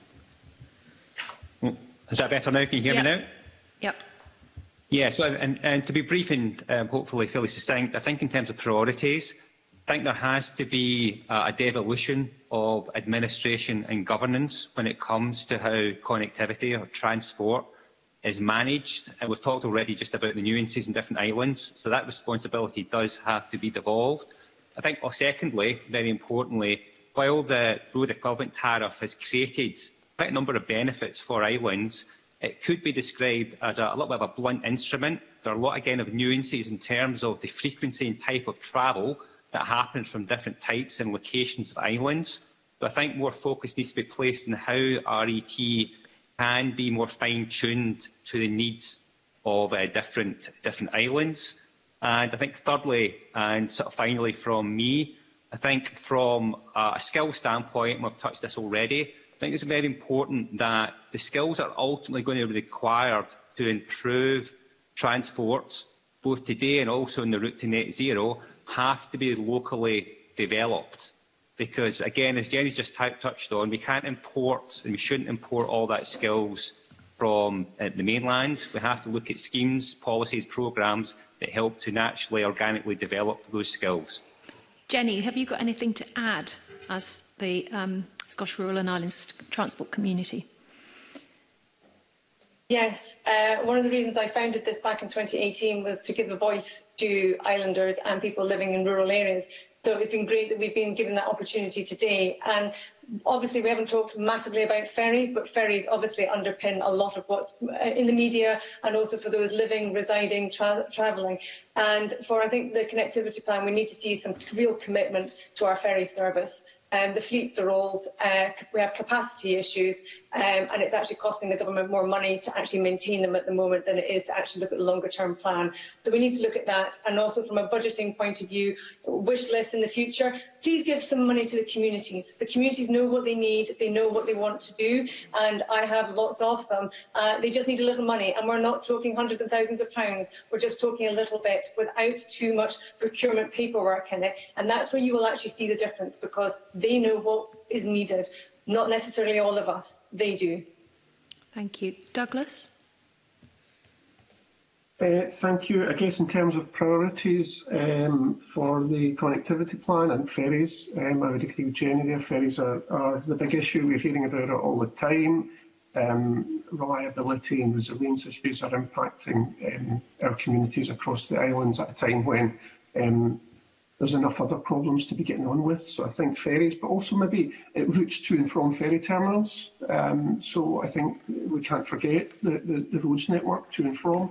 you. Is that better now? Can you hear me now? Yep. Yeah, so and to be brief and hopefully fairly succinct, I think in terms of priorities, I think there has to be a devolution of administration and governance when it comes to how connectivity or transport is managed. And we've talked already just about the nuances in different islands, so that responsibility does have to be devolved. I think, secondly, very importantly, while the road equivalent tariff has created quite a number of benefits for islands, it could be described as a little bit of a blunt instrument. There are a lot, again, of nuances in terms of the frequency and type of travel that happens from different types and locations of islands. So I think more focus needs to be placed on how RET can be more fine-tuned to the needs of different islands. And I think thirdly, and sort of finally from me, I think from a skill standpoint, and we've touched this already, I think it's very important that the skills that are ultimately going to be required to improve transport, both today and also on the route to net zero, have to be locally developed. Because, again, as Jenny's just touched on, we can't import and we shouldn't import all that skills from the mainland. We have to look at schemes, policies, programmes that help to naturally, organically develop those skills. Jenny, have you got anything to add as the Scottish Rural and Islands Transport Community? Yes, one of the reasons I founded this back in 2018 was to give a voice to islanders and people living in rural areas. So it's been great that we've been given that opportunity today. And obviously we haven't talked massively about ferries, but ferries obviously underpin a lot of what's in the media, and also for those living, residing, travelling. And for, I think, the connectivity plan, we need to see some real commitment to our ferry service. The fleets are old, we have capacity issues, and it's actually costing the government more money to actually maintain them at the moment than it is to actually look at the longer term plan. So we need to look at that, and also from a budgeting point of view, wish list in the future, please give some money to the communities. The communities know what they need, they know what they want to do, and I have lots of them. They just need a little money, and we're not talking hundreds of thousands of pounds, we're just talking a little bit without too much procurement paperwork in it, and that's where you will actually see the difference, because they know what is needed, not necessarily all of us, they do. Thank you. Douglas? Thank you. I guess in terms of priorities for the connectivity plan and ferries, I would agree with Jenny there. Ferries are the big issue. We're hearing about it all the time. Reliability and resilience issues are impacting our communities across the islands at a time when there's enough other problems to be getting on with. So I think ferries, but also maybe routes to and from ferry terminals. So I think we can't forget the roads network to and from.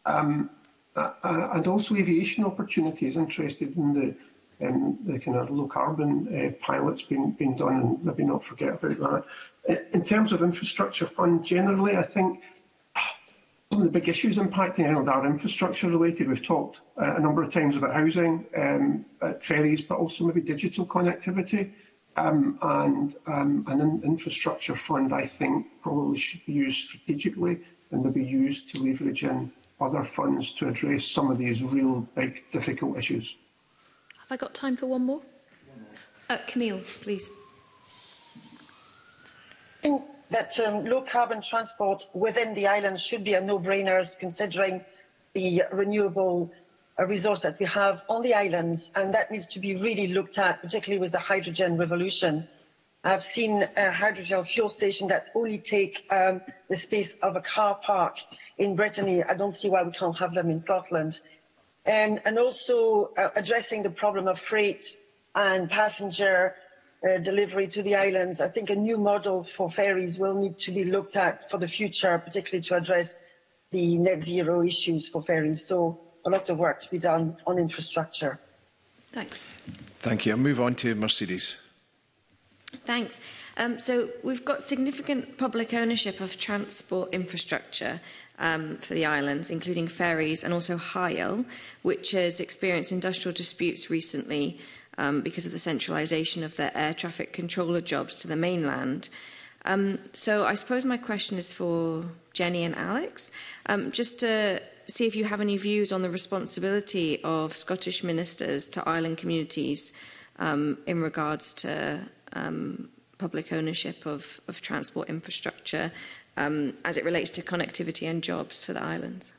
And also aviation opportunities. Interested in the kind of low carbon pilots being done, and maybe not forget about that. In terms of infrastructure fund generally, I think some of the big issues impacting Ireland are infrastructure related. We've talked a number of times about housing, ferries, but also maybe digital connectivity. And an infrastructure fund, I think, probably should be used strategically and maybe used to leverage in other funds to address some of these real big, difficult issues. Have I got time for one more? Camille, please. I think that low carbon transport within the islands should be a no-brainer, considering the renewable resource that we have on the islands, and that needs to be really looked at, particularly with the hydrogen revolution. I've seen a hydrogen fuel station that only take the space of a car park in Brittany. I don't see why we can't have them in Scotland. And also addressing the problem of freight and passenger delivery to the islands. I think a new model for ferries will need to be looked at for the future, particularly to address the net zero issues for ferries. So a lot of work to be done on infrastructure. Thanks. Thank you. I'll move on to Mercedes. Thanks. So we've got significant public ownership of transport infrastructure for the islands, including ferries and also Hyle, which has experienced industrial disputes recently because of the centralisation of their air traffic controller jobs to the mainland. So I suppose my question is for Jenny and Alex, just to see if you have any views on the responsibility of Scottish ministers to island communities in regards to public ownership of transport infrastructure as it relates to connectivity and jobs for the islands.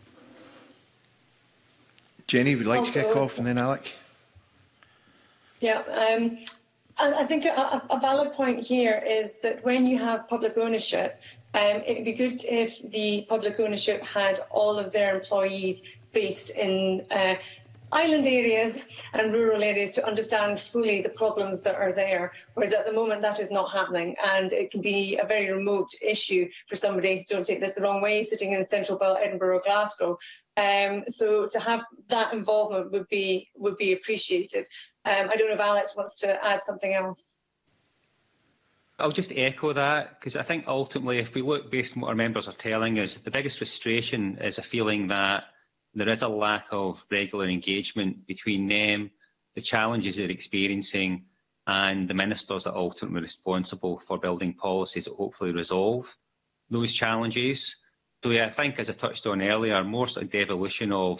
Jenny, would you like to kick off, and then Alec? Yeah, I think a valid point here is that when you have public ownership, it would be good if the public ownership had all of their employees based in island areas and rural areas to understand fully the problems that are there, whereas at the moment that is not happening, and it can be a very remote issue for somebody, don't take this the wrong way, sitting in the central belt, Edinburgh or Glasgow. So to have that involvement would be appreciated. I don't know if Alex wants to add something else. I'll just echo that, because I think ultimately, if we look based on what our members are telling us, the biggest frustration is a feeling that there is a lack of regular engagement between them, the challenges they're experiencing, and the ministers that are ultimately responsible for building policies that hopefully resolve those challenges. So yeah, I think, as I touched on earlier, more sort of devolution of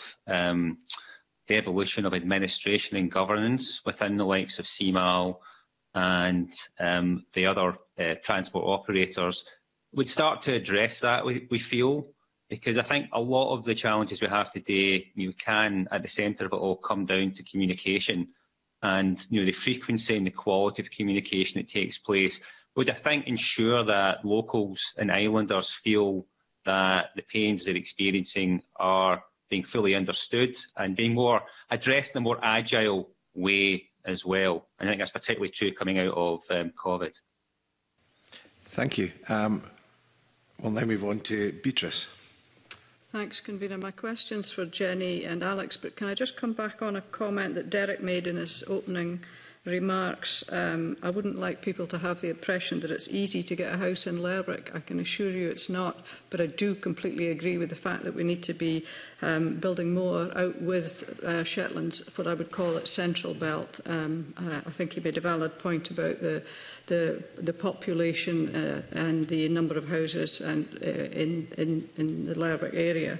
administration and governance within the likes of CMAL and the other transport operators would start to address that, we feel. Because I think a lot of the challenges we have today, can, at the centre of it all, come down to communication, and the frequency and the quality of communication that takes place would, I think, ensure that locals and islanders feel that the pains they're experiencing are being fully understood and being more addressed in a more agile way as well. And I think that's particularly true coming out of COVID. Thank you. We'll now move on to Beatrice. Thanks, Convener. My question's for Jenny and Alex, but can I just come back on a comment that Derek made in his opening remarks? I wouldn't like people to have the impression that it's easy to get a house in Lerwick. I can assure you it's not, but I do completely agree with the fact that we need to be building more out with Shetland's, what I would call it, central belt. I think he made a valid point about the population and the number of houses and in the Lerwick area.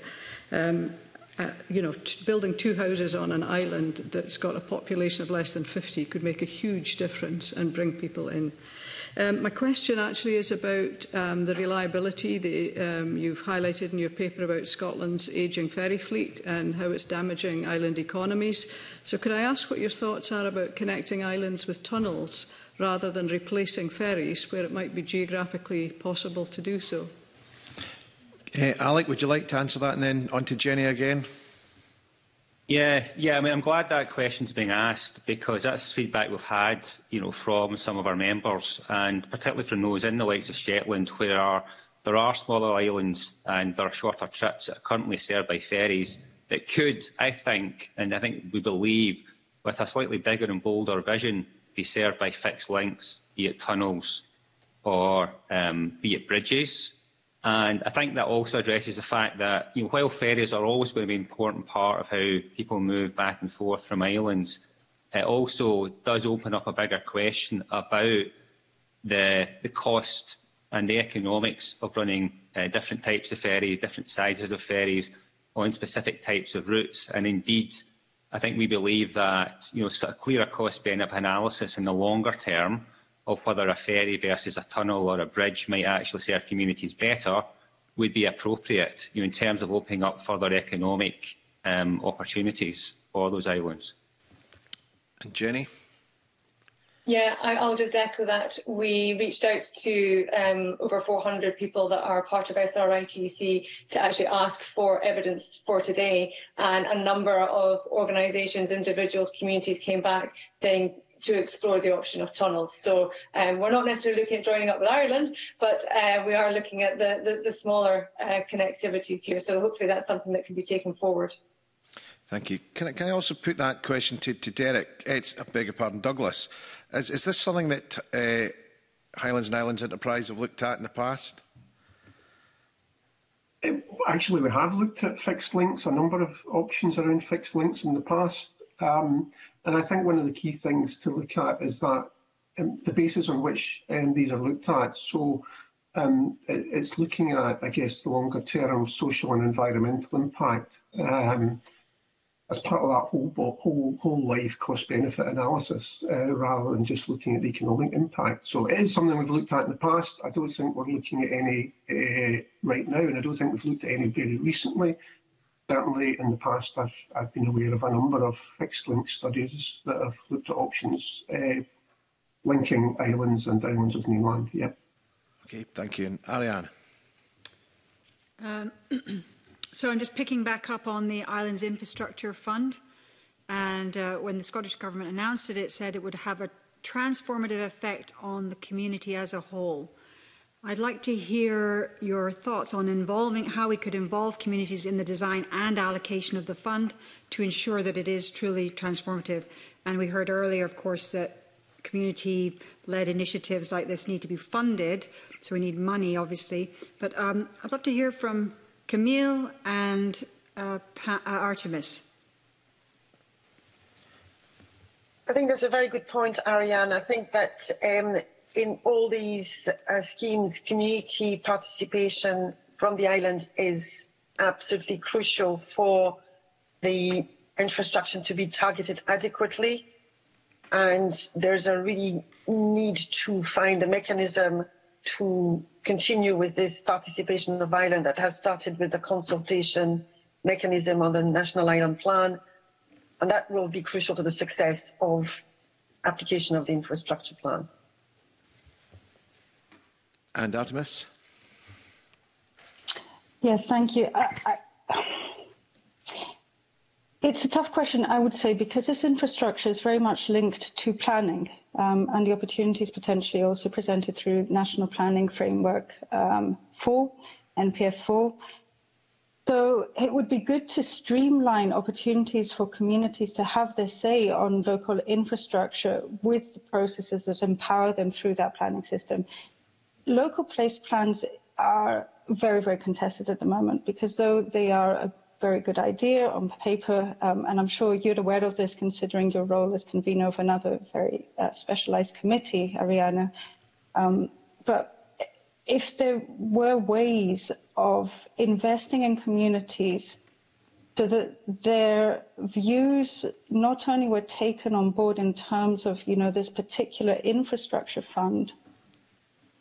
Building 2 houses on an island that's got a population of less than 50 could make a huge difference and bring people in. My question actually is about the reliability. You've highlighted in your paper about Scotland's ageing ferry fleet and how it's damaging island economies. So could I ask what your thoughts are about connecting islands with tunnels rather than replacing ferries where it might be geographically possible to do so? Alec, would you like to answer that, and then on to Jenny again? Yes, I mean, I'm glad that question's being asked, because that's feedback we've had, from some of our members, and particularly from those in the likes of Shetland, where there are smaller islands and there are shorter trips that are currently served by ferries that could, I think we believe, with a slightly bigger and bolder vision, be served by fixed links, be it tunnels or be it bridges. And I think that also addresses the fact that, while ferries are always going to be an important part of how people move back and forth from islands, it also does open up a bigger question about the cost and the economics of running different types of ferries, different sizes of ferries on specific types of routes. And indeed, I think we believe that, sort of clearer cost-benefit analysis in the longer term of whether a ferry versus a tunnel or a bridge might actually serve communities better would be appropriate, in terms of opening up further economic opportunities for those islands. And Jenny? Yeah, I'll just echo that. We reached out to over 400 people that are part of SRITC to actually ask for evidence for today, and a number of organisations, individuals, communities came back saying to explore the option of tunnels. So we're not necessarily looking at joining up with Ireland, but we are looking at the smaller connectivities here. So hopefully that's something that can be taken forward. Thank you. Can I also put that question to Derek? I beg your pardon, Douglas. Is this something that Highlands and Islands Enterprise have looked at in the past? Actually, we have looked at fixed links, a number of options around fixed links in the past. And I think one of the key things to look at is that the basis on which these are looked at. So it's looking at, I guess, the longer term social and environmental impact as part of that whole life cost benefit analysis, rather than just looking at the economic impact. So it is something we've looked at in the past. I don't think we're looking at any right now, and I don't think we've looked at any very recently. Certainly in the past, I've been aware of a number of fixed link studies that have looked at options linking islands and islands of mainland. Yeah. Okay, thank you. And Ariane. So I'm just picking back up on the Islands Infrastructure Fund. And when the Scottish Government announced it, it said it would have a transformative effect on the community as a whole. I'd like to hear your thoughts on how we could involve communities in the design and allocation of the fund to ensure that it is truly transformative. And we heard earlier, of course, that community-led initiatives like this need to be funded, so we need money, obviously. But I'd love to hear from Camille and Artemis. I think that's a very good point, Ariane. I think that in all these schemes, community participation from the island is absolutely crucial for the infrastructure to be targeted adequately. And there's a really need to find a mechanism to continue with this participation of Ireland that has started with the consultation mechanism on the National Island Plan. And that will be crucial to the success of application of the infrastructure plan. And Artemis? Yes, thank you. It's a tough question, I would say, because this infrastructure is very much linked to planning and the opportunities potentially also presented through National Planning Framework 4, NPF 4. So it would be good to streamline opportunities for communities to have their say on local infrastructure with the processes that empower them through that planning system. Local place plans are very, very contested at the moment because though they are a very good idea on paper, and I'm sure you're aware of this considering your role as convener of another very specialised committee, Ariana, but if there were ways of investing in communities so that their views not only were taken on board in terms of, this particular infrastructure fund,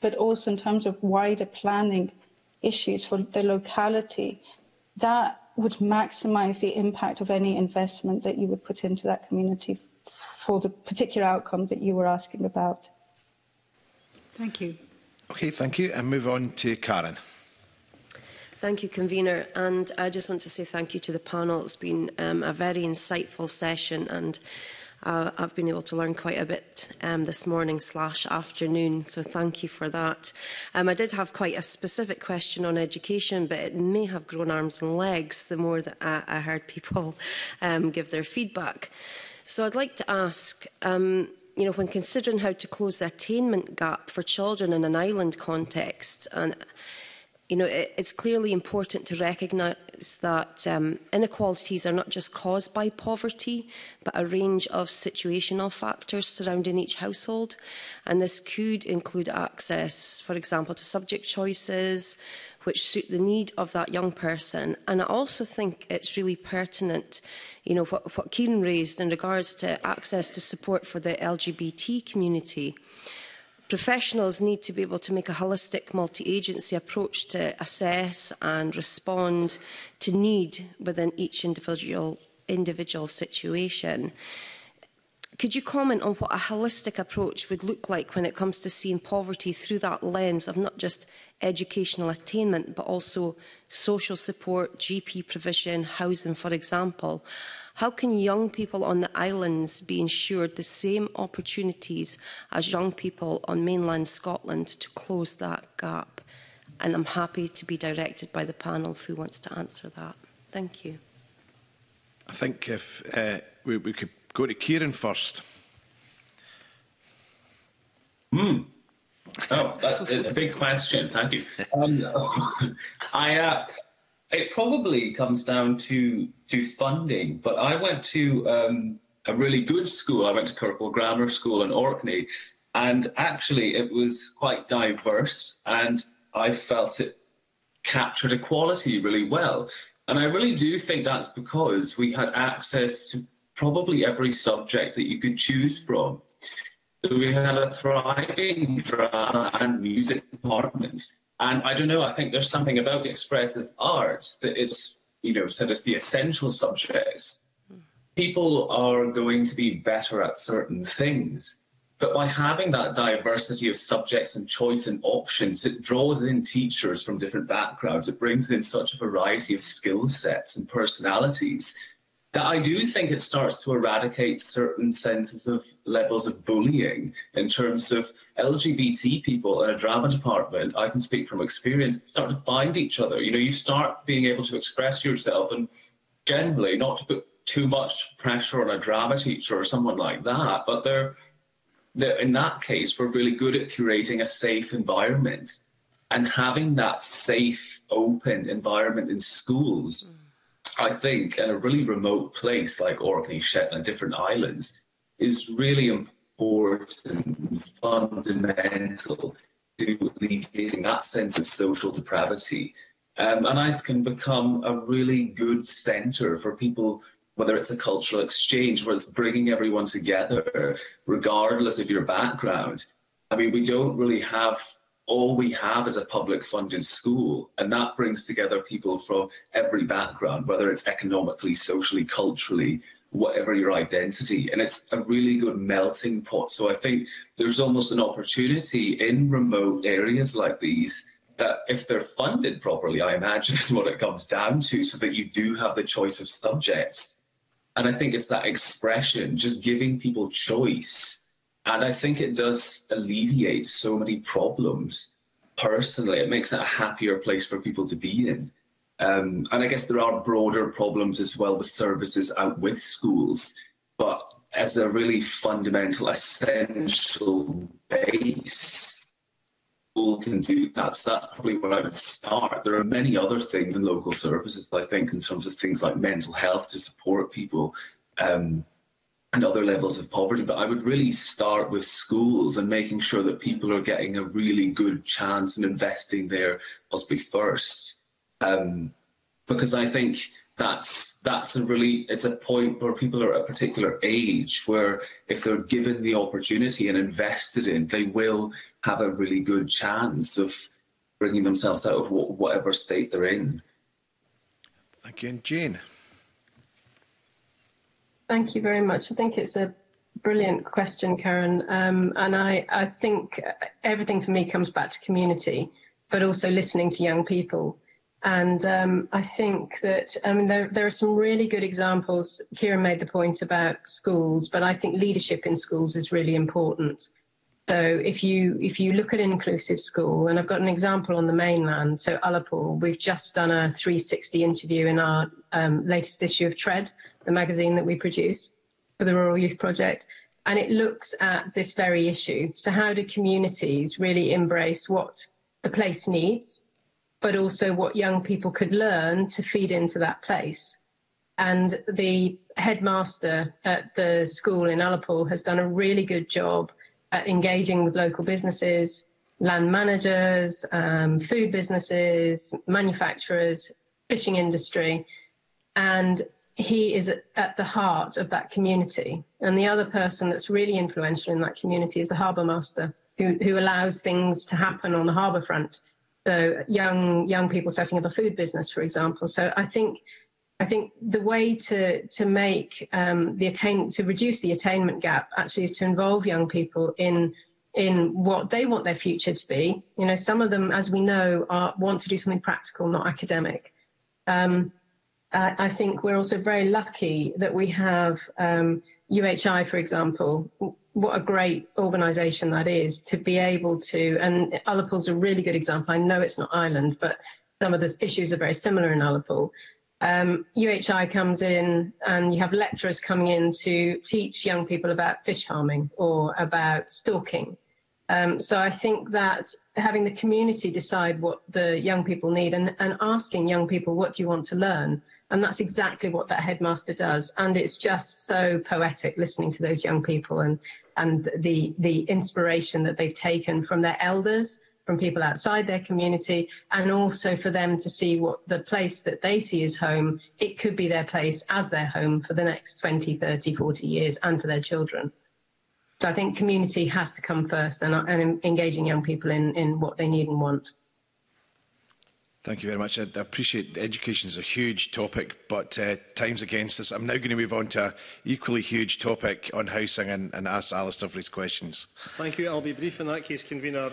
but also in terms of wider planning issues for the locality, that would maximise the impact of any investment that you would put into that community for the particular outcome that you were asking about. Thank you. Okay, thank you. And move on to Karen. Thank you, Convener. And I just want to say thank you to the panel. It's been a very insightful session, and I've been able to learn quite a bit this morning/afternoon, so thank you for that. I did have quite a specific question on education, but it may have grown arms and legs the more that I heard people give their feedback. So I'd like to ask, you know, when considering how to close the attainment gap for children in an island context, and you know, it's clearly important to recognise that inequalities are not just caused by poverty, but a range of situational factors surrounding each household. And this could include access, for example, to subject choices, which suit the need of that young person. And I also think it's really pertinent, you know, what Kieran raised in regards to access to support for the LGBT community. Professionals need to be able to make a holistic multi-agency approach to assess and respond to need within each individual situation. Could you comment on what a holistic approach would look like when it comes to seeing poverty through that lens of not just educational attainment, but also social support, GP provision, housing, for example? How can young people on the islands be ensured the same opportunities as young people on mainland Scotland to close that gap? And I'm happy to be directed by the panel who wants to answer that. Thank you. I think if we could go to Kieran first. Oh, that's a big question. Thank you. It probably comes down to funding, but I went to a really good school. I went to Kirkwall Grammar School in Orkney, and actually it was quite diverse, and I felt it captured equality really well. And I really do think that's because we had access to probably every subject that you could choose from. So we had a thriving drama and music department. And I don't know, I think there's something about expressive art that it's, you know, said as the essential subjects. People are going to be better at certain things. But by having that diversity of subjects and choice and options, it draws in teachers from different backgrounds. It brings in such a variety of skill sets and personalities that I do think it starts to eradicate certain senses of levels of bullying in terms of LGBT people in a drama department. I can speak from experience, start to find each other. You know, you start being able to express yourself, and generally not to put too much pressure on a drama teacher or someone like that, but they're in that case, we're really good at curating a safe environment, and having that safe, open environment in schools, I think, in a really remote place like Orkney, Shetland, different islands, is really important and fundamental to alleviating that sense of social depravity. And I can become a really good centre for people, whether it's a cultural exchange, where it's bringing everyone together, regardless of your background. I mean, we don't really have, all we have is a public funded school, and that brings together people from every background, whether it's economically, socially, culturally, whatever your identity, and it's a really good melting pot. So I think there's almost an opportunity in remote areas like these that, if they're funded properly, I imagine is what it comes down to, so that you do have the choice of subjects. And I think it's that expression, just giving people choice. And I think it does alleviate so many problems. Personally, it makes it a happier place for people to be in. And I guess there are broader problems as well with services out with schools. But as a really fundamental, essential base, school can do that. So that's probably where I would start. There are many other things in local services, I think, in terms of things like mental health to support people, and other levels of poverty. But I would really start with schools and making sure that people are getting a really good chance and investing there possibly first. Because I think it's a point where people are at a particular age where if they're given the opportunity and invested in, they will have a really good chance of bringing themselves out of whatever state they're in. Thank you. And Jane. Thank you very much. I think it's a brilliant question, Karen. And I think everything for me comes back to community, but also listening to young people. And I think that, there are some really good examples. Kieran made the point about schools, but I think leadership in schools is really important. So if you look at an inclusive school, and I've got an example on the mainland, so Ullapool, we've just done a 360 interview in our latest issue of Tread, the magazine that we produce for the Rural Youth Project, and it looks at this very issue. So how do communities really embrace what the place needs, but also what young people could learn to feed into that place? And the headmaster at the school in Ullapool has done a really good job at engaging with local businesses, land managers, food businesses, manufacturers, fishing industry, and he is at the heart of that community. And the other person that's really influential in that community is the harbour master, who allows things to happen on the harbour front. So young people setting up a food business, for example. So I think the way to make to reduce the attainment gap actually is to involve young people in what they want their future to be. You know, some of them, as we know, want to do something practical, not academic. I think we're also very lucky that we have UHI, for example. What a great organisation that is to be able to, and Ullapool's a really good example. I know it's not Ireland, but some of the issues are very similar in Ullapool. UHI comes in and you have lecturers coming in to teach young people about fish farming or about stalking. So I think that having the community decide what the young people need and asking young people, what do you want to learn? And that's exactly what that headmaster does. And it's just so poetic listening to those young people and the inspiration that they've taken from their elders, from people outside their community, and also for them to see what the place that they see as home, it could be their place as their home for the next 20, 30, 40 years and for their children. So I think community has to come first and engaging young people in what they need and want. Thank you very much. I appreciate education is a huge topic, but time's against us. I'm now going to move on to an equally huge topic on housing and ask Alistair for his questions. Thank you. I'll be brief in that case, Convener.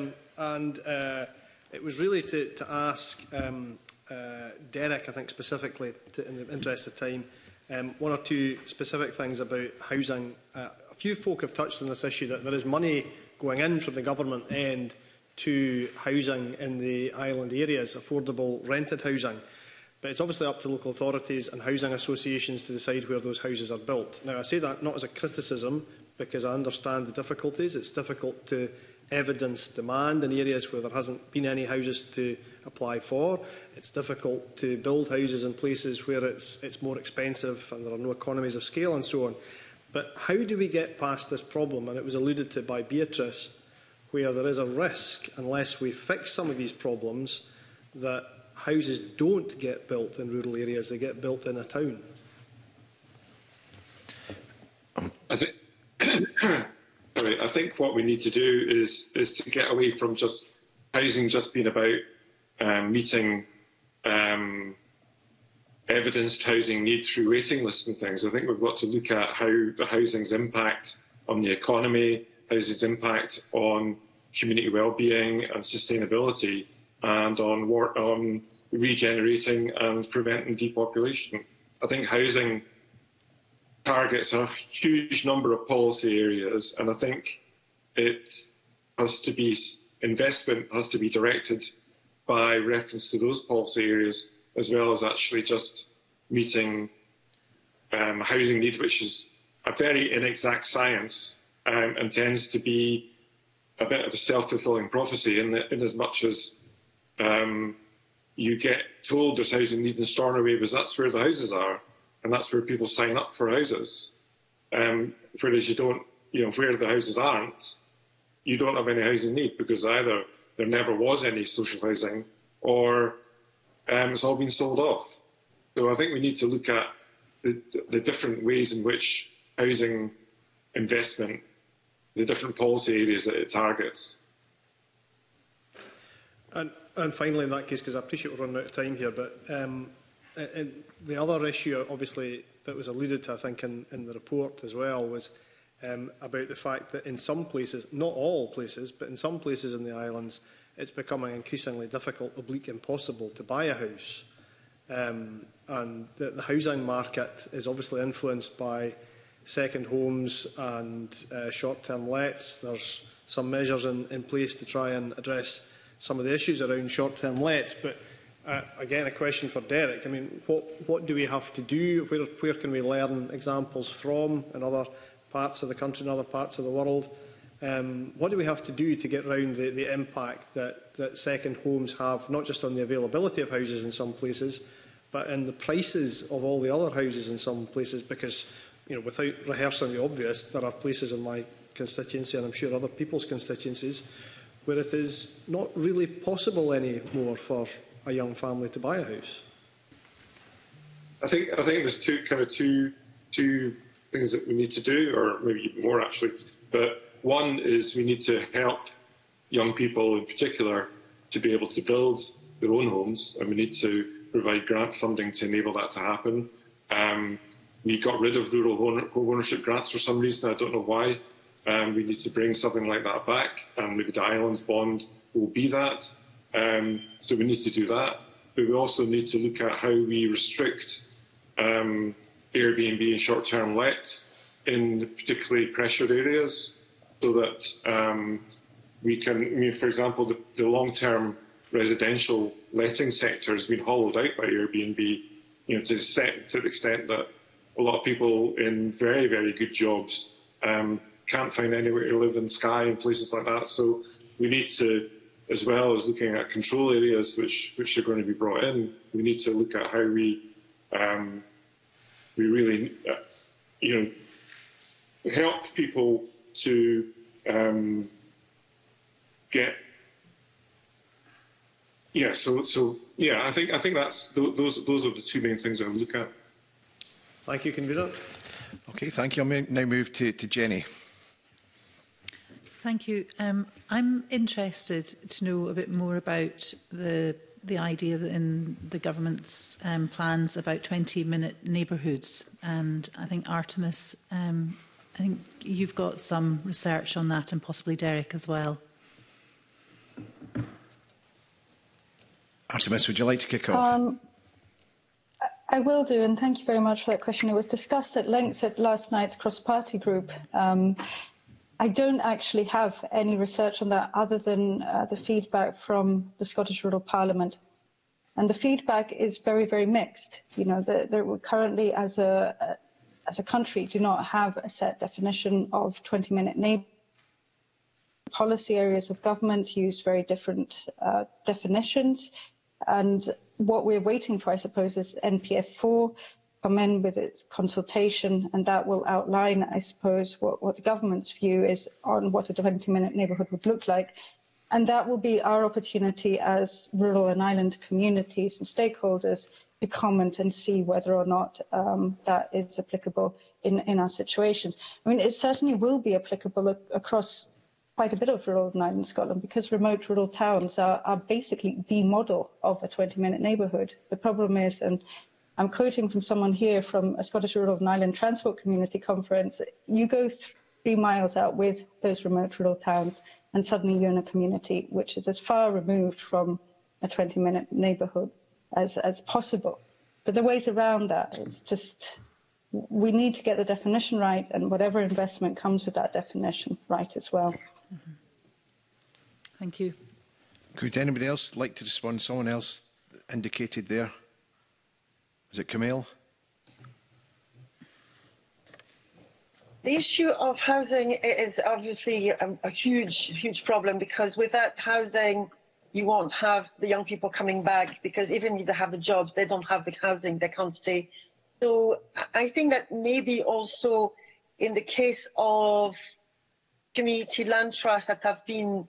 It was really to ask Derek, I think specifically, in the interest of time, one or two specific things about housing. A few folk have touched on this issue that there is money going in from the government end to housing in the island areas, affordable rented housing. But it's obviously up to local authorities and housing associations to decide where those houses are built. Now, I say that not as a criticism, because I understand the difficulties. It's difficult to evidence demand in areas where there hasn't been any houses to apply for. It's difficult to build houses in places where it's more expensive and there are no economies of scale and so on. But how do we get past this problem? And it was alluded to by Beatrice, where there is a risk, unless we fix some of these problems, that houses don't get built in rural areas, they get built in a town. I think what we need to do is to get away from just housing just being about meeting evidenced housing need through waiting lists and things. I think we've got to look at how the housing's impact on the economy, housing's impact on community well-being and sustainability, and on work on regenerating and preventing depopulation. I think housing targets a huge number of policy areas, and I think investment has to be directed by reference to those policy areas, as well as actually just meeting housing need, which is a very inexact science and tends to be a bit of a self-fulfilling prophecy in as much as you get told there's housing need in Stornoway because that's where the houses are and that's where people sign up for houses. Whereas you don't, where the houses aren't, you don't have any housing need because either there never was any social housing or it's all been sold off. So I think we need to look at the different ways in which housing investment, the different policy areas that it targets. And finally, in that case, because I appreciate we're running out of time here, but the other issue, obviously, that was alluded to, I think, in the report as well, was about the fact that in some places, not all places, but in some places in the islands, it's becoming increasingly difficult, oblique impossible to buy a house. And the housing market is obviously influenced by second homes and short-term lets. There's some measures in place to try and address some of the issues around short-term lets. But again, a question for Derek. I mean, what do we have to do? Where can we learn examples from in other parts of the country and other parts of the world? What do we have to do to get around the impact that second homes have, not just on the availability of houses in some places, but in the prices of all the other houses in some places? Because, without rehearsing the obvious, there are places in my constituency, and I'm sure other people's constituencies, where it is not really possible anymore for a young family to buy a house. I think there's two things that we need to do, or maybe even more actually. But one is we need to help young people in particular to be able to build their own homes, and we need to provide grant funding to enable that to happen. We got rid of rural home ownership grants for some reason. I don't know why. We need to bring something like that back, and maybe the Islands Bond will be that. So we need to do that. But we also need to look at how we restrict Airbnb and short-term lets in particularly pressured areas, so that we can, for example, the long-term residential letting sector has been hollowed out by Airbnb, to the extent that a lot of people in very, very good jobs can't find anywhere to live in Skye and places like that. So we need to, as well as looking at control areas which are going to be brought in, we need to look at how we really help people to get. Yeah. So yeah, I think that's those are the two main things I would look at. Thank you, Convener. Okay, thank you. I'll now move to Jenny. Thank you. I'm interested to know a bit more about the idea that in the government's plans about 20-minute neighbourhoods, and I think Artemis, I think you've got some research on that, and possibly Derek as well. Artemis, would you like to kick off? I will do, and thank you very much for that question. It was discussed at length at last night's cross-party group. I don't actually have any research on that other than the feedback from the Scottish Rural Parliament. And the feedback is very, very mixed. That currently, as a country, do not have a set definition of 20-minute neighbourhood. Policy areas of government use very different definitions. And what we're waiting for, I suppose, is NPF4 come in with its consultation, and that will outline, I suppose, what the government's view is on what a 20-minute neighbourhood would look like. And that will be our opportunity as rural and island communities and stakeholders to comment and see whether or not that is applicable in our situations. I mean, it certainly will be applicable across quite a bit of rural and island Scotland, because remote rural towns are basically the model of a 20-minute neighbourhood. The problem is, and I'm quoting from someone here from a Scottish Rural and Island Transport Community Conference, you go 3 miles out with those remote rural towns and suddenly you're in a community which is as far removed from a 20-minute neighbourhood as possible. But the ways around that, it's just, we need to get the definition right, and whatever investment comes with that definition right as well. Mm-hmm. Thank you. Could anybody else like to respond? Someone else indicated there. Is it Camille? The issue of housing is obviously a huge problem, because without housing, you won't have the young people coming back, because even if they have the jobs, they don't have the housing, they can't stay. So I think that maybe also in the case of community land trusts that have been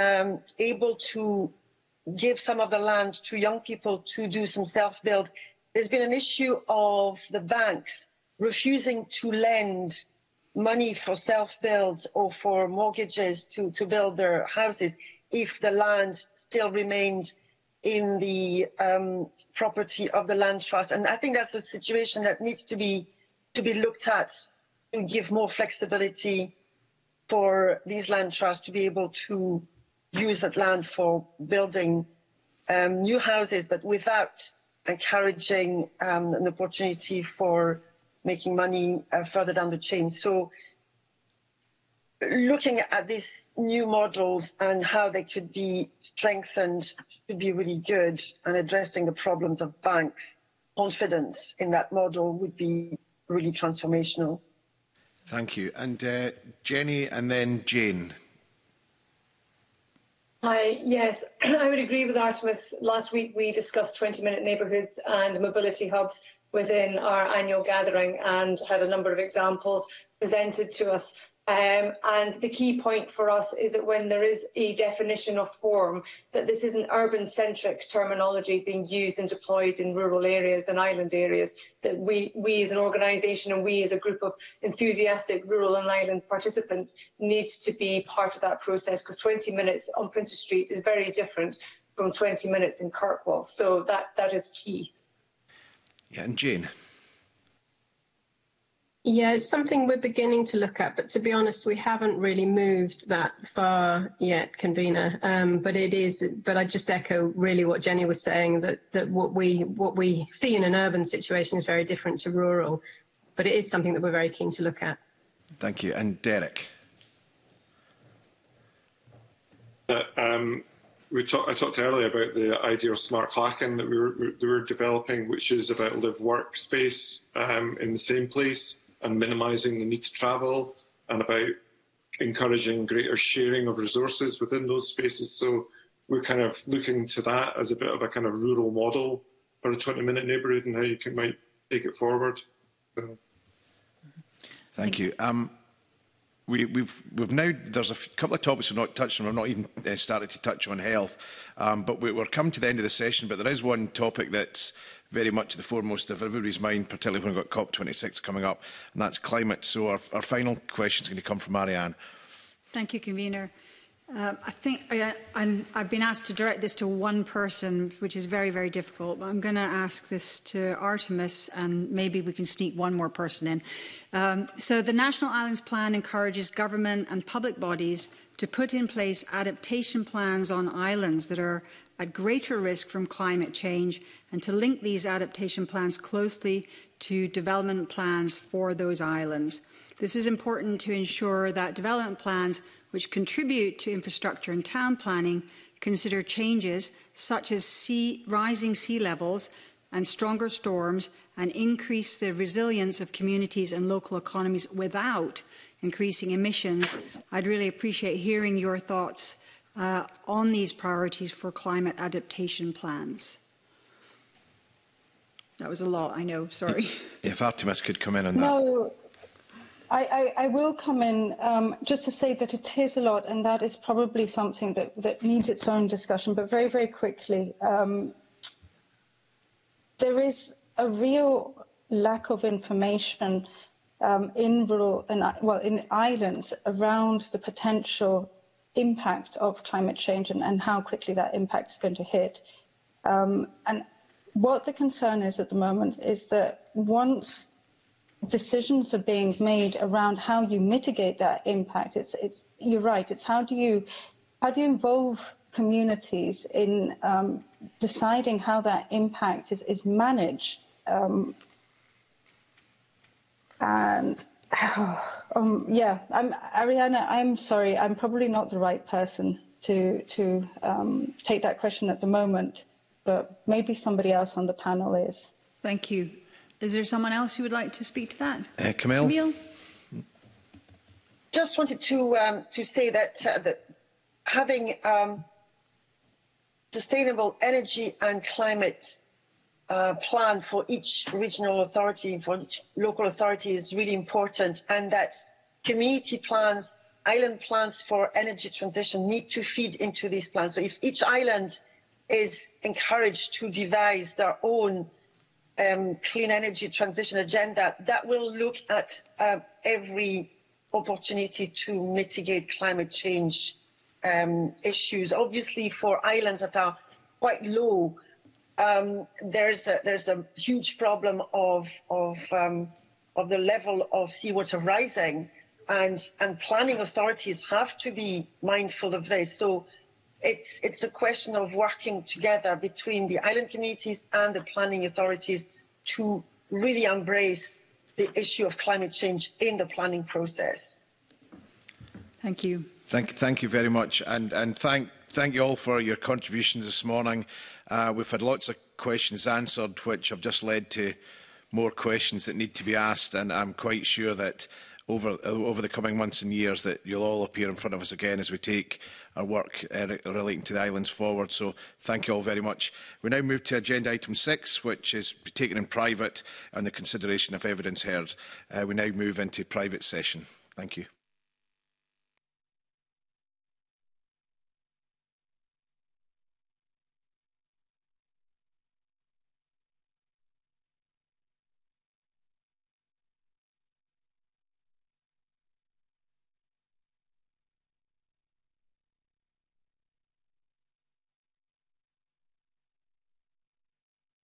able to give some of the land to young people to do some self-build, there's been an issue of the banks refusing to lend money for self-build or for mortgages to build their houses if the land still remained in the property of the land trust. And I think that's a situation that needs to be looked at to give more flexibility for these land trusts to be able to use that land for building new houses, but without encouraging an opportunity for making money further down the chain. So looking at these new models and how they could be strengthened should be really good, and addressing the problems of banks' confidence in that model would be really transformational. Thank you. And Jenny and then Jane. Hi, yes, I would agree with Artemis. Last week we discussed 20-minute neighbourhoods and mobility hubs within our annual gathering and had a number of examples presented to us. And the key point for us is that when there is a definition of form, that this isn't urban-centric terminology being used and deployed in rural areas and island areas, that we as an organisation and we as a group of enthusiastic rural and island participants need to be part of that process, because 20 minutes on Princess Street is very different from 20 minutes in Kirkwall. So that is key. Yeah, and Jane. Yeah, it's something we're beginning to look at, but to be honest, we haven't really moved that far yet, convener. But I just echo really what Jenny was saying, that what we see in an urban situation is very different to rural, but it is something that we're very keen to look at. Thank you. And Derek. I talked earlier about the idea of smart clacking that we were developing, which is about live-work space in the same place and minimising the need to travel, and about encouraging greater sharing of resources within those spaces. So we're kind of looking to that as a bit of a kind of rural model for a 20-minute neighbourhood and how you might take it forward. So. Thank you. We've now, there's a couple of topics we've not touched on. We've not even started to touch on health, but we're coming to the end of the session. But there is one topic that's very much the foremost of everybody's mind, particularly when we've got COP26 coming up, and that's climate. So our final question is going to come from Marianne. Thank you, convener. I think I've been asked to direct this to one person, which is very, very difficult. But I'm going to ask this to Artemis, and maybe we can sneak one more person in. So the National Islands Plan encourages government and public bodies to put in place adaptation plans on islands that are at greater risk from climate change, and to link these adaptation plans closely to development plans for those islands. This is important to ensure that development plans which contribute to infrastructure and town planning consider changes such as rising sea levels and stronger storms, and increase the resilience of communities and local economies without increasing emissions. I'd really appreciate hearing your thoughts on these priorities for climate adaptation plans. That was a lot, I know, sorry. If Artemis could come in on that. No, I will come in just to say that it is a lot, and that is probably something that needs its own discussion, but very, very quickly. There is a real lack of information in rural and in islands around the potential impact of climate change and how quickly that impact is going to hit. And what the concern is at the moment is that once decisions are being made around how you mitigate that impact, you're right, it's how do you involve communities in deciding how that impact is managed. Yeah, Ariana, I'm sorry, I'm probably not the right person to take that question at the moment, but maybe somebody else on the panel is. Thank you. Is there someone else who would like to speak to that? Camille? Just wanted to say that having sustainable energy and climate plan for each regional authority, for each local authority is really important, and that community plans, island plans for energy transition need to feed into these plans. So if each island is encouraged to devise their own clean energy transition agenda that will look at every opportunity to mitigate climate change issues. Obviously, for islands that are quite low, there's a huge problem of the level of seawater rising, and planning authorities have to be mindful of this. So it's a question of working together between the island communities and the planning authorities to really embrace the issue of climate change in the planning process. Thank you. Thank you very much, and thank you all for your contributions this morning. We've had lots of questions answered, which have just led to more questions that need to be asked, and I'm quite sure that over the coming months and years that you'll all appear in front of us again as we take our work relating to the islands forward. So thank you all very much. We now move to agenda item 6, which is taken in private, and the consideration of evidence heard. We now move into private session. Thank you.